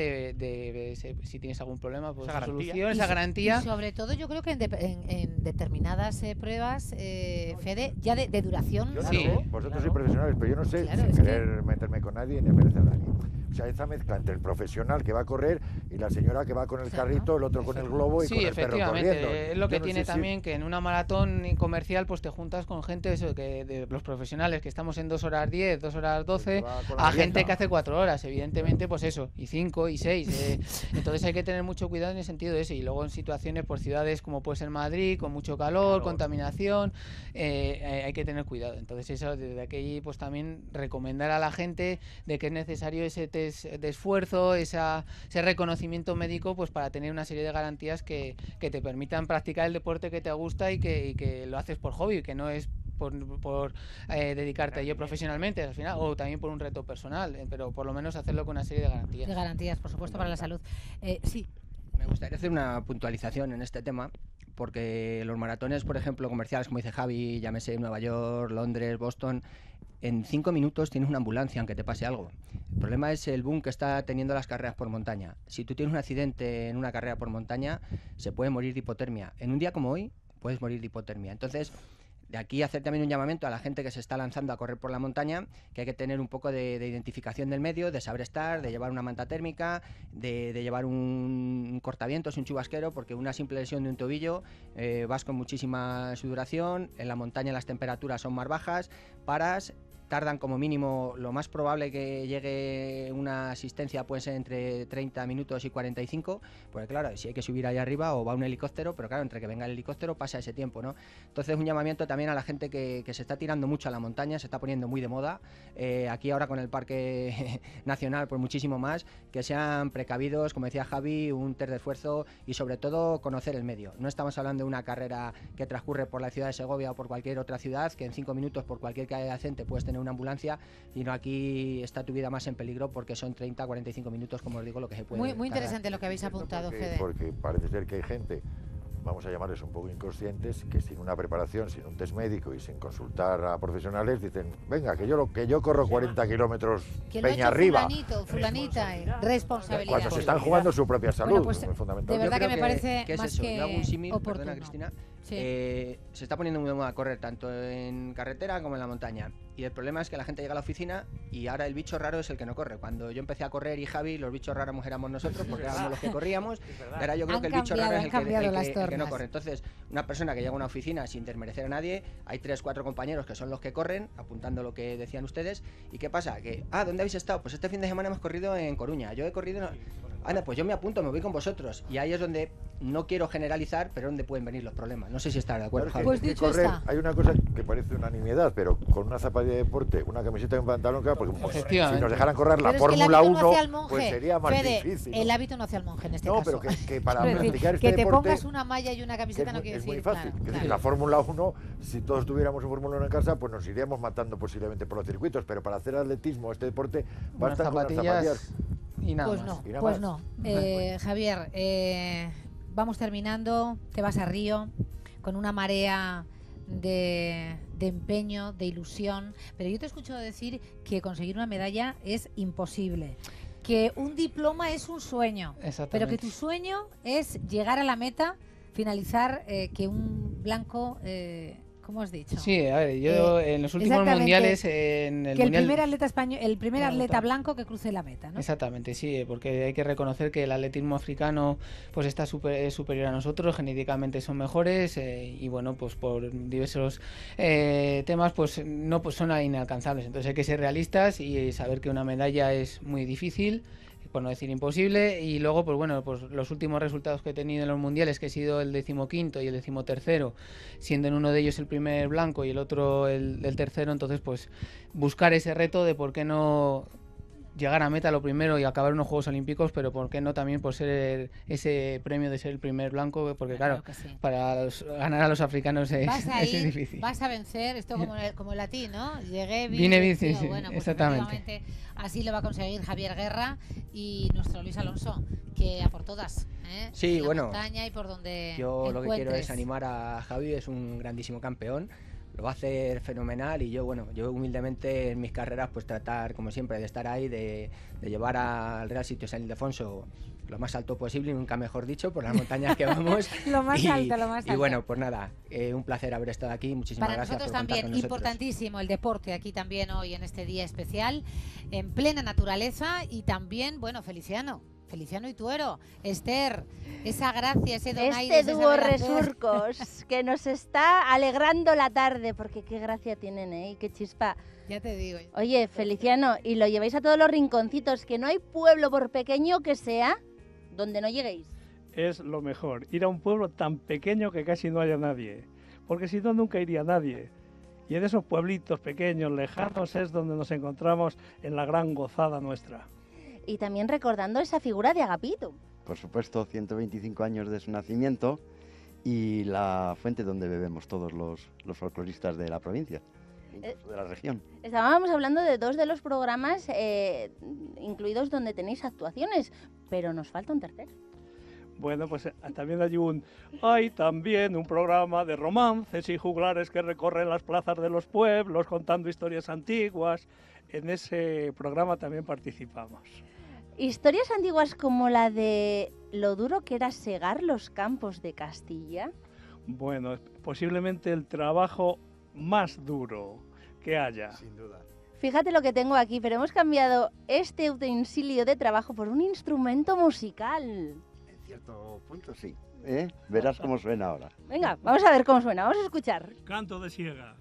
T: de si tienes algún problema, pues esa solución, esa garantía.
A: Y sobre todo yo creo que en determinadas pruebas, Fede, ya de duración.
L: Vosotros sois profesionales, pero yo no sé, sin querer meterme con nadie ni merecer a nadie. O sea, esa mezcla entre el profesional que va a correr y la señora que va con el carrito, el otro con el globo y con el perro corriendo.
T: Sí, efectivamente. Es lo que tiene también que en una maratón comercial pues te juntas con gente de los profesionales que estamos en 2 horas 10, 2 horas 12, a gente que hace 4 horas, evidentemente, pues eso, y 5 y 6. Entonces hay que tener mucho cuidado en el sentido ese. Y luego en situaciones por ciudades como puede ser Madrid, con mucho calor, contaminación, hay que tener cuidado. Entonces eso, desde aquí pues también recomendar a la gente de que es necesario ese test de esfuerzo, ese reconocimiento médico, pues para tener una serie de garantías que te permitan practicar el deporte que te gusta y que lo haces por hobby, que no es por dedicarte a ello profesionalmente al final, o también por un reto personal, pero por lo menos hacerlo con una serie de garantías.
A: De garantías, por supuesto, para la salud. Sí.
C: Me gustaría hacer una puntualización en este tema, porque los maratones, por ejemplo, comerciales, como dice Javi, llámese Nueva York, Londres, Boston, en 5 minutos tienes una ambulancia aunque te pase algo. El problema es el boom que está teniendo las carreras por montaña. Si tú tienes un accidente en una carrera por montaña, se puede morir de hipotermia. En un día como hoy, puedes morir de hipotermia. Entonces, de aquí hacer también un llamamiento a la gente que se está lanzando a correr por la montaña, que hay que tener un poco de identificación del medio, de saber estar, de llevar una manta térmica, de llevar un cortavientos, un chubasquero, porque una simple lesión de un tobillo, vas con muchísima sudoración, en la montaña las temperaturas son más bajas, paras, tardan como mínimo, lo más probable que llegue una asistencia puede ser entre 30 minutos y 45, porque claro, si hay que subir allá arriba o va un helicóptero, pero claro, entre que venga el helicóptero pasa ese tiempo, ¿no? Entonces un llamamiento también a la gente que se está tirando mucho a la montaña, se está poniendo muy de moda, aquí ahora con el Parque Nacional pues muchísimo más, que sean precavidos, como decía Javi, un test de esfuerzo y sobre todo conocer el medio. No estamos hablando de una carrera que transcurre por la ciudad de Segovia o por cualquier otra ciudad, que en 5 minutos por cualquier calle adyacente puedes tener una ambulancia, sino aquí está tu vida más en peligro porque son 30, 45 minutos, como os digo, lo que se puede.
A: Muy interesante lo que habéis apuntado, Fede.
L: Porque parece ser que hay gente, vamos a llamarles un poco inconscientes, que sin una preparación, sin un test médico y sin consultar a profesionales dicen, venga, que yo corro 40 kilómetros peña arriba.
A: Fulanita, responsabilidad.
L: Cuando se están jugando su propia salud,
A: pues,
L: es fundamental.
A: De verdad que me parece
C: ¿qué es
A: más
C: eso?
A: que
C: Yo hago un símil,
A: oportuno.
C: perdona Cristina,
A: Sí.
C: se está poniendo muy de moda correr tanto en carretera como en la montaña. Y el problema es que la gente llega a la oficina y ahora el bicho raro es el que no corre. Cuando yo empecé a correr y Javi, los bichos raros éramos nosotros porque éramos los que corríamos. Ahora yo creo que el bicho raro es el que no corre. Entonces, una persona que llega a una oficina sin desmerecer a nadie, hay 3, 4 compañeros que son los que corren, apuntando lo que decían ustedes. ¿Y qué pasa? Que, ¿dónde habéis estado? Pues este fin de semana hemos corrido en Coruña. Yo he corrido... Anda, pues yo me apunto, me voy con vosotros. Y ahí es donde no quiero generalizar, pero donde pueden venir los problemas. No sé si estará de acuerdo, Javi.
A: Pues dicho
L: correr,
A: está.
L: hay una cosa que parece una nimiedad, pero con una zapatilla de deporte, una camiseta y un pantalón, claro, porque si nos dejaran correr la Fórmula 1, pues sería más difícil, ¿no?
A: El hábito no hace al monje en este
L: caso.
A: No,
L: pero que para practicar este
A: que te
L: deporte,
A: pongas una malla y una camiseta no quiere
L: es
A: decir...
L: muy fácil.
A: Claro,
L: Decir, la Fórmula 1, si todos tuviéramos un Fórmula 1 en casa, pues nos iríamos matando posiblemente por los circuitos, pero para hacer atletismo, este deporte, basta con las zapatillas
T: y nada
A: pues
T: más.
A: Pues no. Javier, vamos terminando, te vas a Río con una marea de empeño, de ilusión, pero yo te he escuchado decir que conseguir una medalla es imposible, que un diploma es un sueño, pero que tu sueño es llegar a la meta, finalizar, que un blanco... ¿Cómo has dicho?
T: Sí, a ver, yo en los últimos mundiales... En el
A: que
T: mundial...
A: el primer atleta español, el primer atleta blanco que cruce la meta, ¿no?
T: Exactamente, sí, porque hay que reconocer que el atletismo africano pues está es superior a nosotros, genéticamente son mejores y bueno, pues por diversos temas pues no pues son inalcanzables. Entonces hay que ser realistas y saber que una medalla es muy difícil, por no decir imposible, y luego pues bueno, pues los últimos resultados que he tenido en los mundiales, que he sido el 15º y el 13º, siendo en uno de ellos el primer blanco y el otro el tercero, entonces pues buscar ese reto de por qué no llegar a meta lo primero y acabar unos Juegos Olímpicos, pero ¿por qué no también por ser ese premio de ser el primer blanco? Porque claro, sí, para ganar a los africanos es difícil.
A: Vas a vencer, esto como el latín, ¿no? Llegué,
T: vine, sí,
A: bueno, pues
T: exactamente.
A: Así lo va a conseguir Javier Guerra y nuestro Luis Alonso, que a por todas,
C: Sí,
A: en
C: bueno,
A: la montaña y por donde
C: yo
A: encuentres.
C: Lo que quiero es animar a Javi, es un grandísimo campeón, lo va a hacer fenomenal y yo humildemente en mis carreras pues tratar como siempre de estar ahí, de llevar al Real Sitio San Ildefonso lo más alto posible, nunca mejor dicho, por las montañas que vamos.
A: Lo más alto.
C: Y bueno, pues nada, un placer haber estado aquí, muchísimas gracias.
A: Para nosotros también, importantísimo el deporte aquí también hoy en este día especial, en plena naturaleza y también, bueno, Feliciano y Tuero, Esther, esa gracia, ese donaire.
I: Este dúo Resurcos que nos está alegrando la tarde, porque qué gracia tienen, y qué chispa.
A: Ya te digo.
I: Oye, Feliciano, y lo lleváis a todos los rinconcitos, que no hay pueblo, por pequeño que sea, donde no lleguéis.
D: Es lo mejor, ir a un pueblo tan pequeño que casi no haya nadie, porque si no, nunca iría nadie. Y en esos pueblitos pequeños, lejanos, es donde nos encontramos en la gran gozada nuestra.
I: Y también recordando esa figura de Agapito.
P: Por supuesto, 125 años de su nacimiento y la fuente donde bebemos todos los folcloristas de la provincia, incluso de la región.
I: Estábamos hablando de dos de los programas incluidos donde tenéis actuaciones, pero nos falta un tercero.
D: Bueno, pues también hay también un programa de romances y juglares que recorren las plazas de los pueblos contando historias antiguas. En ese programa también participamos.
I: Historias antiguas como la de lo duro que era segar los campos de Castilla.
D: Bueno, posiblemente el trabajo más duro que haya.
L: Sin duda.
I: Fíjate lo que tengo aquí, pero hemos cambiado este utensilio de trabajo por un instrumento musical.
P: En cierto punto sí. Verás cómo suena ahora.
I: Venga, vamos a ver cómo suena, vamos a escuchar.
D: Canto de siega.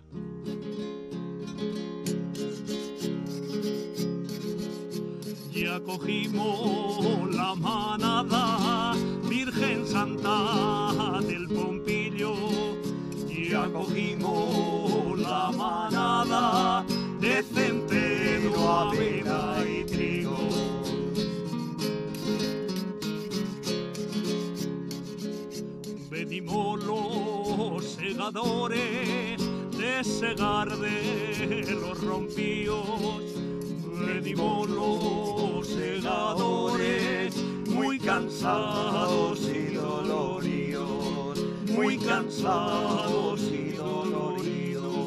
K: Ya cogimos la manada, Virgen Santa del Pompillo. Ya cogimos la manada de centeno, avena y trigo. Venimos los segadores de segar de los rompíos. Venimos los segadores muy cansados y doloridos, muy cansados y doloridos.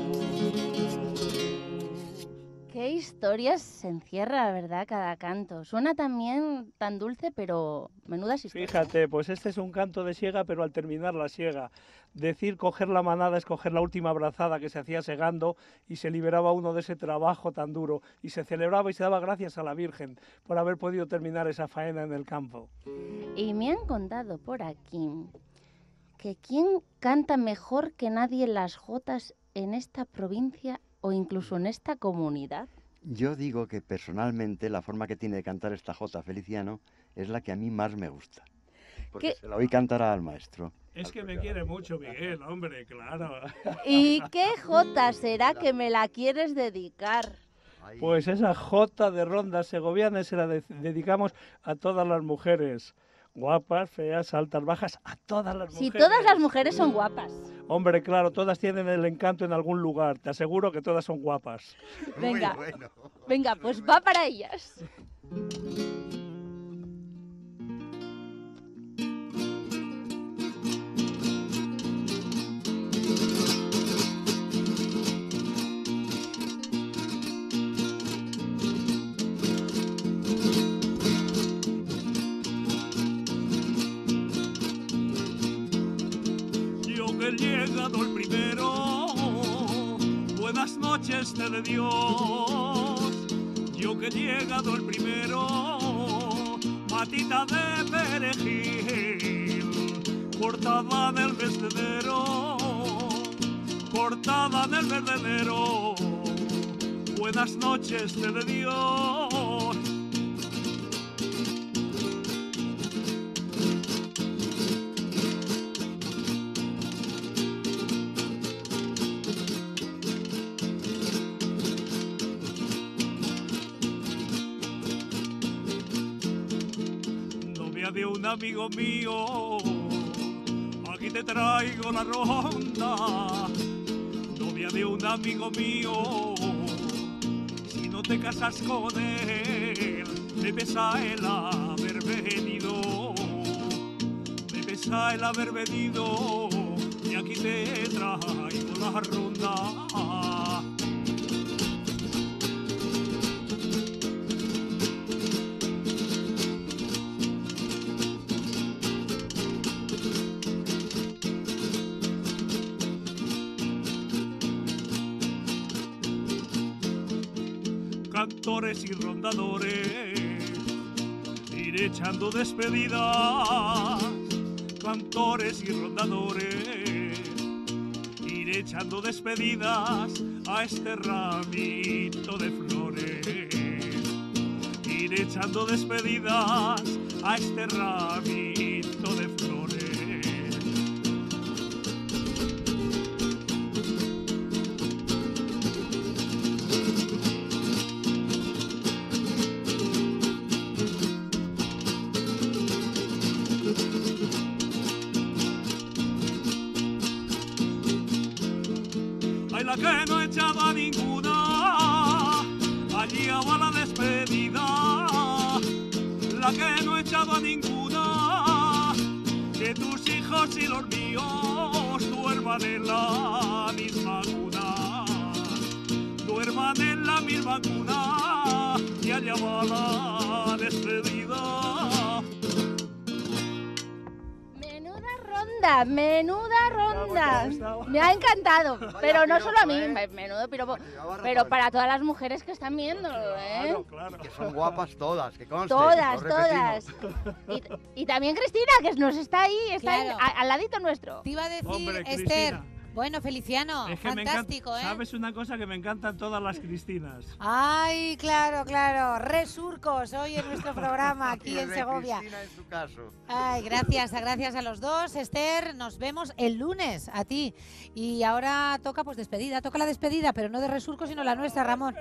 I: Qué historias se encierra, ¿verdad? Cada canto. Suena también tan dulce, pero menudas historias.
D: Fíjate, pues este es un canto de siega, pero al terminar la siega. Decir coger la manada es coger la última brazada que se hacía segando y se liberaba uno de ese trabajo tan duro y se celebraba y se daba gracias a la Virgen por haber podido terminar esa faena en el campo.
I: Y me han contado por aquí que quién canta mejor que nadie las jotas en esta provincia o incluso en esta comunidad.
P: Yo digo que personalmente la forma que tiene de cantar esta jota Feliciano es la que a mí más me gusta. Porque se la oí cantar al maestro.
D: Es que me quiere mucho Miguel, hombre, claro.
I: ¿Y qué jota será que me la quieres dedicar?
D: Pues esa jota de rondas segovianas se la dedicamos a todas las mujeres. Guapas, feas, altas, bajas, a todas las mujeres.
I: Si todas las mujeres son guapas.
D: Hombre, claro, todas tienen el encanto en algún lugar. Te aseguro que todas son guapas.
I: Venga, venga, pues va para ellas.
K: Llegado el primero, buenas noches te de Dios. Yo que he llegado el primero, matita de perejil, cortada en el mes de enero, cortada en el mes de enero. Buenas noches te de Dios.
M: novia de un amigo mío, aquí te traigo la ronda. Novia de un amigo mío, si no te casas con él, me pesa el haber venido. Me pesa el haber venido y aquí te traigo la ronda. Cantores y rondadores, iré echando despedidas. Cantores y rondadores, iré echando despedidas a este ramito de flores. Iré echando despedidas a este ramito de flores. La que no he echado a ninguna, allí va la despedida. La que no he echado a ninguna, que tus hijos y los míos duerman en la misma cuna. Duerman en la misma cuna y allá va la despedida.
I: Menuda ronda. Me ha encantado, pero no solo a mí, menudo piropo, pero para todas las mujeres que están viéndolo, ¿eh?
U: Claro. Que son guapas todas, que conste.
I: Todas. Y también Cristina, que nos está ahí,
A: Claro.
I: al ladito nuestro.
A: Te iba a decir,
D: Hombre,
A: Esther.
D: Cristina.
A: Bueno, Feliciano,
D: Es que
A: fantástico,
D: me encanta, ¿sabes una cosa? Que me encantan todas las Cristinas.
V: Ay, claro, resurcos hoy en nuestro programa aquí en Segovia.
U: Cristina en su caso.
A: Ay, gracias a los dos, Esther, nos vemos el lunes a ti. Y ahora toca toca la despedida, pero no de Resurcos, sino la nuestra, Ramón.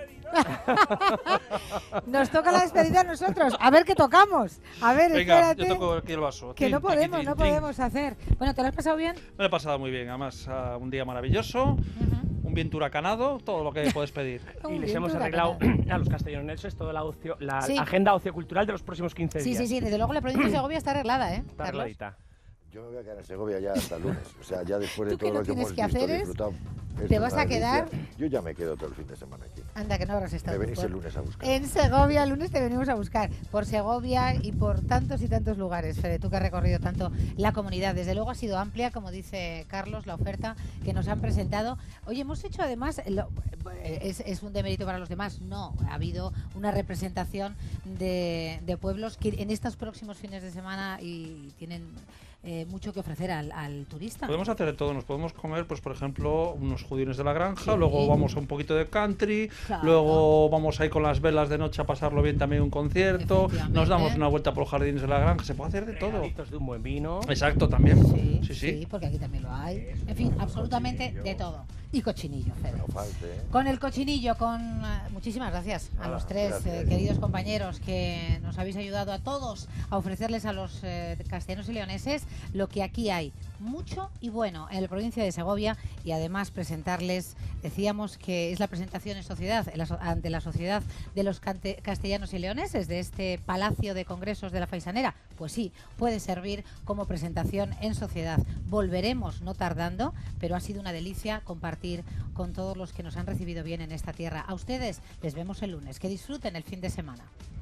A: Nos toca la despedida a nosotros, a ver qué tocamos. A ver,
G: venga,
A: espérate.
G: yo toco aquí el vaso.
A: Que no podemos hacer. Bueno, ¿te lo has pasado bien?
G: Me lo he pasado muy bien, además un día maravilloso, un viento huracanado, todo lo que puedes pedir.
N: Y les hemos arreglado a los castellonenses toda la
A: Sí.
N: agenda ociocultural de los próximos 15 días.
A: Sí, desde luego la provincia de Segovia está arreglada, ¿eh?
N: Está arregladita.
L: Yo me voy a quedar en Segovia ya hasta el lunes. O sea, ya después de
A: ¿Tú qué
L: todo
A: no
L: lo que
A: tienes
L: hemos
A: que
L: visto,
A: hacer es?
L: disfrutado.
A: ¿Te vas a quedar?
L: Yo ya me quedo todo el fin de semana aquí.
A: Anda, que no habrás estado.
L: Me venís
A: tú,
L: el lunes a buscar.
A: En Segovia, el lunes te venimos a buscar. Por Segovia y por tantos y tantos lugares. Fede, tú que has recorrido tanto la comunidad. Desde luego ha sido amplia, como dice Carlos, la oferta que nos han presentado. Oye, hemos hecho además, es un demérito para los demás. No, ha habido una representación de pueblos que en estos próximos fines de semana y tienen mucho que ofrecer al turista.
G: Podemos hacer de todo, nos podemos comer, pues por ejemplo, unos judiones de la granja, luego vamos a un poquito de country, luego vamos ahí con las velas de noche a pasarlo bien, también un concierto, nos damos una vuelta por los jardines de la granja, se puede hacer de todo.
N: De un buen vino.
G: Exacto, también.
A: Sí, porque aquí también lo hay. En fin, absolutamente de todo. Y cochinillo, Fede.
L: No falte,
A: Con el cochinillo, muchísimas gracias a los tres queridos compañeros que nos habéis ayudado a todos a ofrecerles a los castellanos y leoneses lo que aquí hay, mucho y bueno en la provincia de Segovia, y además presentarles, decíamos que es la presentación en sociedad, ante la sociedad de los castellanos y leoneses de este Palacio de Congresos de la Faisanera. Pues sí, puede servir como presentación en sociedad. Volveremos no tardando, pero ha sido una delicia compartir con todos los que nos han recibido bien en esta tierra. A ustedes les vemos el lunes. Que disfruten el fin de semana.